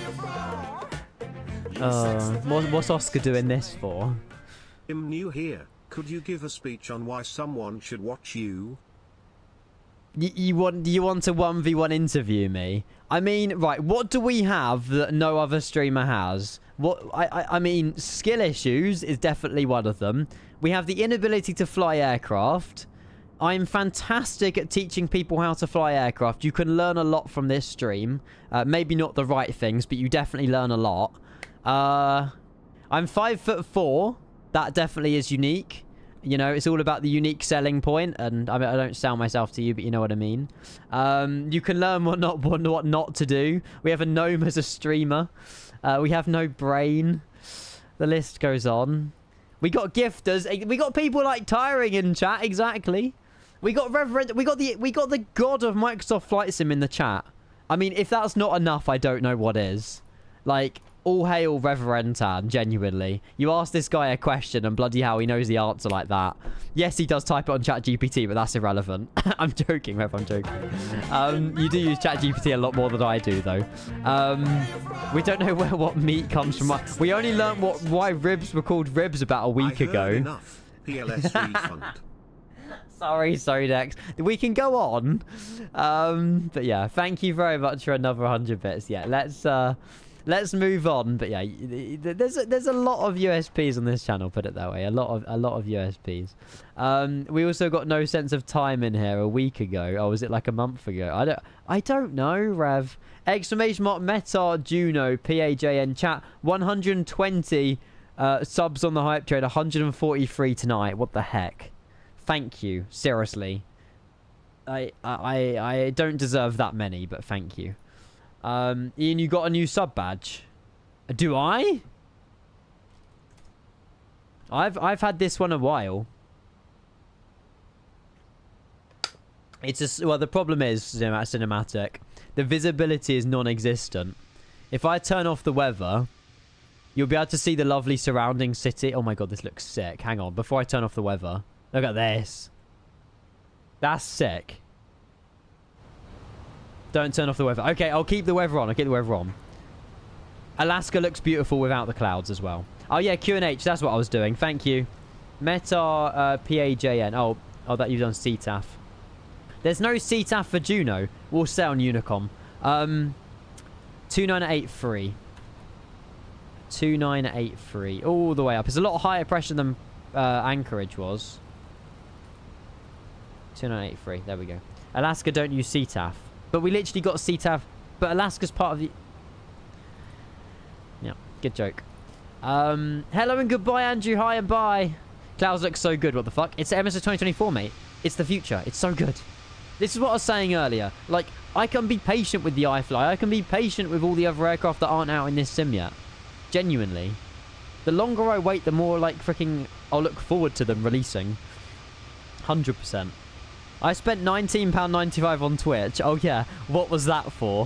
Uh, what, what's Oscar doing this for? I'm new here. Could you give a speech on why someone should watch you? Y you want you want to one v one interview me? I mean, right, what do we have that no other streamer has? What I, I, I mean, skill issues is definitely one of them. We have the inability to fly aircraft. I'm fantastic at teaching people how to fly aircraft. You can learn a lot from this stream. Uh, maybe not the right things, but you definitely learn a lot. Uh, I'm five foot four. That definitely is unique. You know, it's all about the unique selling point, and I mean, I don't sell myself to you, but you know what I mean. Um, you can learn what not what, what not to do. We have a gnome as a streamer. Uh, we have no brain. The list goes on. We got gifters. We got people like Tiring in chat. Exactly. We got Reverend. We got the we got the god of Microsoft Flight Sim in the chat. I mean, if that's not enough, I don't know what is. Like, all hail Reverentan, genuinely. You ask this guy a question and bloody hell, he knows the answer like that. Yes, he does type it on ChatGPT, but that's irrelevant. I'm joking, Rev, I'm joking. Um, you do use ChatGPT a lot more than I do, though. Um, we don't know where what meat comes from. We only learned what why ribs were called ribs about a week I heard ago. Enough. P L S refund. Sorry, Sodex. We can go on. Um, but yeah, thank you very much for another one hundred bits. Yeah, let's... Uh, Let's move on, but yeah, there's a, there's a lot of U S Ps on this channel. Put it that way, a lot of a lot of U S Ps. Um, we also got no sense of time in here a week ago. Oh, was it like a month ago? I don't I don't know. Rev exclamation mark Meta Juno P A J N chat one hundred twenty uh, subs on the hype trade. one hundred forty-three tonight. What the heck? Thank you. Seriously, I I I don't deserve that many, but thank you. Um, Ian, you got a new sub badge. Do I? I've I've had this one a while. It's just, well, the problem is cinematic. The visibility is non-existent. If I turn off the weather, you'll be able to see the lovely surrounding city. Oh my god, this looks sick. Hang on, before I turn off the weather, look at this. That's sick. Don't turn off the weather. Okay, I'll keep the weather on. I'll keep the weather on. Alaska looks beautiful without the clouds as well. Oh, yeah, Q and H. That's what I was doing. Thank you. Meta uh, P A J N. Oh, oh, that you've done C T A F. There's no C T A F for Juno. We'll stay on Unicom. Um, two nine eight three. two nine eight three. All the way up. It's a lot higher pressure than uh, Anchorage was. two nine eight three. There we go. Alaska don't use C T A F. But we literally got C T A F. But Alaska's part of the... Yeah, good joke. Um, hello and goodbye, Andrew. Hi and bye. Clouds looks so good. What the fuck? It's M S O twenty twenty-four, mate. It's the future. It's so good. This is what I was saying earlier. Like, I can be patient with the iFly. I can be patient with all the other aircraft that aren't out in this sim yet. Genuinely. The longer I wait, the more, like, freaking... I'll look forward to them releasing. one hundred percent. I spent nineteen pounds ninety-five on Twitch. Oh, yeah. What was that for?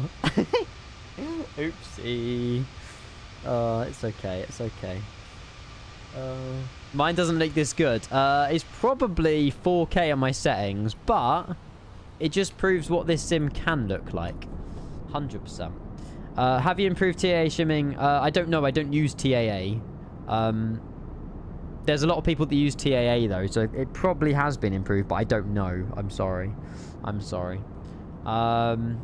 Oopsie. Oh, it's okay. It's okay. Uh, mine doesn't look this good. Uh, it's probably four K on my settings, but it just proves what this sim can look like. one hundred percent. Uh, have you improved T A A shimming? Uh, I don't know. I don't use T A A. Um, there's a lot of people that use T A A, though, so it probably has been improved, but I don't know. I'm sorry. I'm sorry. Um...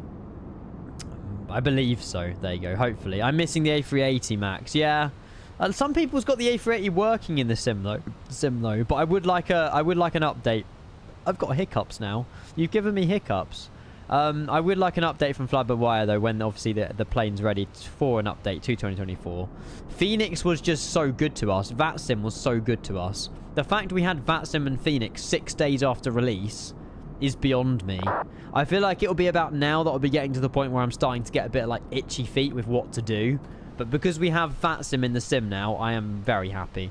I believe so. There you go. Hopefully. I'm missing the A three eighty Max. Yeah. Uh, some people's got the A three eighty working in the sim though. Sim though. But I would like a I would like an update. I've got hiccups now. You've given me hiccups. Um, I would like an update from Fly-by-Wire though, when obviously the, the plane's ready for an update to twenty twenty-four. Phoenix was just so good to us. VATSIM was so good to us. The fact we had VATSIM and Phoenix six days after release is beyond me. I feel like it'll be about now that I'll be getting to the point where I'm starting to get a bit like itchy feet with what to do. But because we have VATSIM in the sim now, I am very happy.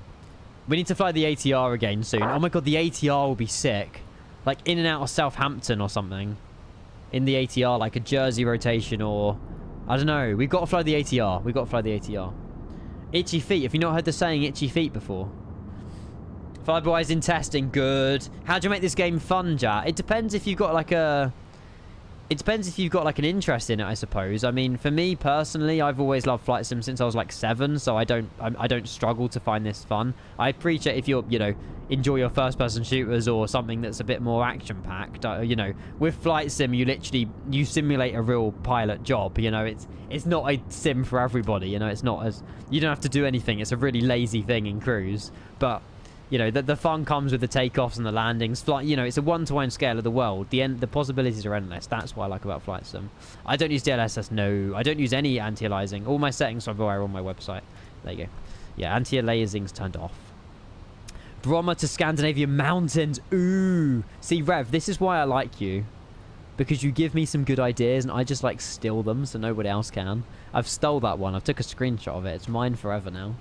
We need to fly the A T R again soon. Oh my god, the A T R will be sick. Like in and out of Southampton or something. In the A T R, like a Jersey rotation or... I don't know. We've got to fly the A T R. We've got to fly the A T R. Itchy feet. Have you not heard the saying itchy feet before? Fly-by-Wire's in testing. Good. How do you make this game fun, Jack? It depends if you've got like a... It depends if you've got like an interest in it, I suppose. I mean, for me personally, I've always loved flight sim since I was like seven, so I don't I, I don't struggle to find this fun. I appreciate if you're, you know, enjoy your first-person shooters or something that's a bit more action-packed. Uh, you know, with flight sim, you literally you simulate a real pilot job. You know, it's it's not a sim for everybody. You know, it's not as you don't have to do anything. It's a really lazy thing in cruise, but. You know, the, the fun comes with the takeoffs and the landings. Flight, you know, it's a one-to-one scale of the world. The end, the possibilities are endless. That's what I like about flight sim. I don't use D L S S, no. I don't use any anti-aliasing. All my settings are on my website. There you go. Yeah, anti-aliasing's turned off. Bromma to Scandinavian mountains. Ooh. See, Rev, this is why I like you. Because you give me some good ideas and I just, like, steal them so nobody else can. I've stole that one. I took a screenshot of it. It's mine forever now.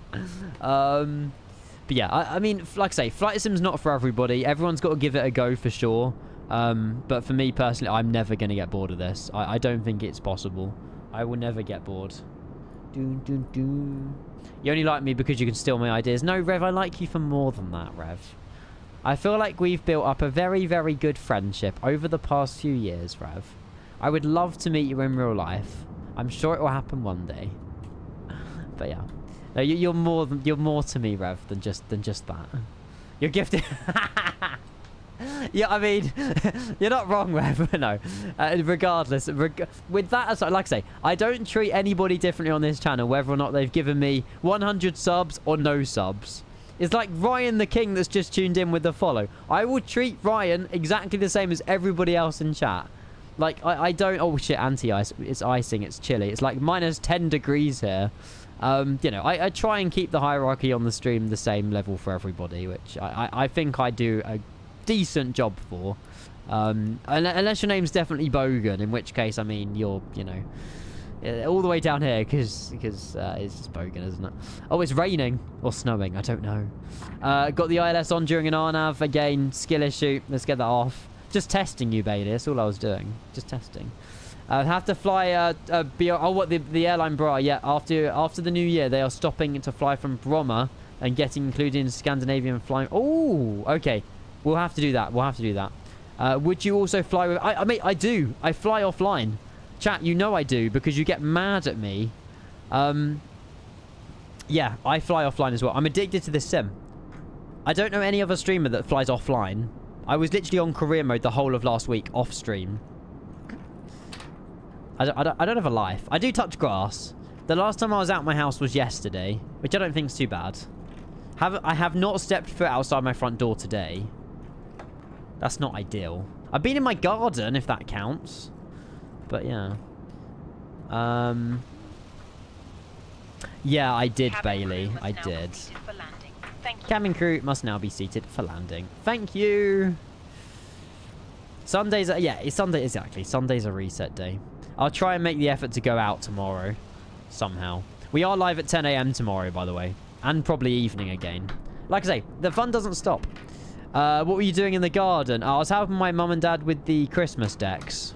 um... But yeah, I, I mean, like I say, flight sim's not for everybody. Everyone's got to give it a go for sure. Um, but for me personally, I'm never going to get bored of this. I, I don't think it's possible. I will never get bored. Doo, doo, doo. You only like me because you can steal my ideas. No, Rev, I like you for more than that, Rev. I feel like we've built up a very, very good friendship over the past few years, Rev. I would love to meet you in real life. I'm sure it will happen one day. But yeah. No, you, you're more than, you're more to me, Rev, than just than just that. You're gifted. Yeah, I mean, you're not wrong, Rev. No, uh, regardless, reg with that aside, like I say, I don't treat anybody differently on this channel, whether or not they've given me one hundred subs or no subs. It's like Ryan the King that's just tuned in with the follow. I would treat Ryan exactly the same as everybody else in chat. Like, I, I don't... Oh, shit, anti-ice. It's icing. It's chilly. It's like minus ten degrees here. Um, you know, I, I try and keep the hierarchy on the stream the same level for everybody, which I, I, I think I do a decent job for. Um, unless your name's definitely Bogan, in which case, I mean, you're, you know, all the way down here, because because uh, it's just Bogan, isn't it? Oh, it's raining or snowing. I don't know. Uh, got the I L S on during an R NAV. Again, skill issue. Let's get that off. Just testing you, Bailey. That's all I was doing. Just testing. Uh, have to fly. Uh, uh, be, oh, what the the airline bra? Yeah. After after the new year, they are stopping to fly from Bromma and getting included in Scandinavian flying. Oh, okay. We'll have to do that. We'll have to do that. Uh, would you also fly with... I, I mean, I do. I fly offline. Chat, you know I do, because you get mad at me. Um, yeah, I fly offline as well. I'm addicted to this sim. I don't know any other streamer that flies offline. I was literally on career mode the whole of last week, off stream. I don't, I don't, I don't have a life. I do touch grass. The last time I was out my house was yesterday, which I don't think is too bad. Have, I have not stepped foot outside my front door today. That's not ideal. I've been in my garden, if that counts. But yeah. Um. Yeah, I did, Bailey. I did. Cabin crew must now be seated for landing. Thank you. Sundays are... Yeah, it's Sunday, exactly. Sunday's a reset day. I'll try and make the effort to go out tomorrow. Somehow. We are live at ten A M tomorrow, by the way. And probably evening again. Like I say, the fun doesn't stop. Uh, what were you doing in the garden? I was helping my mum and dad with the Christmas decks.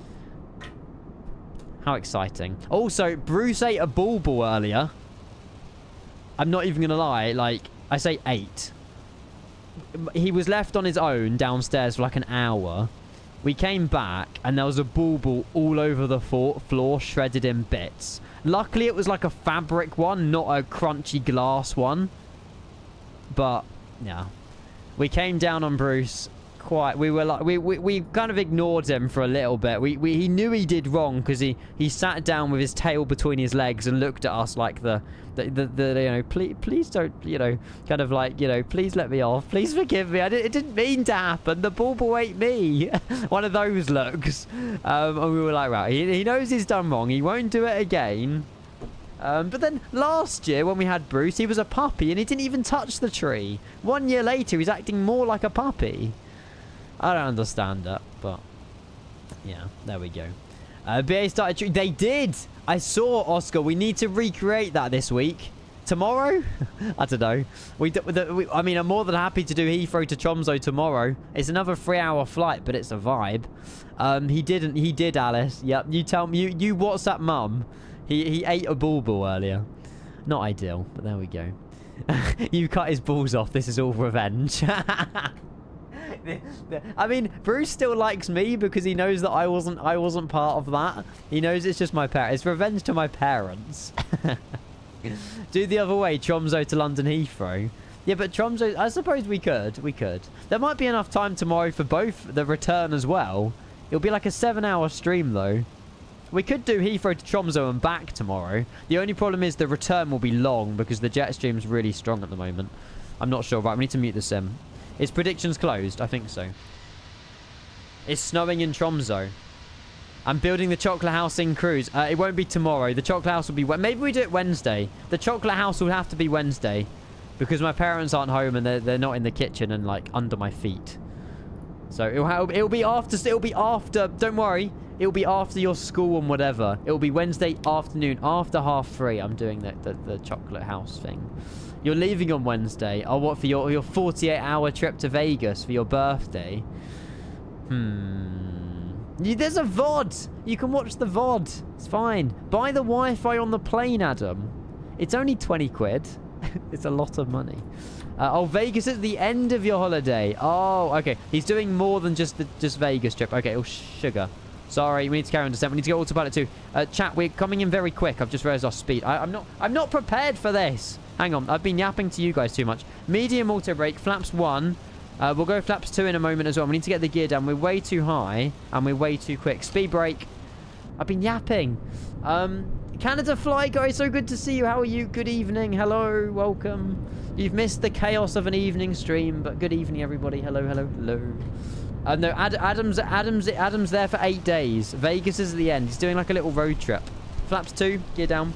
How exciting. Also, Bruce ate a bulbul earlier. I'm not even going to lie. Like, I say ate. He was left on his own downstairs for like an hour. We came back and there was a bulbul all over the floor, shredded in bits. Luckily, it was like a fabric one, not a crunchy glass one. But, yeah. We came down on Bruce quite... We were like... We, we, we kind of ignored him for a little bit. We, we He knew he did wrong because he, he sat down with his tail between his legs and looked at us like the... The, the, the you know, please, please don't, you know, kind of like, you know, please let me off. Please forgive me. I didn't, it didn't mean to happen. The bulbul ate me. One of those looks. Um, and we were like, right, he, he knows he's done wrong. He won't do it again. Um, but then last year when we had Bruce, he was a puppy and he didn't even touch the tree. One year later, he's acting more like a puppy. I don't understand that, but yeah, there we go. Uh, B A started... They did! I saw, Oscar. We need to recreate that this week. Tomorrow? I don't know. We, the, we, I mean, I'm more than happy to do Heathrow to Tromso tomorrow. It's another three-hour flight, but it's a vibe. Um, he didn't. He did, Alice. Yep. You tell me. You, you WhatsApp mum. He, he ate a bulbul earlier. Not ideal, but there we go. You cut his balls off. This is all revenge. I mean, Bruce still likes me because he knows that I wasn't I wasn't part of that. He knows it's just my parents. It's revenge to my parents. Do the other way, Tromso to London Heathrow. Yeah, but Tromso, I suppose we could. We could. There might be enough time tomorrow for both the return as well. It'll be like a seven-hour stream, though. We could do Heathrow to Tromso and back tomorrow. The only problem is the return will be long because the jet stream's really strong at the moment. I'm not sure. Right, we need to mute the sim. Is predictions closed? I think so. It's snowing in Tromso. I'm building the chocolate house in Cruise. Uh, it won't be tomorrow. The chocolate house will be... Maybe we do it Wednesday. The chocolate house will have to be Wednesday. Because my parents aren't home and they're, they're not in the kitchen and, like, under my feet. So, it'll, it'll be after... It'll be after... Don't worry. It'll be after your school and whatever. It'll be Wednesday afternoon. After half three, I'm doing the, the, the chocolate house thing. You're leaving on Wednesday. Oh, what, for your your forty-eight hour trip to Vegas for your birthday? Hmm. You, there's a V O D. You can watch the V O D. It's fine. Buy the Wi-Fi on the plane, Adam. It's only twenty quid. It's a lot of money. Uh, oh, Vegas at the end of your holiday. Oh, okay. He's doing more than just the just Vegas trip. Okay, oh, sugar. Sorry, we need to carry on descent. We need to go autopilot too. Uh, chat, we're coming in very quick. I've just raised our speed. I, I'm not. I'm not prepared for this. Hang on, I've been yapping to you guys too much. Medium auto brake, flaps one. Uh, we'll go flaps two in a moment as well. We need to get the gear down. We're way too high and we're way too quick. Speed brake. I've been yapping. Um, Canada Fly Guy, so good to see you. How are you? Good evening. Hello, welcome. You've missed the chaos of an evening stream, but good evening, everybody. Hello, hello, hello. Uh, no, Ad Adam's, Adam's, Adam's there for eight days. Vegas is at the end. He's doing like a little road trip. Flaps two, gear down.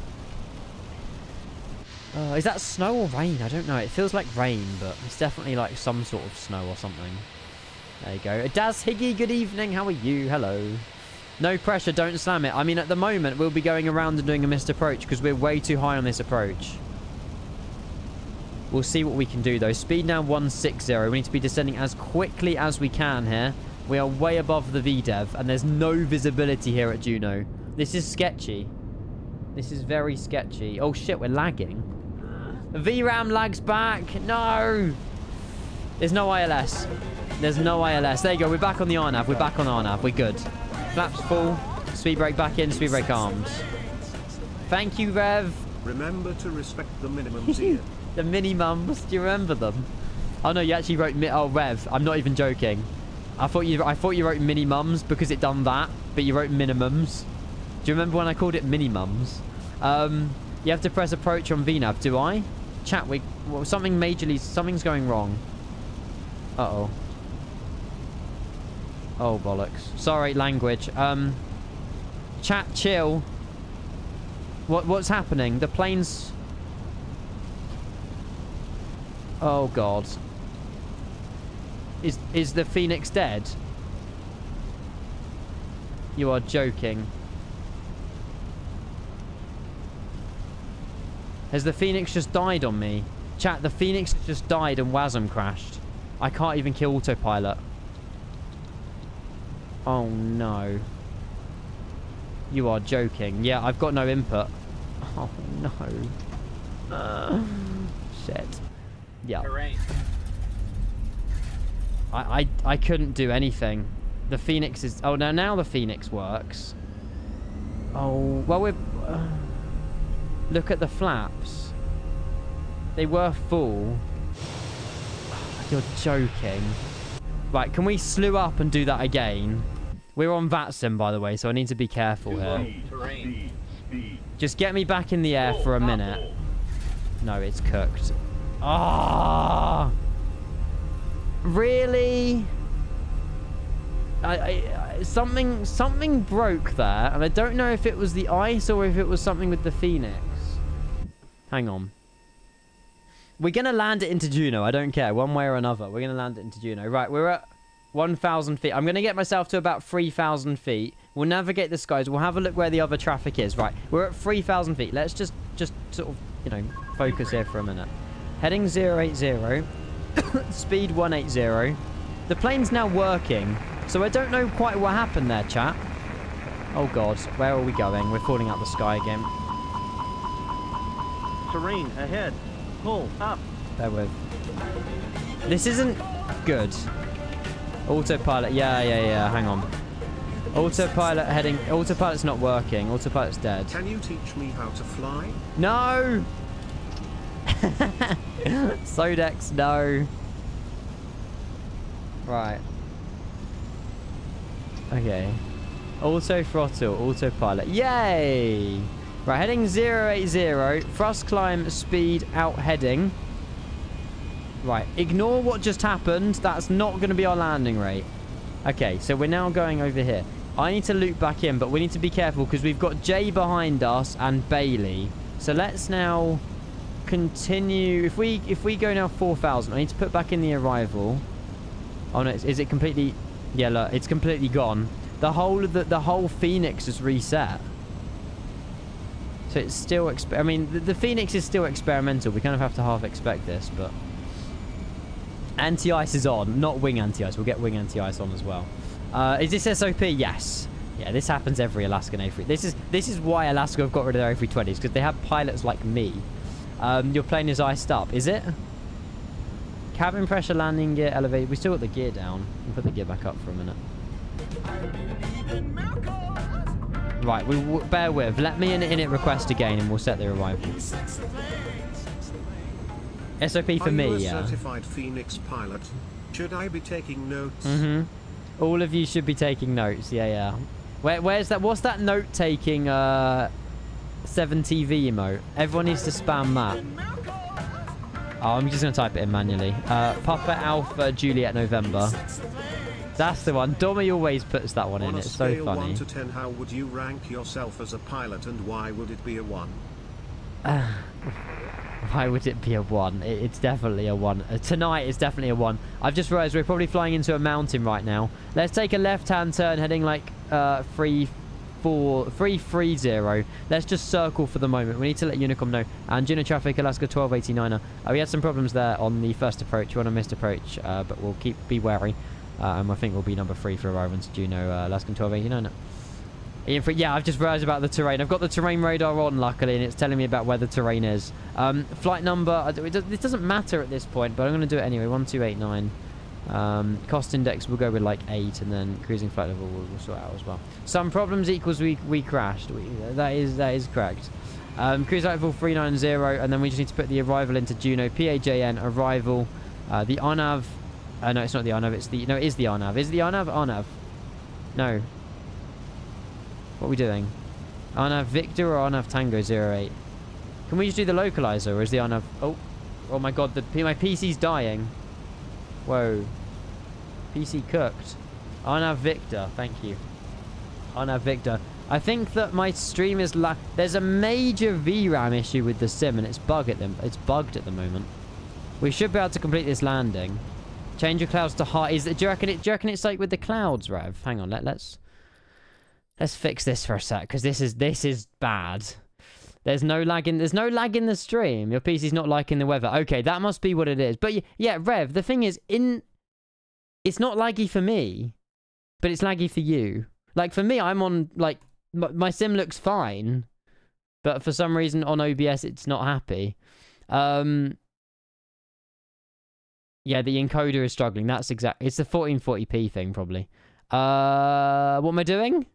Uh, is that snow or rain? I don't know. It feels like rain, but it's definitely like some sort of snow or something. There you go. Daz Higgy, good evening. How are you? Hello. No pressure. Don't slam it. I mean, at the moment, we'll be going around and doing a missed approach because we're way too high on this approach. We'll see what we can do, though. Speed now one sixty. We need to be descending as quickly as we can here. We are way above the V DEV, and there's no visibility here at Juno. This is sketchy. This is very sketchy. Oh, shit. We're lagging. V RAM lags back. No. There's no I L S. There's no I L S. There you go. We're back on the R NAV. We're back on R NAV. We're good. Flaps full. Speed brake back in. Speed brake arms. Thank you, Rev. Remember to respect the minimums here. The minimums. Do you remember them? Oh no, you actually wrote mi oh Rev. I'm not even joking. I thought you I thought you wrote minimums because it done that, but you wrote minimums. Do you remember when I called it minimums? Um, you have to press approach on V NAV. Do I? Chat, we well, something majorly something's going wrong. Uh oh. Oh bollocks. Sorry, language. Um, chat, chill. What what's happening? The plane's. Oh god. Is is the Phoenix dead? You are joking. Has the Phoenix just died on me? Chat, the Phoenix has just died and WASM crashed. I can't even kill autopilot. Oh no. You are joking. Yeah, I've got no input. Oh no. Uh, shit. Yeah. Terrain. I, I, I couldn't do anything. The Phoenix is... Oh, no, now the Phoenix works. Oh, well, we're... Uh, look at the flaps. They were full. Oh, you're joking. Right, can we slew up and do that again? We're on VATSIM, by the way, so I need to be careful here. Terrain. Just get me back in the air for a minute. No, it's cooked. Ah! Really? I, I, I, something something broke there, and I don't know if it was the ice or if it was something with the Phoenix. Hang on. We're going to land it into Juno. I don't care. One way or another. We're going to land it into Juno. Right, we're at one thousand feet. I'm going to get myself to about three thousand feet. We'll navigate the skies. We'll have a look where the other traffic is. Right, we're at three thousand feet. Let's just, just sort of, you know, focus here for a minute. Heading zero eight zero. Speed one eighty. The plane's now working, so I don't know quite what happened there, chat. Oh god, where are we going? We're falling out the sky again. Terrain ahead. Pull up. Bear with. This isn't good. Autopilot. Yeah, yeah, yeah. Hang on. Autopilot heading. Autopilot's not working. Autopilot's dead. Can you teach me how to fly? No! Sodex, no. Right. Okay. Auto throttle, autopilot. Yay! Right, heading zero eight zero. Thrust climb, speed, out heading. Right, ignore what just happened. That's not going to be our landing rate. Okay, so we're now going over here. I need to loop back in, but we need to be careful because we've got Jay behind us and Bailey. So let's now continue. If we if we go now four thousand, I need to put back in the arrival. Oh no, is it completely... Yeah, look, it's completely gone. The whole of the, the whole Phoenix is reset. So it's still... Exp I mean, the, the Phoenix is still experimental. We kind of have to half expect this, but... Anti-ice is on, not wing anti-ice. We'll get wing anti-ice on as well. Uh, is this S O P? Yes. Yeah, this happens every Alaskan A three. This is this is why Alaska have got rid of their A three twenties, because they have pilots like me. Um, your plane is iced up, is it? Cabin pressure, landing gear, elevated. We still got the gear down. We'll put the gear back up for a minute. Right, we w bear with. Let me in init request again, and we'll set the arrival. S O P for Are me, you a yeah. certified Phoenix pilot? Should I be taking notes? Mm-hmm. All of you should be taking notes. Yeah, yeah. Where, where's that? What's that note-taking uh, seven T V emote? Everyone needs to spam that. Oh, I'm just going to type it in manually. Uh, Papa Alpha Juliet November. That's the one. Dommy always puts that one in. On a It's so scale funny. one to ten, how would you rank yourself as a pilot, and why would it be a one? Uh, why would it be a one? It, it's definitely a one. Uh, tonight is definitely a one. I've just realized we're probably flying into a mountain right now. Let's take a left-hand turn heading like uh, three, four, three, three, zero. Let's just circle for the moment. We need to let Unicom know. And Juno traffic, Alaska twelve eighty-niner. Uh, we had some problems there on the first approach. We're on a missed approach, uh, but we'll keep be wary. Uh, and I think we'll be number three for arrival into Juno, uh, Alaska twelve eighty-niner. Yeah, I've just realized about the terrain. I've got the terrain radar on, luckily, and it's telling me about where the terrain is. Um, flight number, it doesn't matter at this point, but I'm going to do it anyway. one two eight nine. Um, cost index, we'll go with like eight, and then cruising flight level we'll, we'll sort out as well. Some problems equals we we crashed. We, that is that is correct. Um, cruise flight level three nine zero, and then we just need to put the arrival into Juno. P A J N, arrival. Uh, the Arnav... Uh, no, it's not the Arnav. It's the... No, it is the Arnav. Is it the Arnav? Arnav. No. What are we doing? Arnav Victor or Arnav Tango zero eight? Can we just do the localizer, or is the Arnav... Oh. Oh my god, the, my P C's dying. Whoa. P C cooked. Arnav Victor, thank you. Arnav Victor. I think that my stream is la... There's a major V RAM issue with the sim, and it's bug at them. It's bugged at the moment. We should be able to complete this landing. Change your clouds to high. Is it, do you reckon it? Do you reckon it's like with the clouds, Rev? Hang on. Let, let's let's fix this for a sec, because this is this is bad. There's no lag in. There's no lag in the stream. Your P C's not liking the weather. Okay, that must be what it is. But yeah, Rev. The thing is, in it's not laggy for me, but it's laggy for you. Like for me, I'm on like my sim looks fine, but for some reason on O B S it's not happy. Um. Yeah, the encoder is struggling. That's exact. It's the fourteen forty p thing, probably. Uh, what am I doing?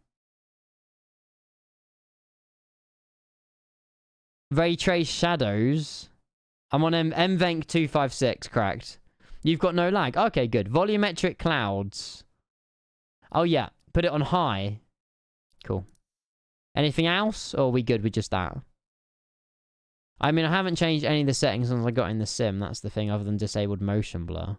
Ray Trace Shadows. I'm on M MVenk two five six, correct. You've got no lag. Okay, good. Volumetric clouds. Oh, yeah. Put it on high. Cool. Anything else? Or are we good with just that? I mean, I haven't changed any of the settings since I got in the sim. That's the thing, other than disabled motion blur.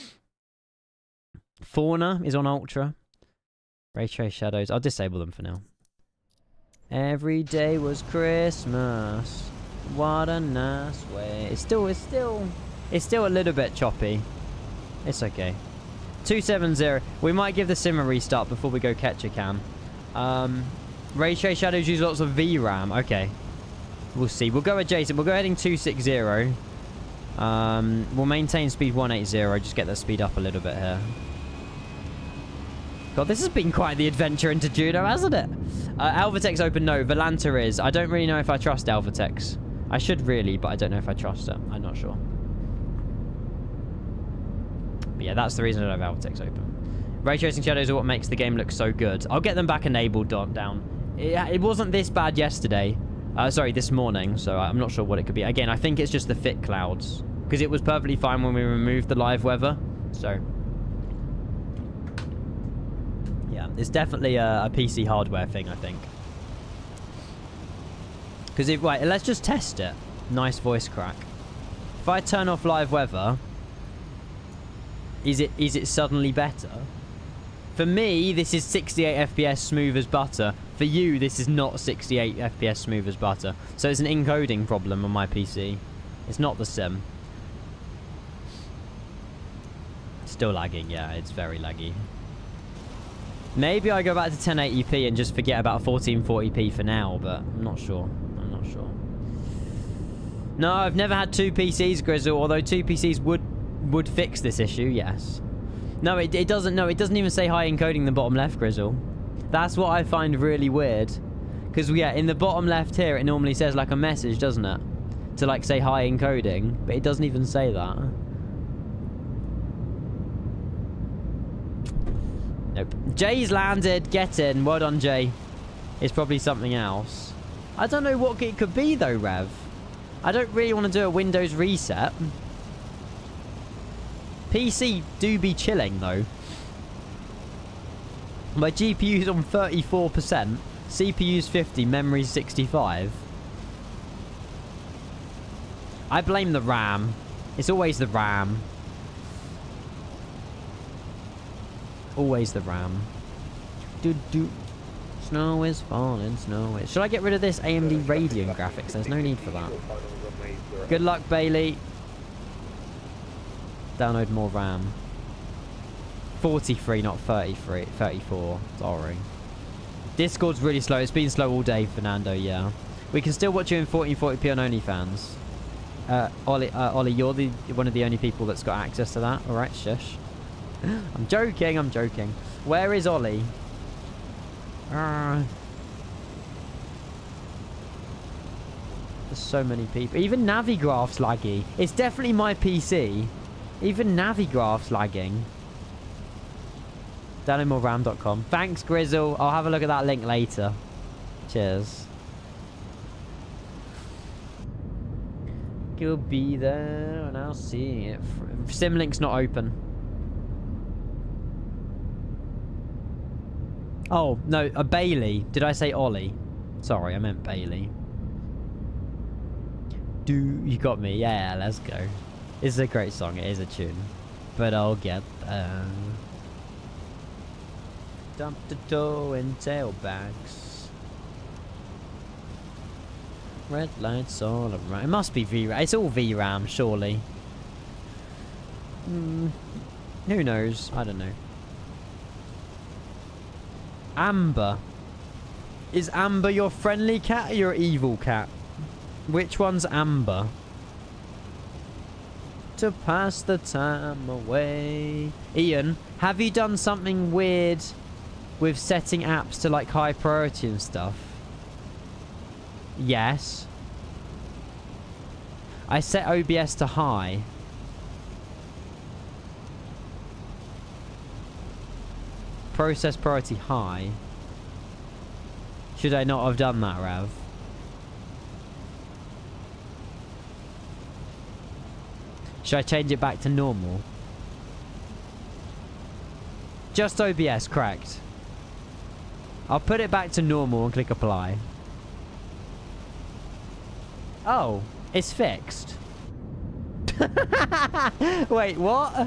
Fauna is on ultra. Ray Trace Shadows. I'll disable them for now. Every day was Christmas. What a nice way. It's still, it's still, it's still a little bit choppy. It's okay. two seven zero. We might give the sim a restart before we go catch a cam. Um, Ray Trace Shadows use lots of V RAM. Okay. We'll see. We'll go adjacent. We'll go heading two six zero. Um, we'll maintain speed one eighty. Just get that speed up a little bit here. God, this has been quite the adventure into Juno, hasn't it? Uh, Alvatex open, no. Volanta is. I don't really know if I trust Alvatex. I should really, but I don't know if I trust it. I'm not sure. But yeah, that's the reason I don't have Alvatex open. Ray tracing shadows are what makes the game look so good. I'll get them back enabled down. It, it wasn't this bad yesterday. Uh, sorry, this morning, so I'm not sure what it could be. Again, I think it's just the thick clouds. Because it was perfectly fine when we removed the live weather. So... yeah, it's definitely a, a P C hardware thing, I think. Because if... Wait, let's just test it. Nice voice crack. If I turn off live weather... Is it is it suddenly better? For me, this is sixty-eight F P S smooth as butter. For you, this is not sixty-eight F P S smooth as butter. So it's an encoding problem on my P C. It's not the sim. Still lagging, yeah, it's very laggy. Maybe I go back to ten eighty p and just forget about fourteen forty p for now, but I'm not sure. I'm not sure. No, I've never had two P Cs, Grizzle, although two P Cs would would fix this issue, yes. No, it, it doesn't. No, it doesn't even say high encoding in the bottom left, Grizzle. That's what I find really weird. Because, yeah, in the bottom left here, it normally says, like, a message, doesn't it? To, like, say high encoding. But it doesn't even say that. Nope. Jay's landed. Get in. Well done, Jay. It's probably something else. I don't know what it could be, though, Rev. I don't really want to do a Windows reset. P C do be chilling, though. My G P U's on thirty-four percent. C P U's fifty. Memory's sixty-five. I blame the RAM. It's always the RAM. Always the RAM. Do do. Snow is falling, snow is... Should I get rid of this A M D Radeon graphics? There's no need for that. Good luck, Bailey. Download more RAM. forty-three, not thirty-three. thirty-four. Sorry. Discord's really slow. It's been slow all day, Fernando, yeah. We can still watch you in fourteen forty p on OnlyFans. Uh, Ollie, uh, Ollie, you're the one of the only people that's got access to that. Alright, shush. I'm joking, I'm joking. Where is Ollie? Uh, there's so many people. Even Navigraph's laggy. It's definitely my P C. Even Navigraph's lagging. download more ram dot com. Thanks, Grizzle. I'll have a look at that link later. Cheers. you'll be there and I'll see it. Simlink's not open. Oh, no, a Bailey. Did I say Ollie? Sorry, I meant Bailey. Do you got me? Yeah, let's go. It's a great song. It is a tune. But I'll get there. Dump the dough and tail bags. Red lights all around. It must be V RAM. It's all V RAM, surely. Hmm. Who knows? I don't know. Amber. Is Amber your friendly cat or your evil cat? Which one's Amber? To pass the time away. Ian, have you done something weird with setting apps to like high priority and stuff? Yes. I set O B S to high. Process priority high. Should I not have done that, Rav? Should I change it back to normal? Just O B S, correct. I'll put it back to normal and click apply. Oh, it's fixed. Wait, what?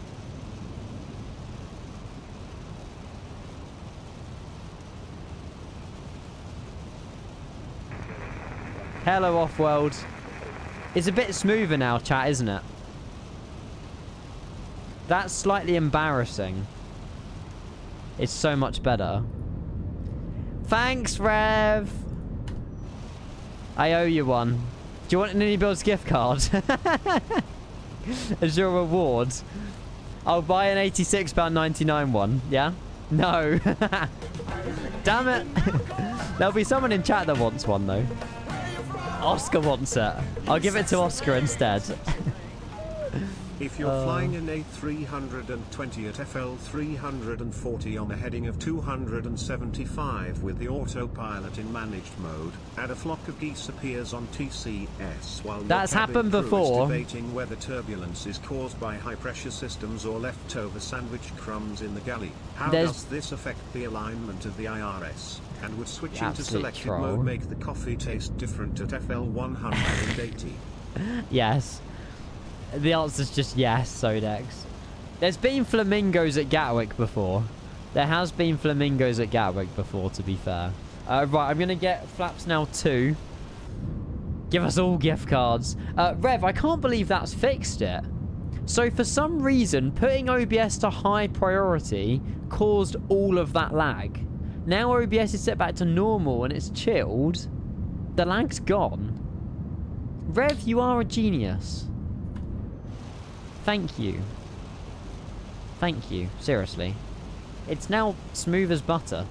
Hello, Offworld. It's a bit smoother now, chat, isn't it? That's slightly embarrassing. It's so much better. Thanks, Rev. I owe you one. Do you want an Anybuilds gift card? As your reward? I'll buy an eighty-six pound ninety-nine one, yeah? No. Damn it. There'll be someone in chat that wants one, though. Oscar wants it. I'll give it to Oscar instead. If you're uh, flying an A three twenty at F L three forty on a heading of two hundred seventy-five with the autopilot in managed mode, and a flock of geese appears on T C S while that's your cabin happened crew before. is debating whether turbulence is caused by high pressure systems or leftover sandwich crumbs in the galley. How There's... does this affect the alignment of the I R S? And would switching Absolute to selected troll. mode make the coffee taste different at F L one eighty? Yes. The answer's just yes, Sodex. There's been flamingos at Gatwick before. There has been flamingos at Gatwick before, to be fair. Uh, right, I'm going to get Flaps Now two. Give us all gift cards. Uh, Rev, I can't believe that's fixed it. So for some reason, putting O B S to high priority caused all of that lag. Now O B S is set back to normal and it's chilled. The lag's gone. Rev, you are a genius. Thank you. Thank you. Seriously. It's now smooth as butter.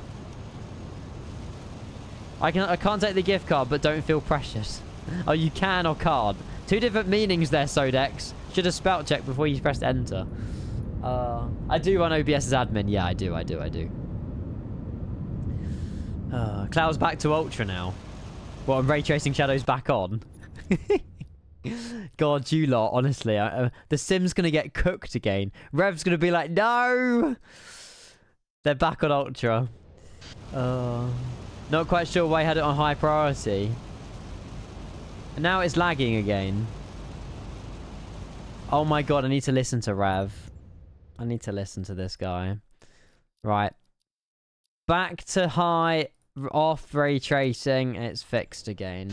I can I can't take the gift card, but don't feel precious. Oh, you can or can't. Two different meanings there, Sodex. Should have spell checked before you pressed enter. Uh, I do run O B S as admin. Yeah, I do. I do. I do. Uh, Cloud's back to Ultra now. What, and Ray Tracing Shadow's back on? God, you lot, honestly. Uh, the Sim's going to get cooked again. Rev's going to be like, no! They're back on Ultra. Uh, not quite sure why I had it on high priority. And now it's lagging again. Oh my god, I need to listen to Rev. I need to listen to this guy. Right. Back to high, off ray tracing, and it's fixed again.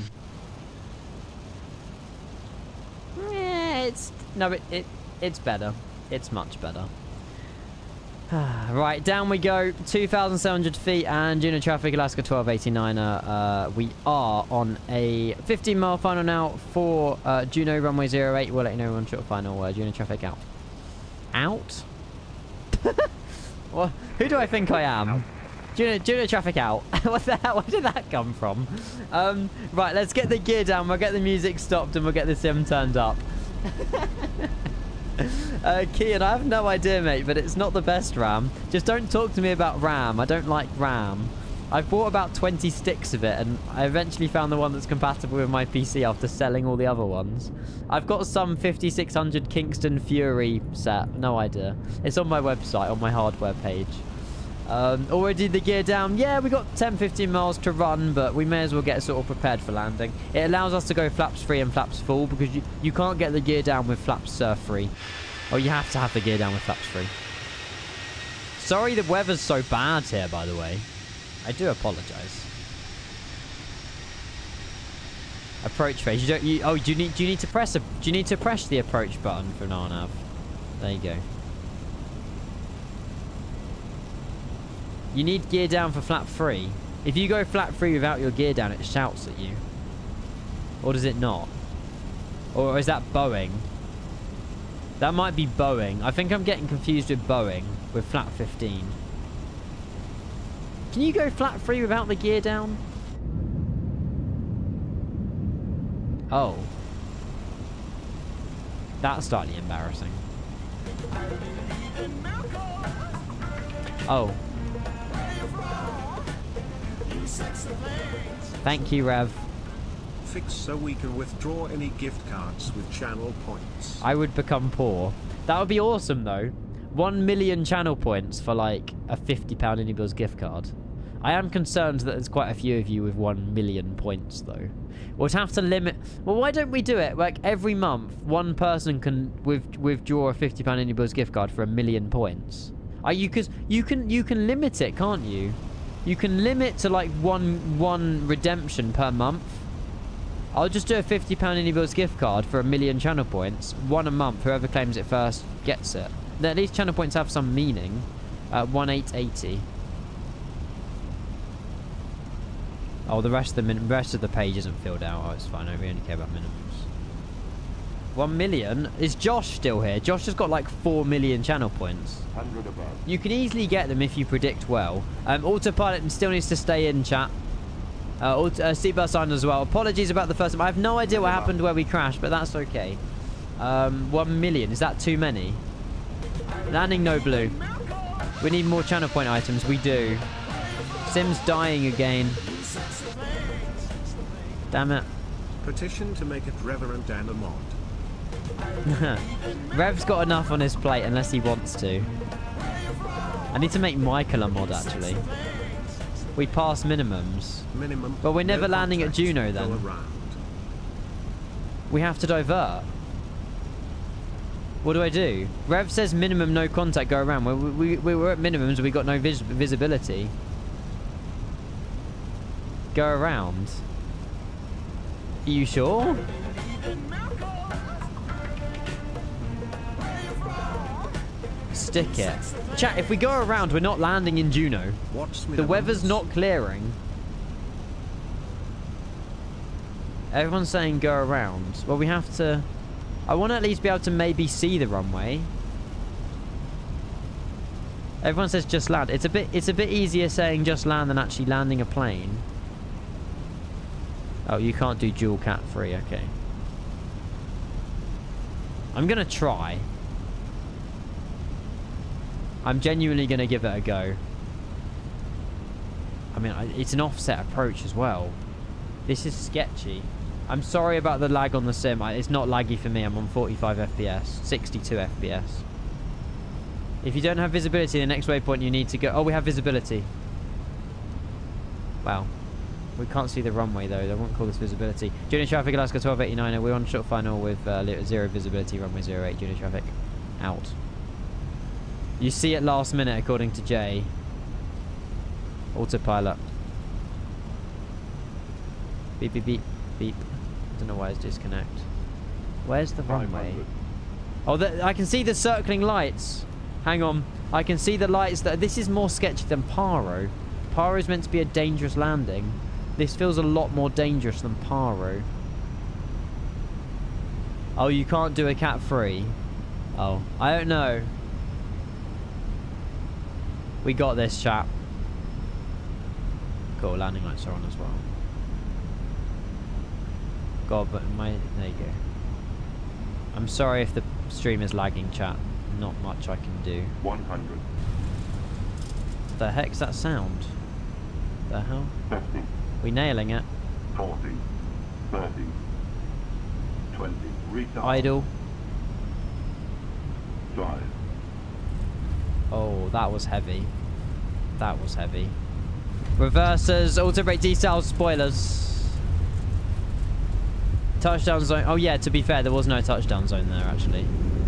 Yeah, it's... No, it, it it's better. It's much better. Right, down we go. two thousand seven hundred feet and Juno traffic, Alaska twelve eighty-niner. Uh, we are on a fifteen mile final now for uh, Juno runway zero eight. We'll let you know on short final. Uh, Juno traffic out. Out? Well, who do I think I am? Juno, Juno traffic out. What the hell? Where did that come from? Um, right, let's get the gear down. We'll get the music stopped and we'll get the sim turned up. uh, Kian, I have no idea, mate, but it's not the best RAM. Just don't talk to me about RAM. I don't like RAM. I've bought about twenty sticks of it, and I eventually found the one that's compatible with my P C after selling all the other ones. I've got some fifty-six hundred Kingston Fury set. No idea. It's on my website, on my hardware page. Um, already the gear down. Yeah, we got ten fifteen miles to run, but we may as well get sort of prepared for landing. It allows us to go flaps free and flaps full, because you, you can't get the gear down with flaps surf free. Or you have to have the gear down with flaps free. Sorry the weather's so bad here, by the way. I do apologize. Approach phase. You don't. You, oh, do you need? Do you need to press a? Do you need to press the approach button for Narnav? There you go. You need gear down for flap free. If you go flap free without your gear down, it shouts at you. Or does it not? Or is that Boeing? That might be Boeing. I think I'm getting confused with Boeing with flap fifteen. Can you go flat free without the gear down? Oh. That's slightly embarrassing. Oh. Thank you, Rev. Fix so we can withdraw any gift cards with channel points. I would become poor. That would be awesome, though. One million channel points for, like, a fifty pound IndyBills gift card. I am concerned that there's quite a few of you with one million points, though. We'll have to limit... Well, why don't we do it? Like, every month, one person can with, withdraw a fifty pound IndyBills gift card for a million points. Are you... Because you can, you can limit it, can't you? You can limit to, like, one, one redemption per month. I'll just do a fifty pound IndyBills gift card for a million channel points. One a month. Whoever claims it first gets it. Then at least channel points have some meaning. Uh, one eight eighty. Oh, the rest of the min rest of the page isn't filled out. Oh, it's fine. I only care about minimums. One million? Is Josh still here? Josh has got like four million channel points. Hundred above. You can easily get them if you predict well. Um, autopilot still needs to stay in, chat. Uh, uh, seatbelt sign as well. Apologies about the first time. I have no idea what happened where we crashed, but that's okay. Um, one million. Is that too many? Landing no blue. We need more channel point items. We do. Sim's dying again. Damn it. Petition to make it Reverend and a mod. Rev's got enough on his plate unless he wants to. I need to make Michael a mod, actually. We pass minimums. Minimum. But we're never no landing at contact, Juno go then. around. We have to divert. What do I do? Rev says minimum no contact, go around. We, we, we were at minimums, we got no vis visibility. Go around. Are you sure? Stick it. Chat, if we go around, we're not landing in Juno. What's The weather's not clearing. Everyone's saying go around. Well, we have to... I want to at least be able to maybe see the runway. Everyone says just land. It's a bit it's a bit easier saying just land than actually landing a plane. Oh, you can't do dual cat free, okay. I'm gonna try. I'm genuinely gonna give it a go. I mean, it's an offset approach as well. This is sketchy. I'm sorry about the lag on the sim. It's not laggy for me. I'm on forty-five F P S, sixty-two F P S. If you don't have visibility, the next waypoint you need to go... Oh, we have visibility. Wow. We can't see the runway, though. They won't call this visibility. Junior traffic, Alaska twelve eighty-nine. We're on short final with uh, zero visibility, runway zero eight. Junior traffic. Out. You see it last minute, according to Jay. Autopilot. Beep, beep, beep, beep. I don't know why it's disconnect. Where's the runway? Oh, the, I can see the circling lights. Hang on. I can see the lights. That this is more sketchy than Paro. Paro is meant to be a dangerous landing. This feels a lot more dangerous than Paro. Oh, you can't do a cat free. Oh, I don't know. We got this, chap. Cool, landing lights are on as well. God, but my... There you go. I'm sorry if the stream is lagging, chat. Not much I can do. one hundred. The heck's that sound? The hell? fifty, We nailing it. forty, thirty, twenty. Retard. Idle. Drive. Oh, that was heavy. That was heavy. Reversers, auto brake decel, spoilers. Touchdown zone. Oh yeah, to be fair, there was no touchdown zone there actually.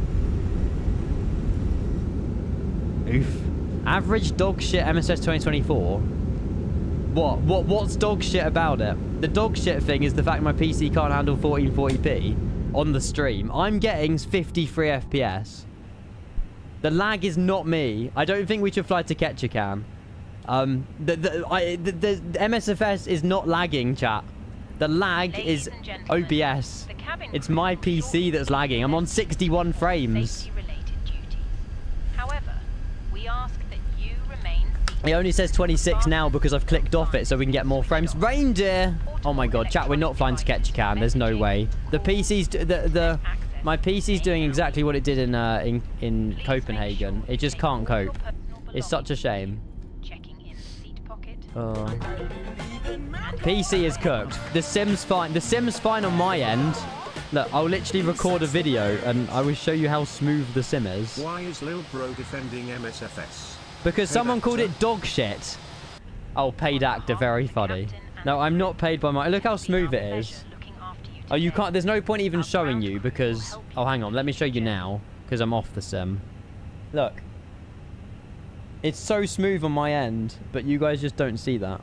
Oof. Average dog shit M S S twenty twenty-four. What? What? What's dog shit about it? The dog shit thing is the fact my P C can't handle fourteen forty p on the stream. I'm getting fifty-three F P S. The lag is not me. I don't think we should fly to Ketchikan. Um, the, the, I, the, the M S F S is not lagging, chat. The lag Ladies is and gentlemen, O B S. the cabin It's crew my will P C shortly that's lagging. I'm on sixty-one frames. Safety-related duties. However, we ask that you remain seated. It only says twenty-six now because I've clicked off it so we can get more frames. Reindeer! Oh my god, chat, we're not flying to Ketchikan. There's no way. The P C's... The, the, my P C's doing exactly what it did in, uh, in, in Copenhagen. It just can't cope. It's such a shame. Checking in the seat pocket. Oh. P C is cooked. The Sim's fine. The Sim's fine on my end. Look, I'll literally record a video and I will show you how smooth the Sim is. Why is Lil Bro defending M S F S? Because Paid someone called actor? it dog shit. Oh, paid actor. Very funny. No, I'm not paid by my... Look how smooth it is. Oh, you can't... There's no point even showing you because... Oh, hang on. Let me show you now because I'm off the Sim. Look. It's so smooth on my end, but you guys just don't see that.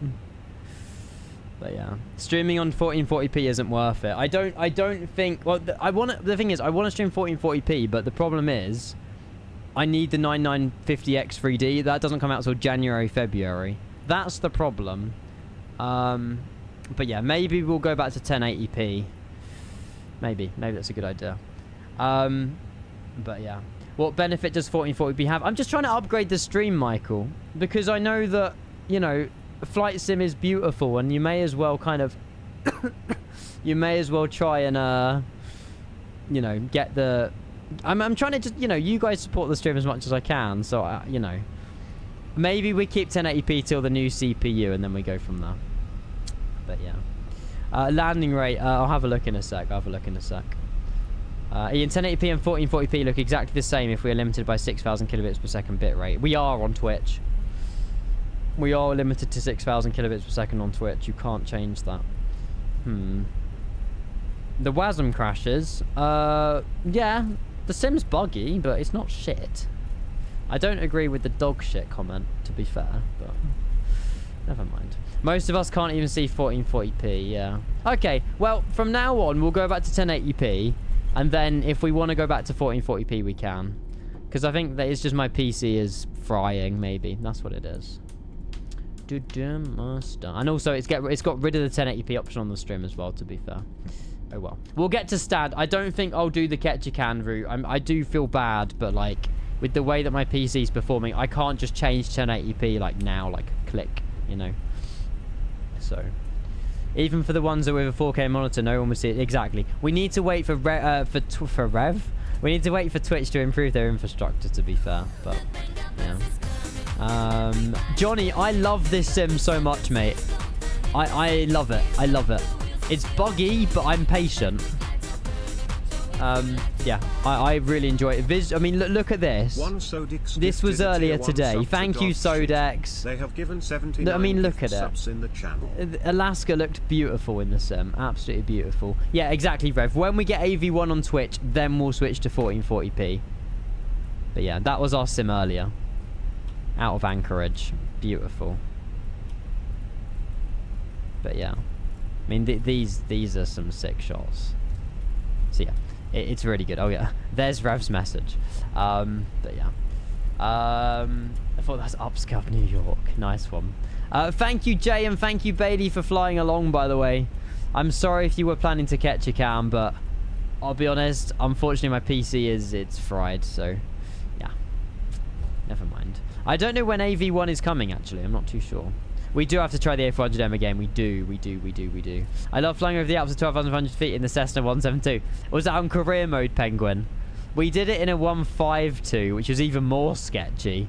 But yeah, streaming on fourteen forty p isn't worth it. I don't. I don't think. Well, th I want. The thing is, I want to stream fourteen forty p, but the problem is, I need the ninety-nine fifty X three D. That doesn't come out till January, February. That's the problem. Um, but yeah, maybe we'll go back to ten eighty p. Maybe. Maybe that's a good idea. Um, but yeah. What benefit does fourteen forty p have? I'm just trying to upgrade the stream, Michael, because I know that, you know, Flight Sim is beautiful and you may as well kind of you may as well try and uh you know, get the I'm, I'm trying to just, you know, you guys support the stream as much as I can, so I, you know, maybe we keep ten eighty p till the new C P U and then we go from there. But yeah, uh, landing rate, uh, I'll have a look in a sec. I'll have a look in a sec. Uh, Ian, ten eighty p and fourteen forty p look exactly the same if we are limited by six thousand kilobits per second bitrate. We are on Twitch. We are limited to six thousand kilobits per second on Twitch. You can't change that. Hmm. The WASM crashes. Uh, yeah. The Sim's buggy, but it's not shit. I don't agree with the dog shit comment, to be fair, but never mind. Most of us can't even see fourteen forty p, yeah. Okay, well, from now on, we'll go back to ten eighty p, and then if we want to go back to fourteen forty p, we can. Because I think that it's just my P C is frying, maybe. That's what it is. And also, it's get it's got rid of the ten eighty p option on the stream as well, to be fair. Oh well. We'll get to Stad. I don't think I'll do the Ketchikan route. I'm, I do feel bad, but like, with the way that my P C's performing, I can't just change ten eighty p like now, like click, you know. So, even for the ones that with a four K monitor, no one will see it. Exactly. We need to wait for Re uh, for tw for Rev. We need to wait for Twitch to improve their infrastructure, to be fair. But yeah. Um, Johnny, I love this sim so much, mate. I I love it. I love it. It's buggy, but I'm patient. Um, yeah, I, I really enjoy it. Vis I mean, look, look at this. One Sodix This was gifted a earlier tier one today. sub to Thank you, dog shit. Sodex. They have given seventy-nine I mean, look at it. subs in the channel. Alaska looked beautiful in the sim. Absolutely beautiful. Yeah, exactly, Rev. When we get A V one on Twitch, then we'll switch to fourteen forty p. But yeah, that was our sim earlier. Out of Anchorage. Beautiful. But yeah. I mean, th these these are some sick shots. So yeah, it, it's really good. Oh yeah, there's Rev's message. Um, but yeah. Um, I thought that's Upscale New York. Nice one. Uh, thank you, Jay, and thank you, Bailey, for flying along, by the way. I'm sorry if you were planning to catch a cam, but I'll be honest, unfortunately my P C is, it's fried, so yeah. Never mind. I don't know when A V one is coming, actually. I'm not too sure. We do have to try the A four hundred M again. We do, we do, we do, we do. I love flying over the Alps at twelve thousand five hundred feet in the Cessna one seventy-two. Was that on career mode, Penguin? We did it in a one fifty-two, which was even more sketchy.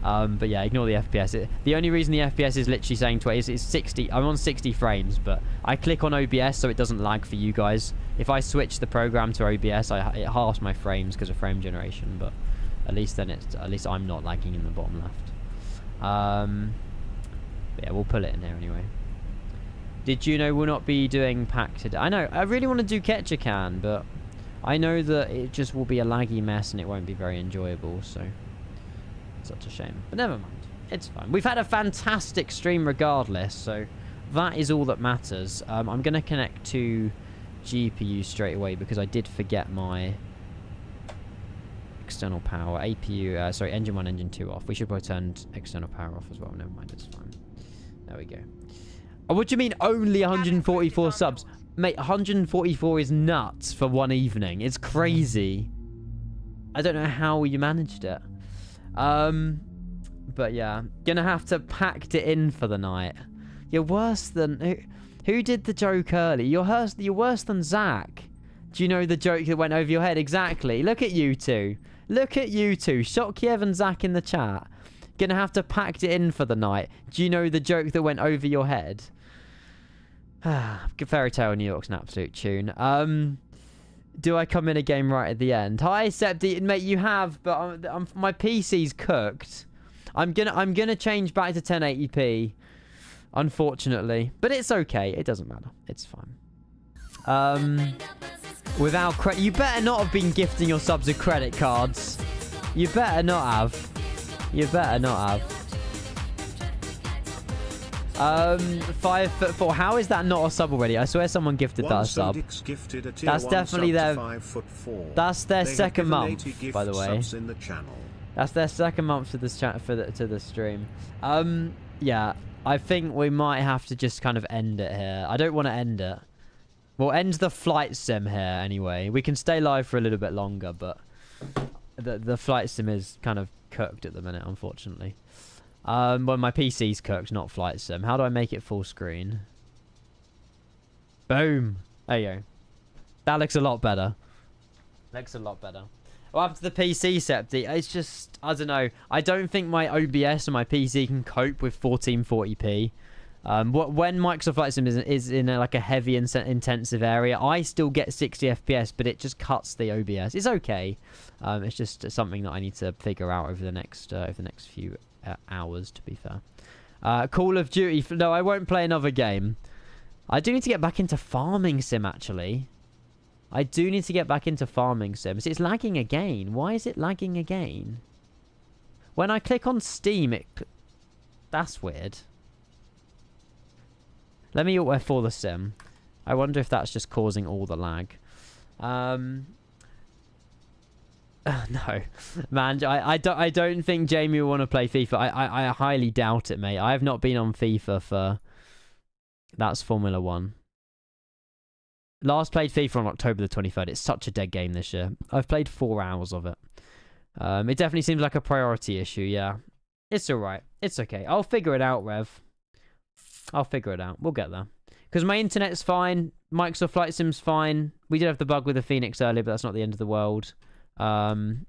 Um, but yeah, ignore the F P S. It, the only reason the F P S is literally saying twenty is it's sixty. I'm on sixty frames, but I click on O B S so it doesn't lag for you guys. If I switch the program to O B S, I, it halves my frames because of frame generation. But at least then it's at least I'm not lagging in the bottom left. Um, but yeah, we'll pull it in there anyway. Did you know we'll not be doing pack today? I know. I really want to do Ketchikan, but I know that it just will be a laggy mess and it won't be very enjoyable. So. Such a shame. But never mind. It's fine. We've had a fantastic stream regardless, so that is all that matters. Um, I'm going to connect to G P U straight away because I did forget my external power. A P U, uh, sorry, engine one, engine two off. We should probably turn external power off as well. Never mind, it's fine. There we go. Oh, what do you mean only one hundred forty-four subs? Mate, one hundred forty-four is nuts for one evening. It's crazy. I don't know how you managed it. Um, but yeah, gonna have to pack it in for the night. You're worse than who? Who did the joke early? You're worse. You're worse than Zach. Do you know the joke that went over your head? Exactly. Look at you two. Look at you two. Shotkiev and Zach in the chat. Gonna have to pack it in for the night. Do you know the joke that went over your head? Fairy Tale New York's an absolute tune. Um. Do I come in a game right at the end? Hi, Septi, mate. You have, but I'm, I'm, my P C's cooked. I'm gonna, I'm gonna change back to ten eighty p, unfortunately, but it's okay. It doesn't matter. It's fine. Um, without credit, you better not have been gifting your subs with credit cards. You better not have. You better not have. Um, five foot four. How is that not a sub already? I swear someone gifted that a sub. Gifted a That's definitely their. Five foot four. That's their they second month, by the way. In the channel. That's their second month to this chat for the to the stream. Um, yeah, I think we might have to just kind of end it here. I don't want to end it. We'll end the flight sim here anyway. We can stay live for a little bit longer, but the the flight sim is kind of cooked at the minute, unfortunately. Um, well, my P C's cooked, not flight sim. How do I make it full screen? Boom. There you go. That looks a lot better. Looks a lot better. Well, after the P C, Septi, it's just, I don't know. I don't think my O B S and my P C can cope with fourteen forty p. Um, what, when Microsoft Flight Sim is, is in a, like a heavy and intensive area, I still get sixty F P S, but it just cuts the O B S. It's okay. Um, it's just something that I need to figure out over the next uh, over the next few uh, hours. To be fair, uh, Call of Duty. No, I won't play another game. I do need to get back into Farming Sim. Actually, I do need to get back into Farming Sim. It's lagging again. Why is it lagging again? When I click on Steam, it that's weird. Let me Alt F four the sim. I wonder if that's just causing all the lag. Um, uh, no, man, I, I don't I don't think Jamie will want to play FIFA. I, I I highly doubt it, mate. I have not been on FIFA for. That's Formula One. Last played FIFA on October the twenty-third. It's such a dead game this year. I've played four hours of it. Um, it definitely seems like a priority issue. Yeah, it's all right. It's okay. I'll figure it out, Rev. I'll figure it out. We'll get there. Because my internet's fine. Microsoft Flight Sim's fine. We did have the bug with the Phoenix earlier, but that's not the end of the world. Um,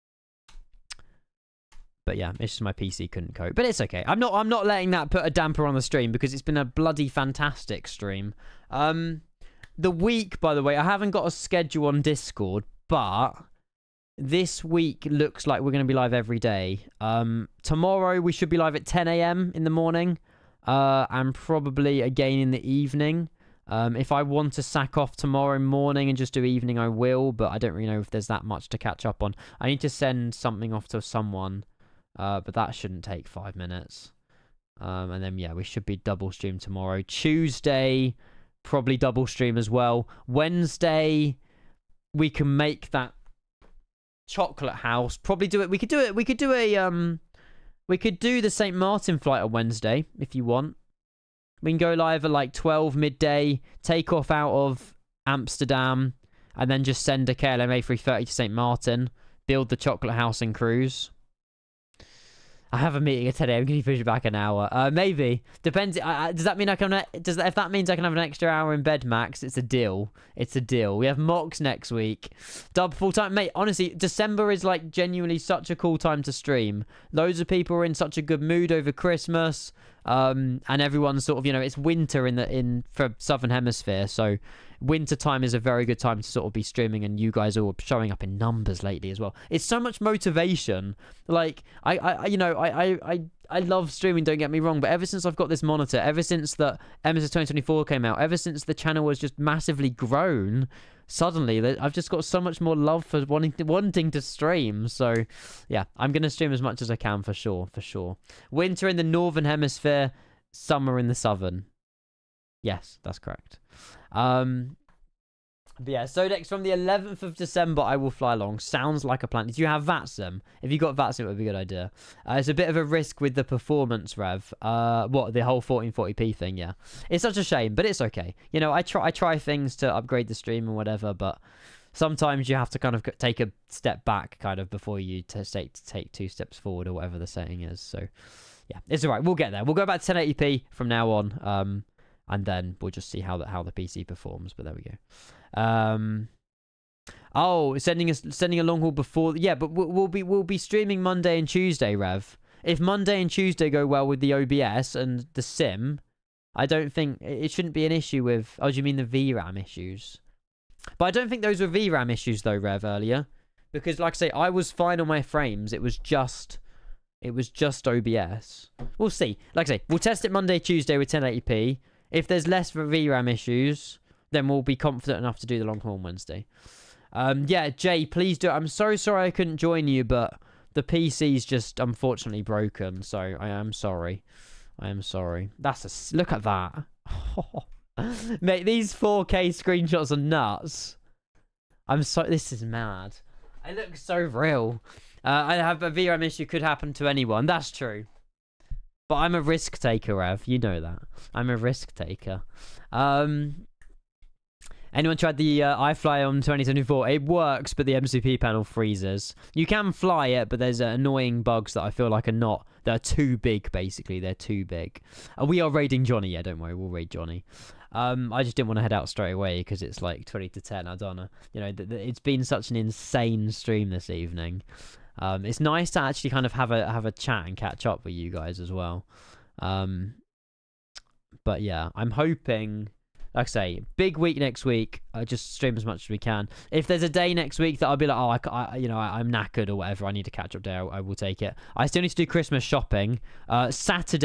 but yeah, it's just my P C couldn't cope. But it's okay. I'm not I'm not letting that put a damper on the stream because it's been a bloody fantastic stream. Um, the week, by the way, I haven't got a schedule on Discord, but this week looks like we're going to be live every day. Um, tomorrow we should be live at ten A M in the morning. Uh, and probably again in the evening. Um, if I want to sack off tomorrow morning and just do evening, I will. But I don't really know if there's that much to catch up on. I need to send something off to someone. Uh, but that shouldn't take five minutes. Um, and then, yeah, we should be double stream tomorrow. Tuesday, probably double stream as well. Wednesday, we can make that chocolate house. Probably do it. We could do it. We could do a... um. We could do the Saint Martin flight on Wednesday, if you want. We can go live at like twelve midday, take off out of Amsterdam, and then just send a K L M A three thirty to Saint Martin, build the chocolate house and cruise. I have a meeting at ten A M. Can you push it back an hour? Uh, maybe. Depends. Uh, does that mean I can? Does that, if that means I can have an extra hour in bed, Max? It's a deal. It's a deal. We have mocks next week. Dub full time, mate. Honestly, December is like genuinely such a cool time to stream. Loads of people are in such a good mood over Christmas, um, and everyone's sort of, you know, it's winter in the in for Southern Hemisphere, so winter time is a very good time to sort of be streaming, and you guys are all showing up in numbers lately as well. It's so much motivation. Like I, I you know, I, I, I, I love streaming. Don't get me wrong, but ever since I've got this monitor, ever since that M S S twenty twenty-four came out, ever since the channel has just massively grown, suddenly I've just got so much more love for wanting to, wanting to stream. So yeah, I'm gonna stream as much as I can for sure, for sure. Winter in the northern hemisphere, summer in the southern. Yes, that's correct. Um, but yeah, so next from the eleventh of December, I will fly along. Sounds like a plan. Did you have VATSIM? If you got VATSIM, it would be a good idea. Uh, it's a bit of a risk with the performance, Rev. Uh, what, the whole fourteen forty p thing, yeah. It's such a shame, but it's okay. You know, I try, I try things to upgrade the stream and whatever, but sometimes you have to kind of take a step back kind of before you to take, to take two steps forward or whatever the setting is. So yeah, it's all right. We'll get there. We'll go back to ten eighty p from now on. Um, And then we'll just see how the, how the P C performs. But there we go. Um, oh, sending us sending a long haul before. Yeah, but we'll, we'll be we'll be streaming Monday and Tuesday, Rev. If Monday and Tuesday go well with the O B S and the sim, I don't think it shouldn't be an issue with. Oh, do you mean the V RAM issues? But I don't think those were V RAM issues though, Rev, earlier, because like I say, I was fine on my frames. It was just. It was just O B S. We'll see. Like I say, we'll test it Monday, Tuesday with ten eighty p. If there's less V RAM issues, then we'll be confident enough to do the long haul on Wednesday. Um, yeah, Jay, please do. I'm so sorry I couldn't join you, but the P C's just unfortunately broken, so I am sorry. I am sorry. That's a... Look at that. Mate, these four K screenshots are nuts. I'm so... This is mad. It looks so real. Uh, I have a V RAM issue, could happen to anyone. That's true. But I'm a risk taker, Rev. You know that. I'm a risk taker. Um, anyone tried the uh, iFly on twenty twenty-four? It works, but the M C P panel freezes. You can fly it, but there's uh, annoying bugs that I feel like are not... They're too big, basically. They're too big. Uh, we are raiding Johnny. Yeah, don't worry. We'll raid Johnny. Um, I just didn't want to head out straight away because it's like twenty to ten. I don't know. You know, th th it's been such an insane stream this evening. Um, it's nice to actually kind of have a have a chat and catch up with you guys as well. Um, but yeah, I'm hoping, like I say, big week next week. I just stream as much as we can. If there's a day next week that I'll be like, oh, I, I you know, I, I'm knackered or whatever, I need a catch up day, I, I will take it. I still need to do Christmas shopping. Uh, Saturday.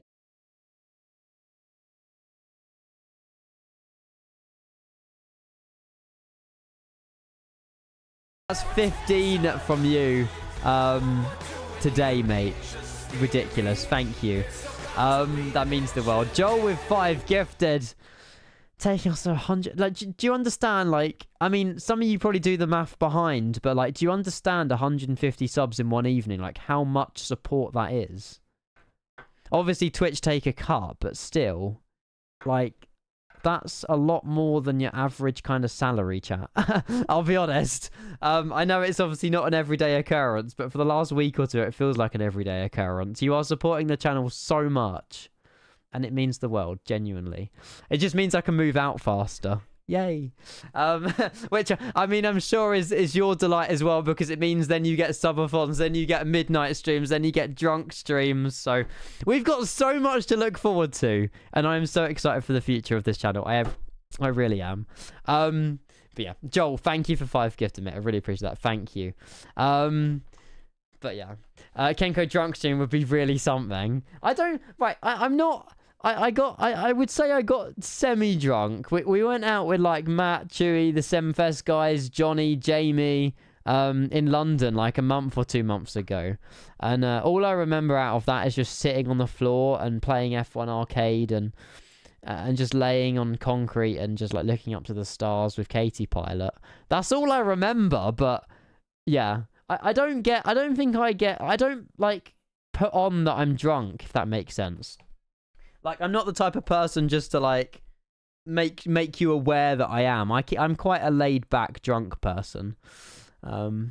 That's fifteen from you. Um, today, mate. Ridiculous. Thank you. Um, that means the world. Joel with five gifted. Taking us a hundred. Like, do you understand? Like, I mean, some of you probably do the math behind, but like, do you understand one hundred fifty subs in one evening? Like, how much support that is? Obviously, Twitch take a cut, but still, like, that's a lot more than your average kind of salary, chat. I'll be honest. Um, I know it's obviously not an everyday occurrence, but for the last week or two, it feels like an everyday occurrence. You are supporting the channel so much, and it means the world, genuinely. It just means I can move out faster. Yay. Um, which, I mean, I'm sure is, is your delight as well, because it means then you get subathons, then you get midnight streams, then you get drunk streams. So we've got so much to look forward to, and I'm so excited for the future of this channel. I have, I really am. Um, but yeah, Joel, thank you for five gifting me. I really appreciate that. Thank you. Um, but yeah, uh, Kenko drunk stream would be really something. I don't, right, I, I'm not... I, I got, I, I would say I got semi-drunk. We, we went out with, like, Matt, Chewy, the Semfest guys, Johnny, Jamie, um, in London, like, a month or two months ago. And uh, all I remember out of that is just sitting on the floor and playing F one Arcade and uh, and just laying on concrete and just, like, looking up to the stars with Katie Pilot. That's all I remember, but, yeah. I, I don't get, I don't think I get, I don't, like, put on that I'm drunk, if that makes sense. Like, I'm not the type of person just to, like, make make you aware that I am. I, I'm quite a laid-back drunk person. Um,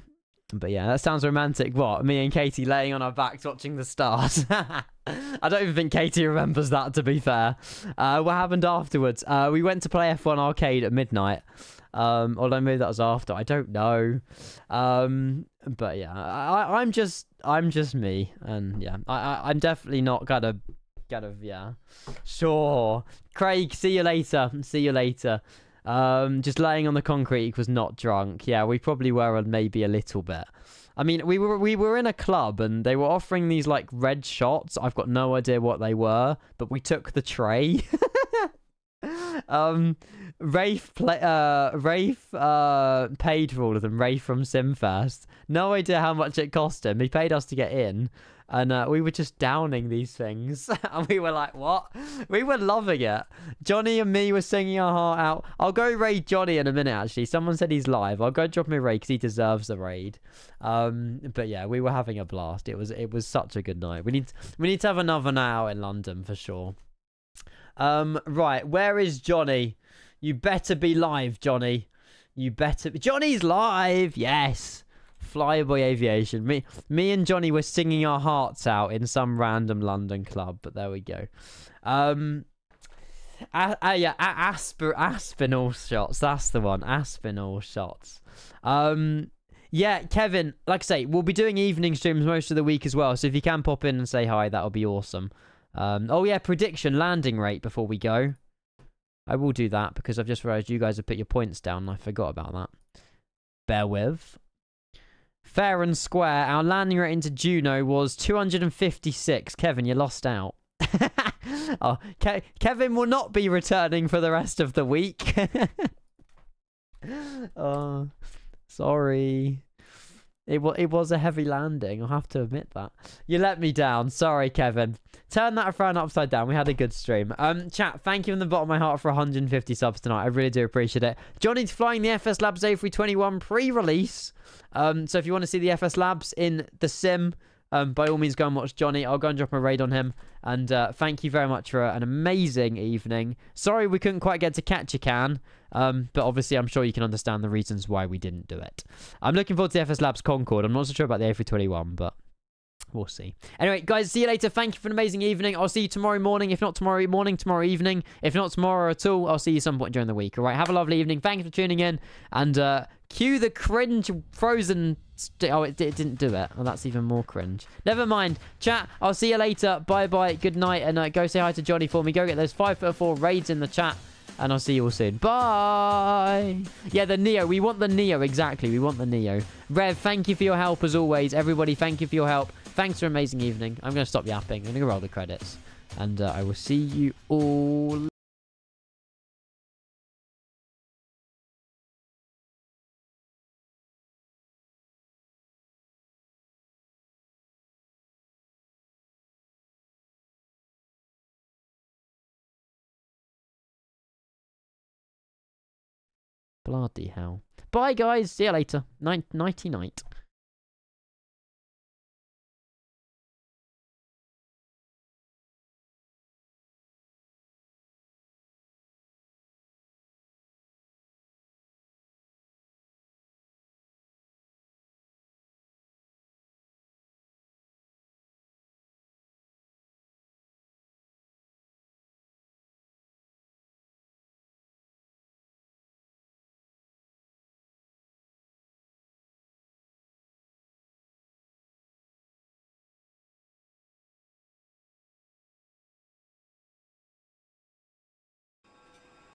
But yeah, that sounds romantic. What? Me and Katie laying on our backs watching the stars. I don't even think Katie remembers that, to be fair. Uh, what happened afterwards? Uh, we went to play F one Arcade at midnight. Um, although maybe that was after. I don't know. Um, but yeah, I, I'm just, I'm just me, and yeah, I, I I'm definitely not gonna, gonna, yeah, sure. Craig, see you later. See you later. Um, just laying on the concrete was not drunk. Yeah, we probably were maybe a little bit. I mean, we were we were in a club and they were offering these like red shots. I've got no idea what they were, but we took the tray. um, Rafe play uh Rafe uh paid for all of them. Rafe from Simfast. No idea how much it cost him. He paid us to get in. And uh, we were just downing these things. And we were like, what? We were loving it. Johnny and me were singing our heart out. I'll go raid Johnny in a minute, actually. Someone said he's live. I'll go drop him a raid because he deserves the raid. Um, but yeah, we were having a blast. It was it was such a good night. We need, we need to have another night out in London for sure. Um, right, where is Johnny? You better be live, Johnny. You better be... Johnny's live! Yes! Flyboy Aviation. Me, me and Johnny were singing our hearts out in some random London club, but there we go. Um, uh, uh, yeah, uh, Asp Aspinall shots. That's the one. Aspinall shots. Um, yeah, Kevin. Like I say, we'll be doing evening streams most of the week as well. So if you can pop in and say hi, that'll be awesome. Um, oh yeah, prediction landing rate before we go. I will do that because I've just realised you guys have put your points down. And I forgot about that. Bear with. Fair and square, our landing rate into Juno was two hundred fifty-six. Kevin, you lost out. oh, Ke Kevin will not be returning for the rest of the week. oh, sorry. It, it was a heavy landing, I'll have to admit that. You let me down. Sorry, Kevin. Turn that frown upside down. We had a good stream. Um, chat, thank you from the bottom of my heart for one hundred fifty subs tonight. I really do appreciate it. Johnny's flying the F S Labs A three twenty-one pre-release. Um, so if you want to see the F S Labs in the sim, um, by all means go and watch Johnny. I'll go and drop a raid on him. And uh, thank you very much for an amazing evening. Sorry we couldn't quite get to Catch a Can. Um, but obviously I'm sure you can understand the reasons why we didn't do it. I'm looking forward to the F S Labs Concorde. I'm not so sure about the A three twenty-one, but we'll see. Anyway, guys, see you later. Thank you for an amazing evening. I'll see you tomorrow morning. If not tomorrow morning, tomorrow evening. If not tomorrow at all, I'll see you some point during the week. All right, have a lovely evening. Thank you for tuning in. And uh, cue the cringe Frozen... Oh, it, it didn't do it. Oh, that's even more cringe. Never mind. Chat, I'll see you later. Bye-bye. Good night. And uh, go say hi to Johnny for me. Go get those five foot four raids in the chat. And I'll see you all soon. Bye. Yeah, the Neo. We want the Neo. Exactly. We want the Neo. Rev, thank you for your help as always. Everybody, thank you for your help. Thanks for an amazing evening. I'm going to stop yapping. I'm going to roll the credits. And uh, I will see you all bloody hell. Bye, guys. See you later. Night, nighty night.